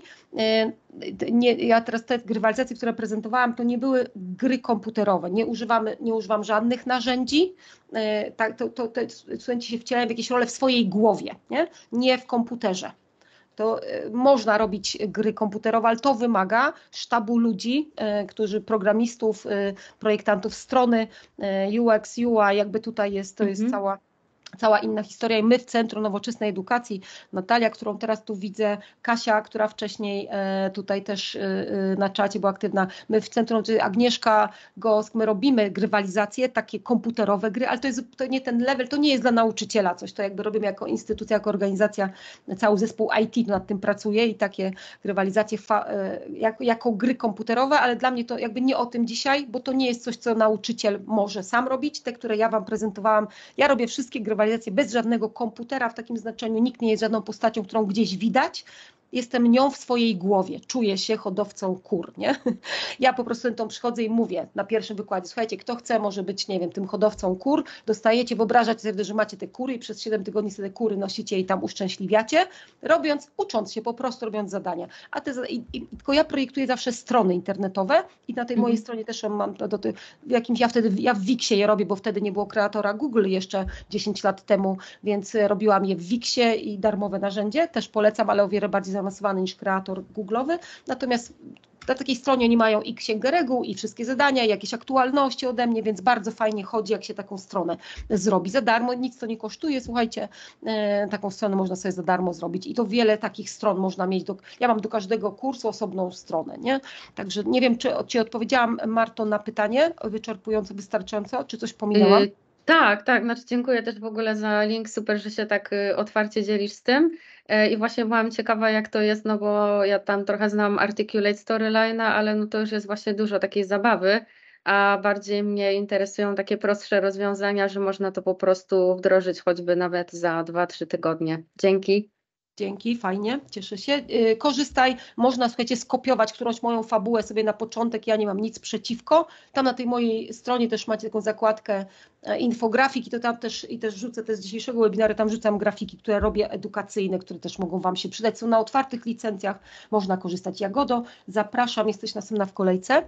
Nie, ja teraz te grywalizacje, które prezentowałam, to nie były gry komputerowe, nie, używamy, nie używam żadnych narzędzi, tak, to, to, to studenci się wcielają w jakieś role w swojej głowie, nie, nie w komputerze. To można robić gry komputerowe, ale to wymaga sztabu ludzi, którzy programistów, projektantów strony, U X, U I, jakby tutaj jest, to jest mhm. cała cała inna historia i my w Centrum Nowoczesnej Edukacji, Natalia, którą teraz tu widzę, Kasia, która wcześniej tutaj też na czacie była aktywna, my w Centrum, Agnieszka Gosk, my robimy grywalizacje, takie komputerowe gry, ale to jest to nie ten level, to nie jest dla nauczyciela coś, to jakby robimy jako instytucja, jako organizacja, cały zespół I T nad tym pracuje i takie grywalizacje jako, jako gry komputerowe, ale dla mnie to jakby nie o tym dzisiaj, bo to nie jest coś, co nauczyciel może sam robić, te, które ja Wam prezentowałam, ja robię wszystkie grywalizacje bez żadnego komputera w takim znaczeniu, nikt nie jest żadną postacią, którą gdzieś widać, jestem nią w swojej głowie, czuję się hodowcą kur, nie? Ja po prostu tą przychodzę i mówię na pierwszym wykładzie, słuchajcie, kto chce, może być, nie wiem, tym hodowcą kur, dostajecie, wyobrażacie sobie, że macie te kury i przez siedem tygodni sobie te kury nosicie i tam uszczęśliwiacie, robiąc, ucząc się, po prostu robiąc zadania. A te, i, i, tylko ja projektuję zawsze strony internetowe i na tej mojej mhm. stronie też mam do, do, do w jakimś, ja wtedy, ja w Wixie je robię, bo wtedy nie było kreatora Google jeszcze dziesięć lat temu, więc robiłam je w Wixie i darmowe narzędzie, też polecam, ale o wiele bardziej zaawansowany niż kreator Google'owy, natomiast na takiej stronie oni mają i księgę reguł, i wszystkie zadania, i jakieś aktualności ode mnie, więc bardzo fajnie chodzi, jak się taką stronę zrobi za darmo, nic to nie kosztuje, słuchajcie, e, taką stronę można sobie za darmo zrobić i to wiele takich stron można mieć, do, ja mam do każdego kursu osobną stronę, nie? Także nie wiem, czy, czy odpowiedziałam, Marto, na pytanie wyczerpująco, wystarczająco, czy coś pominęłam? Yy, tak, tak, znaczy dziękuję też w ogóle za link, super, że się tak y, otwarcie dzielisz z tym. I właśnie byłam ciekawa, jak to jest, no bo ja tam trochę znam Articulate Storyline'a, ale no to już jest właśnie dużo takiej zabawy, a bardziej mnie interesują takie prostsze rozwiązania, że można to po prostu wdrożyć choćby nawet za dwa trzy tygodnie. Dzięki. Dzięki, fajnie, cieszę się. Yy, korzystaj, można, słuchajcie, skopiować którąś moją fabułę sobie na początek, ja nie mam nic przeciwko. Tam na tej mojej stronie też macie taką zakładkę e, infografiki, to tam też i też wrzucę te z dzisiejszego webinaru, tam rzucam grafiki, które robię edukacyjne, które też mogą Wam się przydać. Są na otwartych licencjach, można korzystać. Jagodo, zapraszam, jesteś następna w kolejce.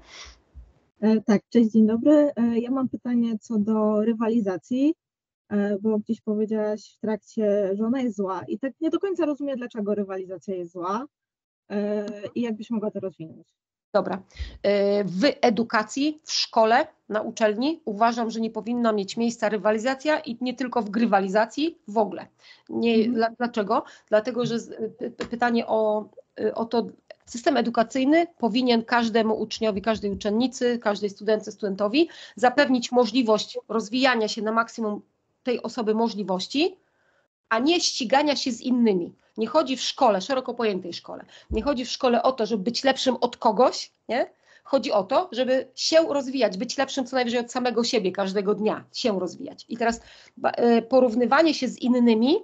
E, tak, cześć, dzień dobry. E, ja mam pytanie co do rywalizacji, bo gdzieś powiedziałaś w trakcie, że ona jest zła i tak nie do końca rozumiem, dlaczego rywalizacja jest zła i jakbyś mogła to rozwinąć. Dobra. W edukacji, w szkole, na uczelni uważam, że nie powinna mieć miejsca rywalizacja i nie tylko w grywalizacji, w ogóle. Nie, Mhm. Dlaczego? Dlatego, że pytanie o, o to, system edukacyjny powinien każdemu uczniowi, każdej uczennicy, każdej studentce, studentowi zapewnić możliwość rozwijania się na maksimum tej osoby możliwości, a nie ścigania się z innymi. Nie chodzi w szkole, szeroko pojętej szkole, nie chodzi w szkole o to, żeby być lepszym od kogoś, nie? Chodzi o to, żeby się rozwijać, być lepszym co najwyżej od samego siebie, każdego dnia się rozwijać. I teraz porównywanie się z innymi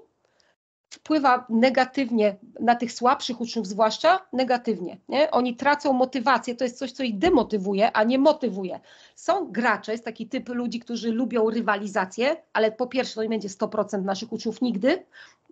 wpływa negatywnie na tych słabszych uczniów, zwłaszcza negatywnie. Nie? Oni tracą motywację, to jest coś, co ich demotywuje, a nie motywuje. Są gracze, jest taki typ ludzi, którzy lubią rywalizację, ale po pierwsze to nie będzie sto procent naszych uczniów nigdy,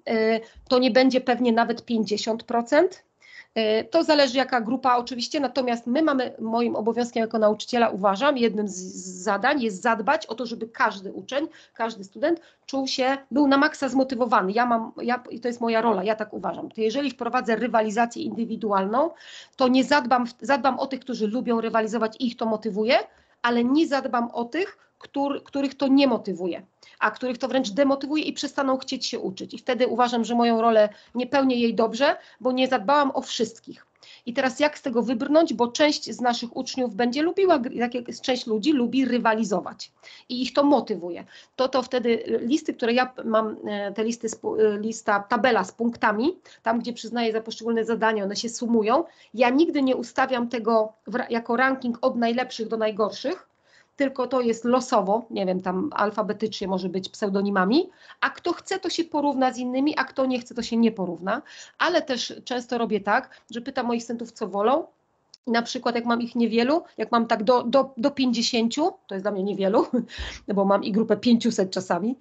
to nie będzie pewnie nawet pięćdziesiąt procent. To zależy jaka grupa oczywiście, natomiast my mamy, moim obowiązkiem jako nauczyciela uważam, jednym z zadań jest zadbać o to, żeby każdy uczeń, każdy student czuł się, był na maksa zmotywowany. Ja mam, ja, to jest moja rola, ja tak uważam. To jeżeli wprowadzę rywalizację indywidualną, to nie zadbam, zadbam o tych, którzy lubią rywalizować i ich to motywuje, ale nie zadbam o tych, Który, których to nie motywuje, a których to wręcz demotywuje i przestaną chcieć się uczyć. I wtedy uważam, że moją rolę nie pełnię jej dobrze, bo nie zadbałam o wszystkich. I teraz jak z tego wybrnąć, bo część z naszych uczniów będzie lubiła, jak część ludzi lubi rywalizować i ich to motywuje. To to wtedy listy, które ja mam, te listy, lista, tabela z punktami, tam gdzie przyznaję za poszczególne zadania, one się sumują, ja nigdy nie ustawiam tego jako ranking od najlepszych do najgorszych, tylko to jest losowo, nie wiem, tam alfabetycznie może być pseudonimami, a kto chce, to się porówna z innymi, a kto nie chce, to się nie porówna, ale też często robię tak, że pytam moich studentów, co wolą. Na przykład jak mam ich niewielu, jak mam tak do, do, do pięćdziesięciu, to jest dla mnie niewielu, bo mam i grupę pięciuset czasami,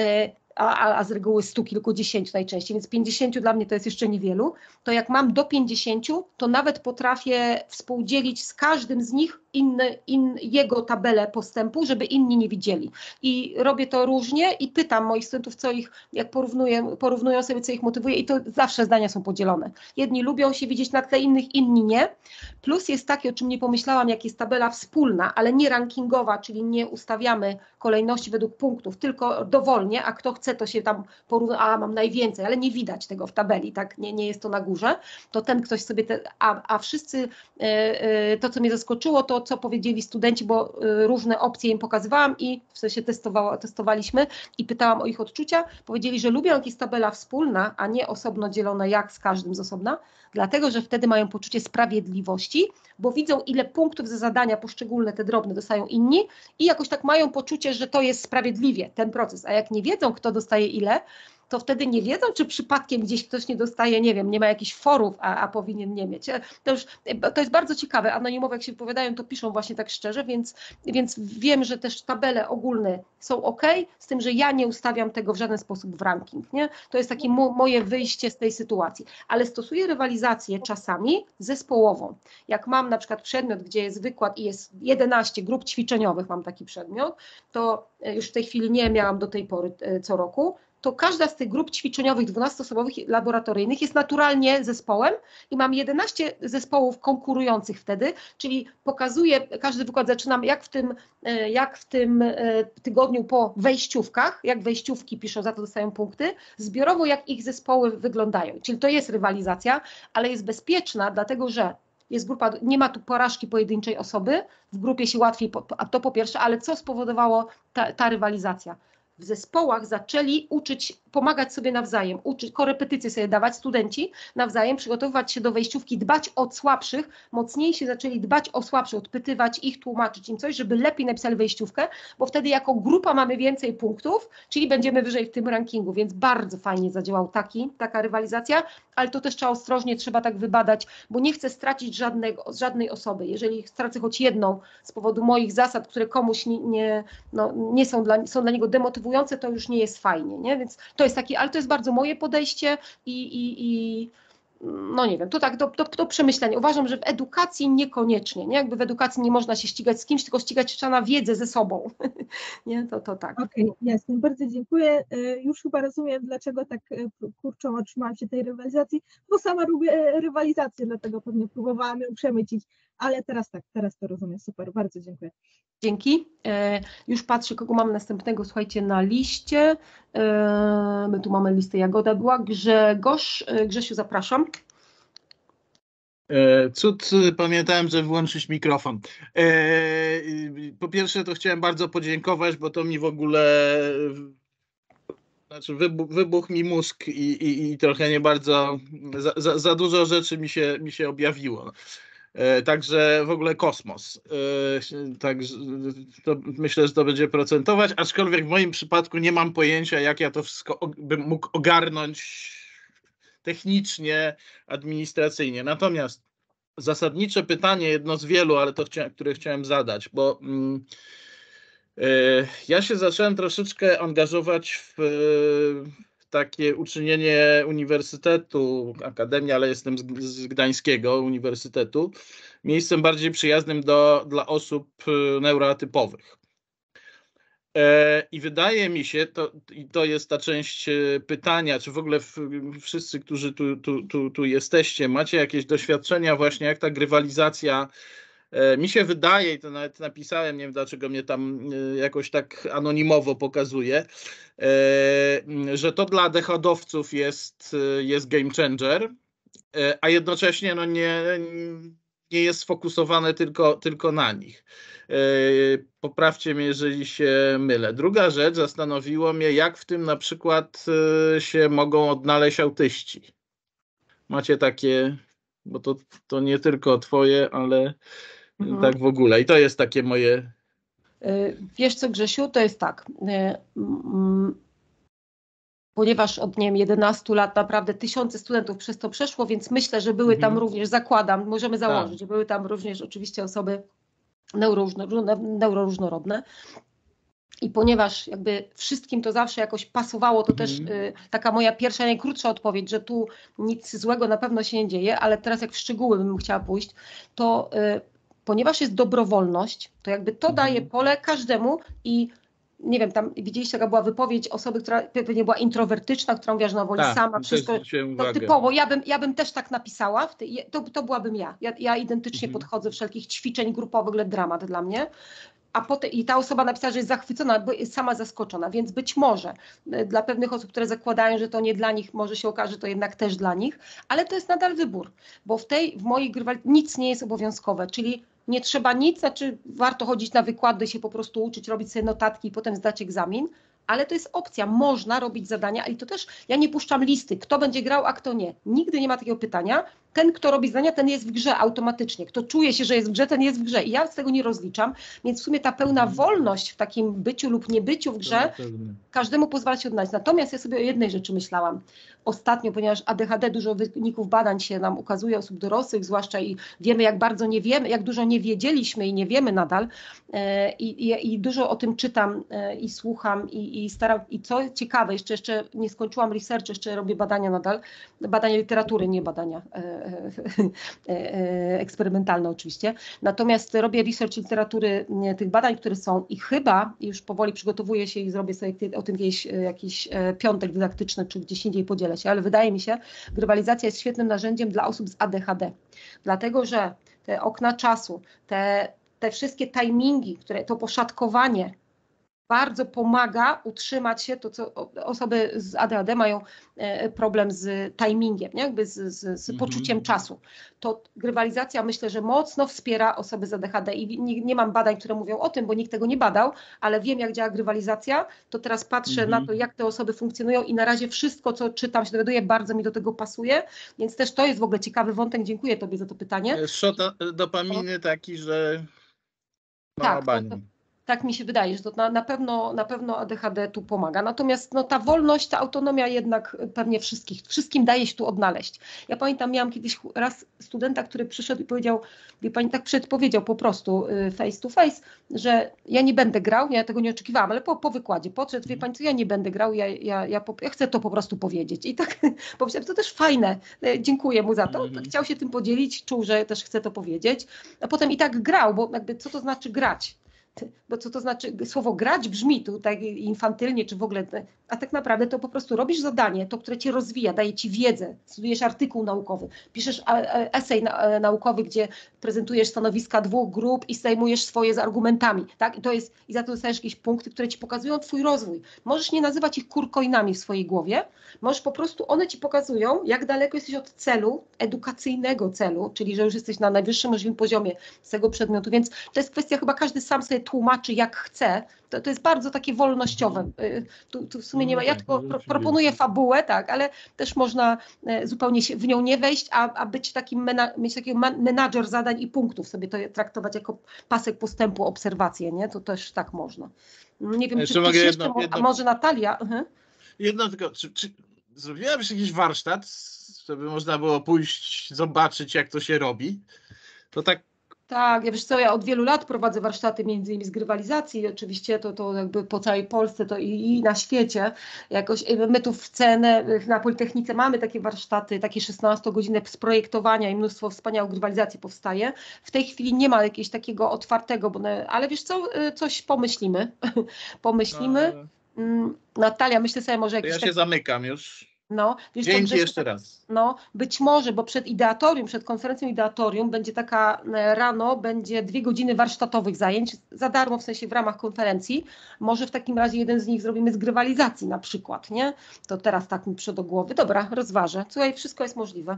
a, a z reguły stu kilkudziesięciu najczęściej, więc pięćdziesięciu dla mnie to jest jeszcze niewielu, to jak mam do pięćdziesięciu, to nawet potrafię współdzielić z każdym z nich inny, in, jego tabelę postępu, żeby inni nie widzieli. I robię to różnie i pytam moich studentów, co ich, jak porównuję, porównują sobie, co ich motywuje i to zawsze zdania są podzielone. Jedni lubią się widzieć na tle innych, inni nie. Plus jest takie, o czym nie pomyślałam, jak jest tabela wspólna, ale nie rankingowa, czyli nie ustawiamy kolejności według punktów, tylko dowolnie, a kto chce, to się tam porówna, a mam najwięcej, ale nie widać tego w tabeli, tak, nie, nie jest to na górze, to ten ktoś sobie, te, a, a wszyscy, e, e, to co mnie zaskoczyło, to co powiedzieli studenci, bo e, różne opcje im pokazywałam i w sensie testowało, testowaliśmy i pytałam o ich odczucia, powiedzieli, że lubią jak jest tabela wspólna, a nie osobno dzielona jak z każdym z osobna, dlatego, że wtedy mają poczucie sprawiedliwości, bo widzą ile punktów za zadania poszczególne, te drobne dostają inni i jakoś tak mają poczucie, że to jest sprawiedliwie, ten proces, a jak nie wiedzą, kto dostaje ile, to wtedy nie wiedzą, czy przypadkiem gdzieś ktoś nie dostaje, nie wiem, nie ma jakichś forów, a, a powinien nie mieć. To, już, to jest bardzo ciekawe, anonimowe jak się wypowiadają, to piszą właśnie tak szczerze, więc, więc wiem, że też tabele ogólne są ok, z tym, że ja nie ustawiam tego w żaden sposób w ranking, nie? To jest takie mo, moje wyjście z tej sytuacji, ale stosuję rywalizację czasami zespołową. Jak mam na przykład przedmiot, gdzie jest wykład i jest jedenaście grup ćwiczeniowych, mam taki przedmiot, to już w tej chwili nie miałam do tej pory co roku, to każda z tych grup ćwiczeniowych dwunastoosobowych laboratoryjnych jest naturalnie zespołem i mam jedenaście zespołów konkurujących wtedy, czyli pokazuję, każdy wykład zaczynam jak w tym, jak w tym tygodniu po wejściówkach, jak wejściówki piszą, za to dostają punkty, zbiorowo jak ich zespoły wyglądają, czyli to jest rywalizacja, ale jest bezpieczna, dlatego że jest grupa, nie ma tu porażki pojedynczej osoby, w grupie się łatwiej, a to po pierwsze, ale co spowodowało ta, ta rywalizacja? W zespołach zaczęli uczyć, pomagać sobie nawzajem, uczyć, korepetycje sobie dawać, studenci nawzajem, przygotowywać się do wejściówki, dbać o słabszych, mocniejsi zaczęli dbać o słabszych, odpytywać ich, tłumaczyć im coś, żeby lepiej napisali wejściówkę, bo wtedy jako grupa mamy więcej punktów, czyli będziemy wyżej w tym rankingu, więc bardzo fajnie zadziałał taki, taka rywalizacja, ale to też trzeba ostrożnie, trzeba tak wybadać, bo nie chcę stracić żadnego, żadnej osoby. Jeżeli stracę choć jedną z powodu moich zasad, które komuś nie, nie, no, nie są, dla, są dla niego demotywujące, to już nie jest fajnie, nie? Więc to jest takie, ale to jest bardzo moje podejście i, i, i no nie wiem, to tak do, do, do przemyślenia. Uważam, że w edukacji niekoniecznie, nie? Jakby w edukacji nie można się ścigać z kimś, tylko ścigać trzeba na wiedzę ze sobą. Nie, to, to tak. Okej, okay, jasne, bardzo dziękuję. Już chyba rozumiem, dlaczego tak kurczą otrzymałam się tej rywalizacji, bo sama lubię rywalizację, dlatego pewnie próbowałam ją przemycić ale teraz tak, teraz to rozumiem, super, bardzo dziękuję. Dzięki. E, już patrzę, kogo mamy następnego, słuchajcie, na liście. E, my tu mamy listę, Jagoda była. Grzegorz, e, Grzesiu, zapraszam. Cud, pamiętałem, że włączyć mikrofon. Po pierwsze to chciałem bardzo podziękować, bo to mi w ogóle, znaczy wybuch, wybuchł mi mózg i, i, i trochę nie bardzo, za, za, za dużo rzeczy mi się, mi się objawiło. Także w ogóle kosmos. Także to myślę, że to będzie procentować, aczkolwiek w moim przypadku nie mam pojęcia, jak ja to wszystko bym mógł ogarnąć technicznie, administracyjnie. Natomiast zasadnicze pytanie, jedno z wielu, ale to, chcia, które chciałem zadać, bo mm, y, ja się zacząłem troszeczkę angażować w, w takie uczynienie uniwersytetu, akademii, ale jestem z, z Gdańskiego Uniwersytetu, miejscem bardziej przyjaznym do, dla osób neuroatypowych. I wydaje mi się, to, i to jest ta część pytania, czy w ogóle w, wszyscy, którzy tu, tu, tu, tu jesteście, macie jakieś doświadczenia właśnie, jak ta grywalizacja, mi się wydaje, i to nawet napisałem, nie wiem dlaczego mnie tam jakoś tak anonimowo pokazuje, że to dla dechodowców jest, jest game changer, a jednocześnie no nie, nie jest sfokusowane tylko, tylko na nich. Poprawcie mnie, jeżeli się mylę. Druga rzecz, zastanowiło mnie, jak w tym na przykład się mogą odnaleźć autyści. Macie takie, bo to, to nie tylko twoje, ale mhm. tak w ogóle. I to jest takie moje... Wiesz co, Grzesiu, to jest tak. Ponieważ od nie wiem, jedenastu lat naprawdę tysiące studentów przez to przeszło, więc myślę, że były tam mhm. również, zakładam, możemy założyć, tak. że były tam również oczywiście osoby neuroróżnorodne. I ponieważ jakby wszystkim to zawsze jakoś pasowało, to mhm. też y, taka moja pierwsza, najkrótsza odpowiedź, że tu nic złego na pewno się nie dzieje, ale teraz jak w szczegóły bym chciała pójść, to y, ponieważ jest dobrowolność, to jakby to mhm. daje pole każdemu i nie wiem, tam widzieliście, jaka była wypowiedź osoby, która pewnie była introwertyczna, która mówiła, że ona woli tak, sama, wszystko to typowo, ja bym, ja bym też tak napisała, w tej, to, to byłabym ja. Ja, ja identycznie mhm. podchodzę wszelkich ćwiczeń grupowych, w ogóle dramat dla mnie. A potem, i ta osoba napisała, że jest zachwycona, bo jest sama zaskoczona, więc być może dla pewnych osób, które zakładają, że to nie dla nich, może się okaże, że to jednak też dla nich, ale to jest nadal wybór, bo w tej, w mojej grywalizacji nic nie jest obowiązkowe, czyli nie trzeba nic, znaczy warto chodzić na wykłady, się po prostu uczyć, robić sobie notatki i potem zdać egzamin, ale to jest opcja, można robić zadania i to też, ja nie puszczam listy, kto będzie grał, a kto nie. Nigdy nie ma takiego pytania, ten, kto robi zadania, ten jest w grze automatycznie, kto czuje się, że jest w grze, ten jest w grze i ja z tego nie rozliczam, więc w sumie ta pełna wolność w takim byciu lub niebyciu w grze każdemu pozwala się odnaleźć. Natomiast ja sobie o jednej rzeczy myślałam ostatnio, ponieważ A D H D, dużo wyników badań się nam ukazuje, osób dorosłych zwłaszcza i wiemy, jak bardzo nie wiemy, jak dużo nie wiedzieliśmy i nie wiemy nadal e, i, i, i dużo o tym czytam e, i słucham i, i staram, i co ciekawe, jeszcze, jeszcze nie skończyłam research, jeszcze robię badania nadal, badania literatury, nie badania e, eksperymentalne oczywiście. Natomiast robię research literatury tych badań, które są i chyba już powoli przygotowuję się i zrobię sobie o tym jakiś, jakiś piątek dydaktyczny, czy gdzieś indziej podzielę się, ale wydaje mi się, grywalizacja jest świetnym narzędziem dla osób z A D H D. Dlatego, że te okna czasu, te, te wszystkie timingi, które, to poszatkowanie bardzo pomaga utrzymać się, to co osoby z A D H D mają problem z timingiem, nie? Jakby z, z, z poczuciem mm-hmm. czasu. To grywalizacja myślę, że mocno wspiera osoby z A D H D i nie, nie mam badań, które mówią o tym, bo nikt tego nie badał, ale wiem, jak działa grywalizacja, to teraz patrzę mm-hmm. na to, jak te osoby funkcjonują i na razie wszystko, co czytam, się dowiaduję, bardzo mi do tego pasuje, więc też to jest w ogóle ciekawy wątek. Dziękuję Tobie za to pytanie. Szota dopaminy taki, że mała tak, bani. To, to, tak mi się wydaje, że to na, na, pewno, na pewno A D H D tu pomaga. Natomiast no, ta wolność, ta autonomia jednak pewnie wszystkich, wszystkim daje się tu odnaleźć. Ja pamiętam, miałam kiedyś raz studenta, który przyszedł i powiedział, wie pani, tak przedpowiedział po prostu face to face, że ja nie będę grał, ja tego nie oczekiwałam, ale po, po wykładzie podszedł, wie pani co, ja nie będę grał, ja, ja, ja, po, ja chcę to po prostu powiedzieć. I tak powiedziałem, to też fajne, dziękuję mu za to. Mm-hmm. Chciał się tym podzielić, czuł, że też chce to powiedzieć, a potem i tak grał, bo jakby co to znaczy grać? Bo co to znaczy, słowo grać brzmi tu tak infantylnie, czy w ogóle a tak naprawdę to po prostu robisz zadanie, to, które cię rozwija, daje ci wiedzę, studujesz artykuł naukowy, piszesz esej naukowy, gdzie prezentujesz stanowiska dwóch grup i zajmujesz swoje z argumentami, tak? I to jest, i za to dostajesz jakieś punkty, które ci pokazują twój rozwój. Możesz nie nazywać ich kurcoinami w swojej głowie, możesz po prostu, one ci pokazują, jak daleko jesteś od celu, edukacyjnego celu, czyli że już jesteś na najwyższym możliwym poziomie z tego przedmiotu, więc to jest kwestia, chyba każdy sam sobie tłumaczy, jak chce. To, to jest bardzo takie wolnościowe. Tu, tu w sumie nie ma, ja tylko pro, proponuję fabułę, tak, ale też można zupełnie się w nią nie wejść, a, a być takim, mena, mieć takiego menadżer zadań i punktów, sobie to traktować jako pasek postępu, obserwację, nie? To też tak można. Nie wiem, czy ktoś jeszcze, jedno, jedno, a może Natalia? Uh-huh. Jedno tylko, czy, czy zrobiłabyś jakiś warsztat, żeby można było pójść, zobaczyć, jak to się robi? To tak. Tak, ja wiesz co, ja od wielu lat prowadzę warsztaty między innymi z grywalizacji, oczywiście to, to jakby po całej Polsce to i, i na świecie. Jakoś my tu w C N E, na Politechnice mamy takie warsztaty, takie szesnastogodzinne z projektowania i mnóstwo wspaniałych grywalizacji powstaje. W tej chwili nie ma jakiegoś takiego otwartego, bo, ale wiesz co, coś pomyślimy, pomyślimy. No. Natalia, myślę sobie może jakiś... Ja się taki... zamykam już. No, wiesz, Dzięki to, jeszcze raz. No, być może, bo przed ideatorium, przed konferencją ideatorium będzie taka rano, będzie dwie godziny warsztatowych zajęć, za darmo, w sensie w ramach konferencji. Może w takim razie jeden z nich zrobimy z grywalizacji na przykład, nie? To teraz tak mi przyszło do głowy. Dobra, rozważę. Słuchaj, wszystko jest możliwe.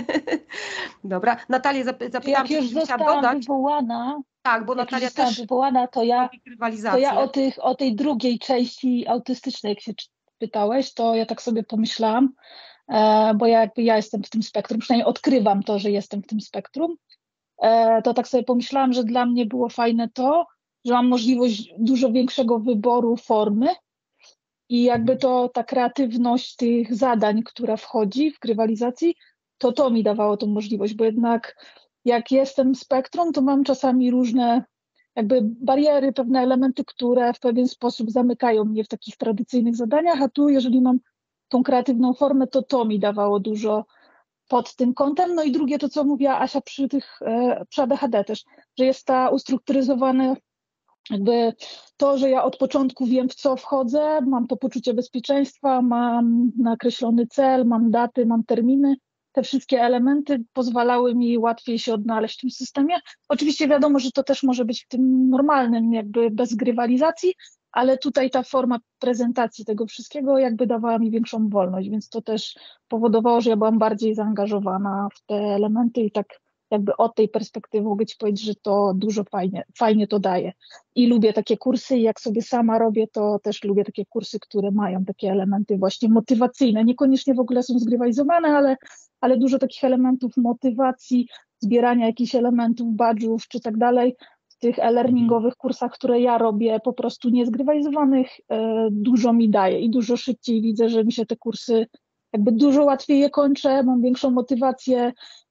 Dobra, Natalię zapytam, jak już zostałam dodać. wywołana, tak, bo jak Natalia już też wywołana, to ja, to ja o, tych, o tej drugiej części autystycznej, jak się pytałeś, to ja tak sobie pomyślałam, e, bo ja jakby ja jestem w tym spektrum, przynajmniej odkrywam to, że jestem w tym spektrum, e, to tak sobie pomyślałam, że dla mnie było fajne to, że mam możliwość dużo większego wyboru formy i jakby to ta kreatywność tych zadań, która wchodzi w grywalizacji, to to mi dawało tą możliwość, bo jednak jak jestem w spektrum, to mam czasami różne jakby bariery, pewne elementy, które w pewien sposób zamykają mnie w takich tradycyjnych zadaniach, a tu jeżeli mam tą kreatywną formę, to to mi dawało dużo pod tym kątem. No i drugie to, co mówiła Asia przy tych, przy A D H D też, że jest ta ustrukturyzowane jakby to, że ja od początku wiem, w co wchodzę, mam to poczucie bezpieczeństwa, mam nakreślony cel, mam daty, mam terminy. Te wszystkie elementy pozwalały mi łatwiej się odnaleźć w tym systemie. Oczywiście wiadomo, że to też może być w tym normalnym, jakby bez grywalizacji, ale tutaj ta forma prezentacji tego wszystkiego jakby dawała mi większą wolność, więc to też powodowało, że ja byłam bardziej zaangażowana w te elementy i tak jakby od tej perspektywy mogę ci powiedzieć, że to dużo fajnie, fajnie to daje. I lubię takie kursy i jak sobie sama robię, to też lubię takie kursy, które mają takie elementy właśnie motywacyjne. Niekoniecznie w ogóle są zgrywalizowane, ale, ale dużo takich elementów motywacji, zbierania jakichś elementów, badge'ów czy tak dalej. W tych e-learningowych kursach, które ja robię, po prostu niezgrywalizowanych, e, dużo mi daje i dużo szybciej widzę, że mi się te kursy jakby dużo łatwiej je kończę, mam większą motywację,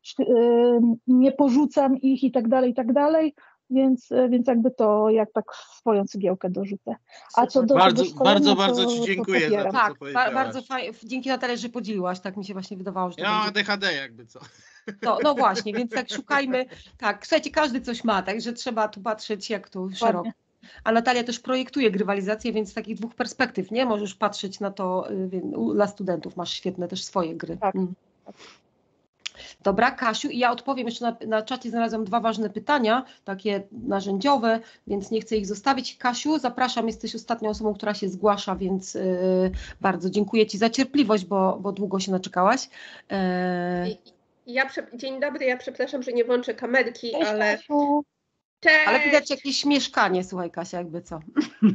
nie porzucam ich i tak dalej, i tak dalej, więc, więc jakby to jak tak swoją cygiełkę dorzucę. A co do bardzo, tego szkolenia, bardzo, bardzo to, Ci dziękuję to za to, tak, co powiedziałaś. bardzo fajnie. Dzięki Natalia, że podzieliłaś, tak mi się właśnie wydawało, że to ja mam będzie... A D H D jakby co. No, no właśnie, więc tak szukajmy, tak, słuchajcie, każdy coś ma, także trzeba tu patrzeć jak tu szeroko. A Natalia też projektuje grywalizację, więc z takich dwóch perspektyw, nie? Możesz patrzeć na to, dla studentów masz świetne też swoje gry. Tak. Mm. Dobra, Kasiu, i ja odpowiem jeszcze na, na czacie, znalazłam dwa ważne pytania, takie narzędziowe, więc nie chcę ich zostawić. Kasiu, zapraszam, jesteś ostatnią osobą, która się zgłasza, więc yy, bardzo dziękuję Ci za cierpliwość, bo, bo długo się naczekałaś. Yy. Ja, dzień dobry, ja przepraszam, że nie włączę kamerki, Cześć, ale... Kasiu. Cześć. Ale widać jakieś mieszkanie, słuchaj Kasia, jakby co.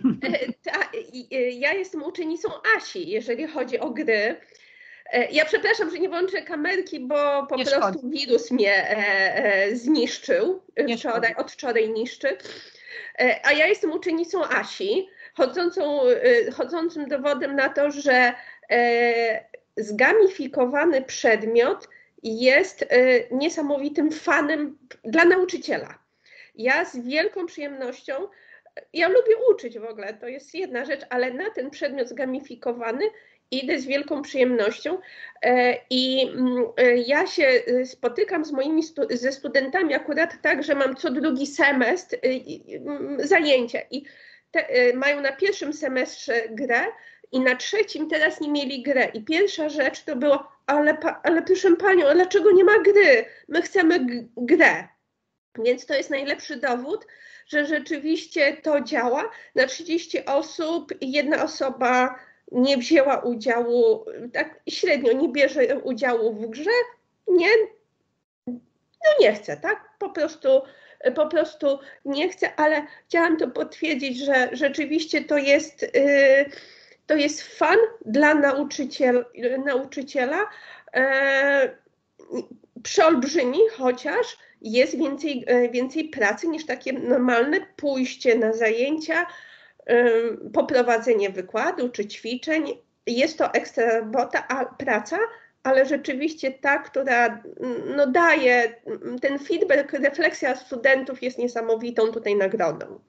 Ja jestem uczennicą Asi, jeżeli chodzi o gry. Ja przepraszam, że nie włączę kamerki, bo po nie prostu szkodzi. wirus mnie zniszczył. Wczoraj, od wczoraj niszczy. A ja jestem uczennicą Asi, chodzącą, chodzącym dowodem na to, że zgamifikowany przedmiot jest niesamowitym fanem dla nauczyciela. Ja z wielką przyjemnością, ja lubię uczyć w ogóle, to jest jedna rzecz, ale na ten przedmiot zgamifikowany idę z wielką przyjemnością i ja się spotykam z moimi stu, ze studentami akurat tak, że mam co drugi semestr zajęcia i te, mają na pierwszym semestrze grę I na trzecim teraz nie mieli grę. I pierwsza rzecz to było, ale, ale proszę panią, dlaczego nie ma gry? My chcemy grę. Więc to jest najlepszy dowód, że rzeczywiście to działa. Na trzydzieści osób jedna osoba nie wzięła udziału, tak średnio nie bierze udziału w grze, nie, no nie chce, tak? Po prostu, po prostu nie chce, ale chciałam to potwierdzić, że rzeczywiście to jest, yy, to jest fan dla nauczyciel, nauczyciela. Yy, przeolbrzymi, chociaż jest więcej, więcej pracy niż takie normalne pójście na zajęcia, poprowadzenie wykładu czy ćwiczeń. Jest to ekstra robota, a praca, ale rzeczywiście ta, która no, daje ten feedback, refleksja studentów jest niesamowitą tutaj nagrodą.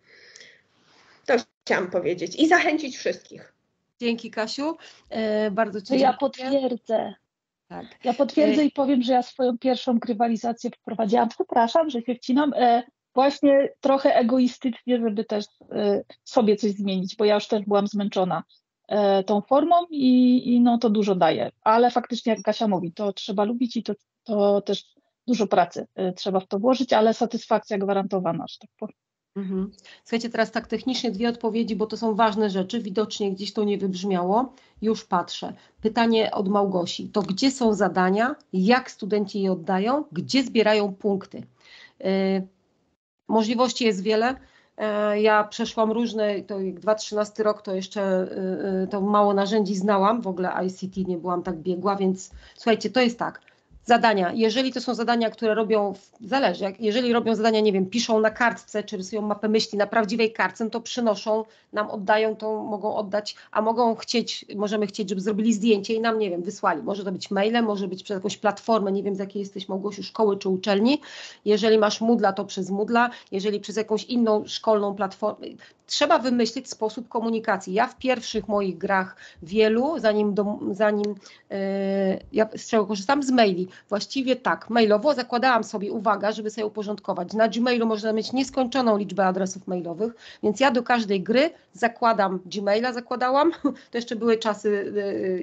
To chciałam powiedzieć i zachęcić wszystkich. Dzięki, Kasiu. E, bardzo Ci Ja dziękuję. potwierdzę. Tak. Ja potwierdzę i powiem, że ja swoją pierwszą grywalizację wprowadziłam, przepraszam, że się wcinam, e, właśnie trochę egoistycznie, żeby też e, sobie coś zmienić, bo ja już też byłam zmęczona e, tą formą i, i no to dużo daje. Ale faktycznie, jak Kasia mówi, to trzeba lubić i to, to też dużo pracy e, trzeba w to włożyć, ale satysfakcja gwarantowana, że tak powiem. Mhm. Słuchajcie, teraz tak technicznie dwie odpowiedzi, bo to są ważne rzeczy, widocznie gdzieś to nie wybrzmiało, już patrzę. Pytanie od Małgosi, to gdzie są zadania, jak studenci je oddają, gdzie zbierają punkty? Yy, możliwości jest wiele, yy, ja przeszłam różne, to jak dwa tysiące trzynasty rok, to jeszcze yy, to mało narzędzi znałam, w ogóle I C T nie byłam tak biegła, więc słuchajcie, to jest tak. Zadania, jeżeli to są zadania, które robią, zależy, jak, jeżeli robią zadania, nie wiem, piszą na kartce, czy rysują mapę myśli na prawdziwej kartce, no to przynoszą, nam oddają, to mogą oddać, a mogą chcieć, możemy chcieć, żeby zrobili zdjęcie i nam, nie wiem, wysłali. Może to być mailem, może być przez jakąś platformę, nie wiem z jakiej jesteś, Małgosiu, szkoły czy uczelni. Jeżeli masz Moodla, to przez Moodla, jeżeli przez jakąś inną szkolną platformę. Trzeba wymyślić sposób komunikacji. Ja w pierwszych moich grach wielu, zanim, do, zanim yy, ja z czego korzystam, z maili. Właściwie tak, mailowo zakładałam sobie, uwaga, żeby sobie uporządkować. Na Gmailu można mieć nieskończoną liczbę adresów mailowych, więc ja do każdej gry zakładam Gmaila, zakładałam, to jeszcze były czasy, yy,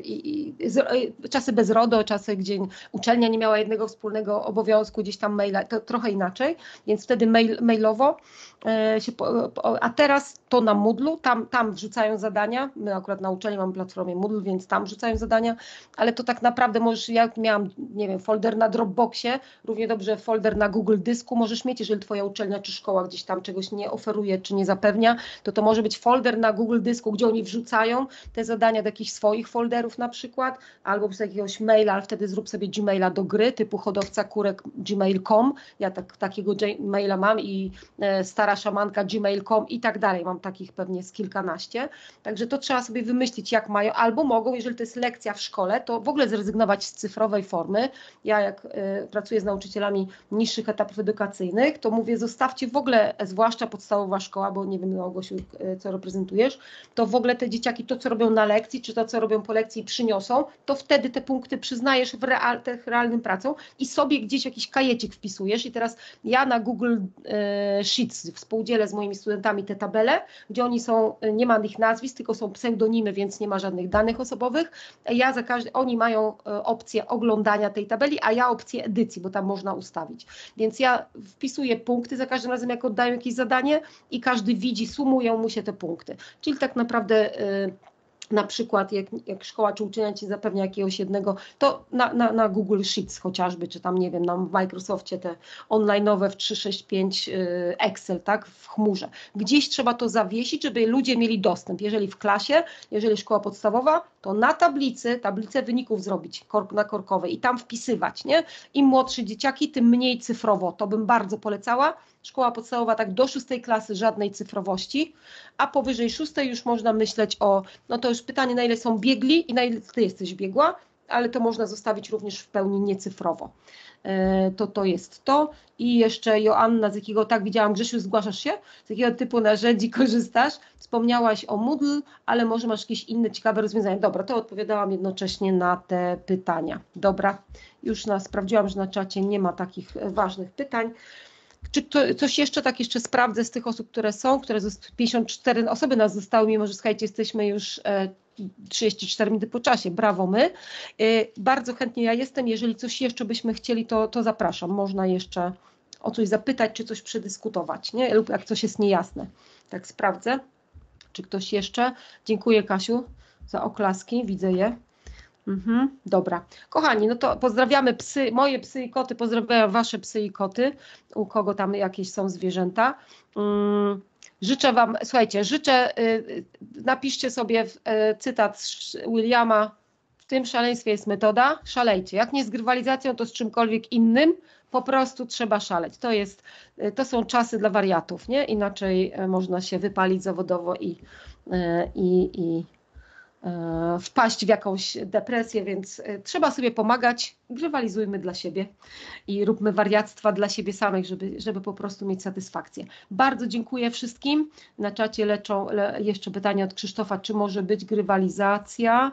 yy, czasy bez RODO, czasy, gdzie uczelnia nie miała jednego wspólnego obowiązku, gdzieś tam maila, to trochę inaczej, więc wtedy mail, mailowo yy, się, a teraz to na Moodlu, tam, tam wrzucają zadania, my akurat na uczelni mamy platformę Moodle, więc tam wrzucają zadania, ale to tak naprawdę możesz, ja miałam, nie wiem, folder na Dropboxie, równie dobrze folder na Google Dysku możesz mieć, jeżeli twoja uczelnia czy szkoła gdzieś tam czegoś nie oferuje, czy nie zapewnia, to to może być folder na Google Dysku, gdzie oni wrzucają te zadania do jakichś swoich folderów na przykład, albo z jakiegoś maila, ale wtedy zrób sobie Gmaila do gry, typu hodowca kurek gmail kropka com, ja tak, takiego maila mam i e, stara szamanka gmail kropka com i tak dalej, mam takich pewnie z kilkanaście, także to trzeba sobie wymyślić, jak mają, albo mogą, jeżeli to jest lekcja w szkole, to w ogóle zrezygnować z cyfrowej formy. Ja jak y, pracuję z nauczycielami niższych etapów edukacyjnych, to mówię, zostawcie w ogóle, zwłaszcza podstawowa szkoła, bo nie wiem, Małgosiu, y, co reprezentujesz, to w ogóle te dzieciaki, to co robią na lekcji, czy to co robią po lekcji przyniosą, to wtedy te punkty przyznajesz w real, realnym pracą i sobie gdzieś jakiś kajecik wpisujesz i teraz ja na Google y, Sheets współdzielę z moimi studentami te tabele, gdzie oni są, nie ma ich nazwisk, tylko są pseudonimy, więc nie ma żadnych danych osobowych. Ja za każdy, oni mają opcję oglądania tej tabeli, a ja opcję edycji, bo tam można ustawić. Więc ja wpisuję punkty za każdym razem, jak oddaję jakieś zadanie i każdy widzi, sumują mu się te punkty. Czyli tak naprawdę y, na przykład jak, jak szkoła czy uczelnia ci zapewnia jakiegoś jednego, to na, na, na Google Sheets chociażby, czy tam nie wiem, na Microsoftie te online'owe w trzysta sześćdziesiąt pięć y, Excel, tak, w chmurze. Gdzieś trzeba to zawiesić, żeby ludzie mieli dostęp. Jeżeli w klasie, jeżeli szkoła podstawowa, to na tablicy, tablicę wyników zrobić kork, na korkowej i tam wpisywać, nie? Im młodsze dzieciaki, tym mniej cyfrowo. To bym bardzo polecała. Szkoła podstawowa tak do szóstej klasy żadnej cyfrowości, a powyżej szóstej już można myśleć o, no to już pytanie, na ile są biegli i na ile ty jesteś biegła, ale to można zostawić również w pełni niecyfrowo. To to jest to. I jeszcze Joanna, z jakiego, tak widziałam, Grzesiu, zgłaszasz się? Z jakiego typu narzędzi korzystasz? Wspomniałaś o Moodle, ale może masz jakieś inne ciekawe rozwiązania. Dobra, to odpowiadałam jednocześnie na te pytania. Dobra, już na, sprawdziłam, że na czacie nie ma takich ważnych pytań. Czy to, coś jeszcze, tak jeszcze sprawdzę z tych osób, które są, które pięćdziesiąt cztery osoby nas zostały, mimo że słuchajcie, jesteśmy już trzydzieści cztery minuty po czasie, brawo my. Bardzo chętnie ja jestem, jeżeli coś jeszcze byśmy chcieli, to, to zapraszam. Można jeszcze o coś zapytać, czy coś przedyskutować, nie? Lub jak coś jest niejasne. Tak sprawdzę, czy ktoś jeszcze. Dziękuję, Kasiu, za oklaski, widzę je. Mhm, dobra. Kochani, no to pozdrawiamy psy, moje psy i koty, pozdrawiam wasze psy i koty, u kogo tam jakieś są zwierzęta. Um, życzę wam, słuchajcie, życzę, y, napiszcie sobie y, cytat z Williama: w tym szaleństwie jest metoda, szalejcie. Jak nie z grywalizacją, to z czymkolwiek innym, po prostu trzeba szaleć. To jest, y, to są czasy dla wariatów, nie? Inaczej y, można się wypalić zawodowo i, y, i, i wpaść w jakąś depresję, więc trzeba sobie pomagać, grywalizujmy dla siebie i róbmy wariactwa dla siebie samych, żeby, żeby po prostu mieć satysfakcję. Bardzo dziękuję wszystkim. Na czacie leczą le, jeszcze pytanie od Krzysztofa, czy może być grywalizacja?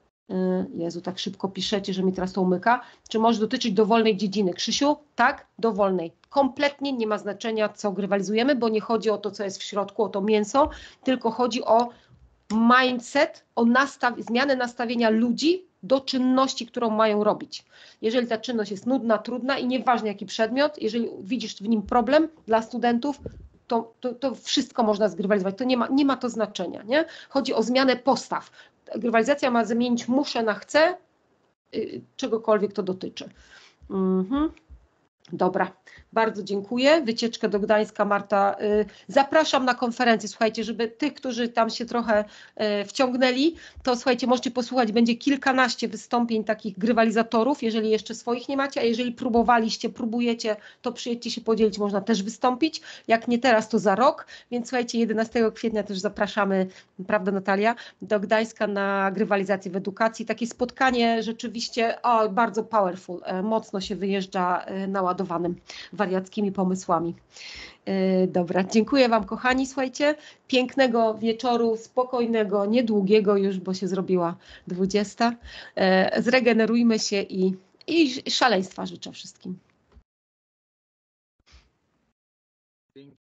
Jezu, tak szybko piszecie, że mi teraz to umyka. Czy może dotyczyć dowolnej dziedziny? Krzysiu, tak, dowolnej. Kompletnie nie ma znaczenia, co grywalizujemy, bo nie chodzi o to, co jest w środku, o to mięso, tylko chodzi o mindset, o nastaw zmianę nastawienia ludzi do czynności, którą mają robić. Jeżeli ta czynność jest nudna, trudna i nieważne jaki przedmiot, jeżeli widzisz w nim problem dla studentów, to, to, to wszystko można zgrywalizować. To nie ma, nie ma to znaczenia. Nie? Chodzi o zmianę postaw. Grywalizacja ma zamienić muszę na chcę, yy, czegokolwiek to dotyczy. Mhm. Dobra, bardzo dziękuję. Wycieczkę do Gdańska, Marta. Zapraszam na konferencję, słuchajcie, żeby tych, którzy tam się trochę wciągnęli, to słuchajcie, możecie posłuchać, będzie kilkanaście wystąpień takich grywalizatorów, jeżeli jeszcze swoich nie macie, a jeżeli próbowaliście, próbujecie, to przyjedźcie się podzielić, można też wystąpić. Jak nie teraz, to za rok, więc słuchajcie, jedenastego kwietnia też zapraszamy, prawda Natalia, do Gdańska na grywalizację w edukacji. Takie spotkanie rzeczywiście o, bardzo powerful, mocno się wyjeżdża na wariackimi pomysłami. Dobra, dziękuję wam kochani, słuchajcie, pięknego wieczoru, spokojnego, niedługiego już, bo się zrobiła dwudziesta. Zregenerujmy się i, i szaleństwa życzę wszystkim.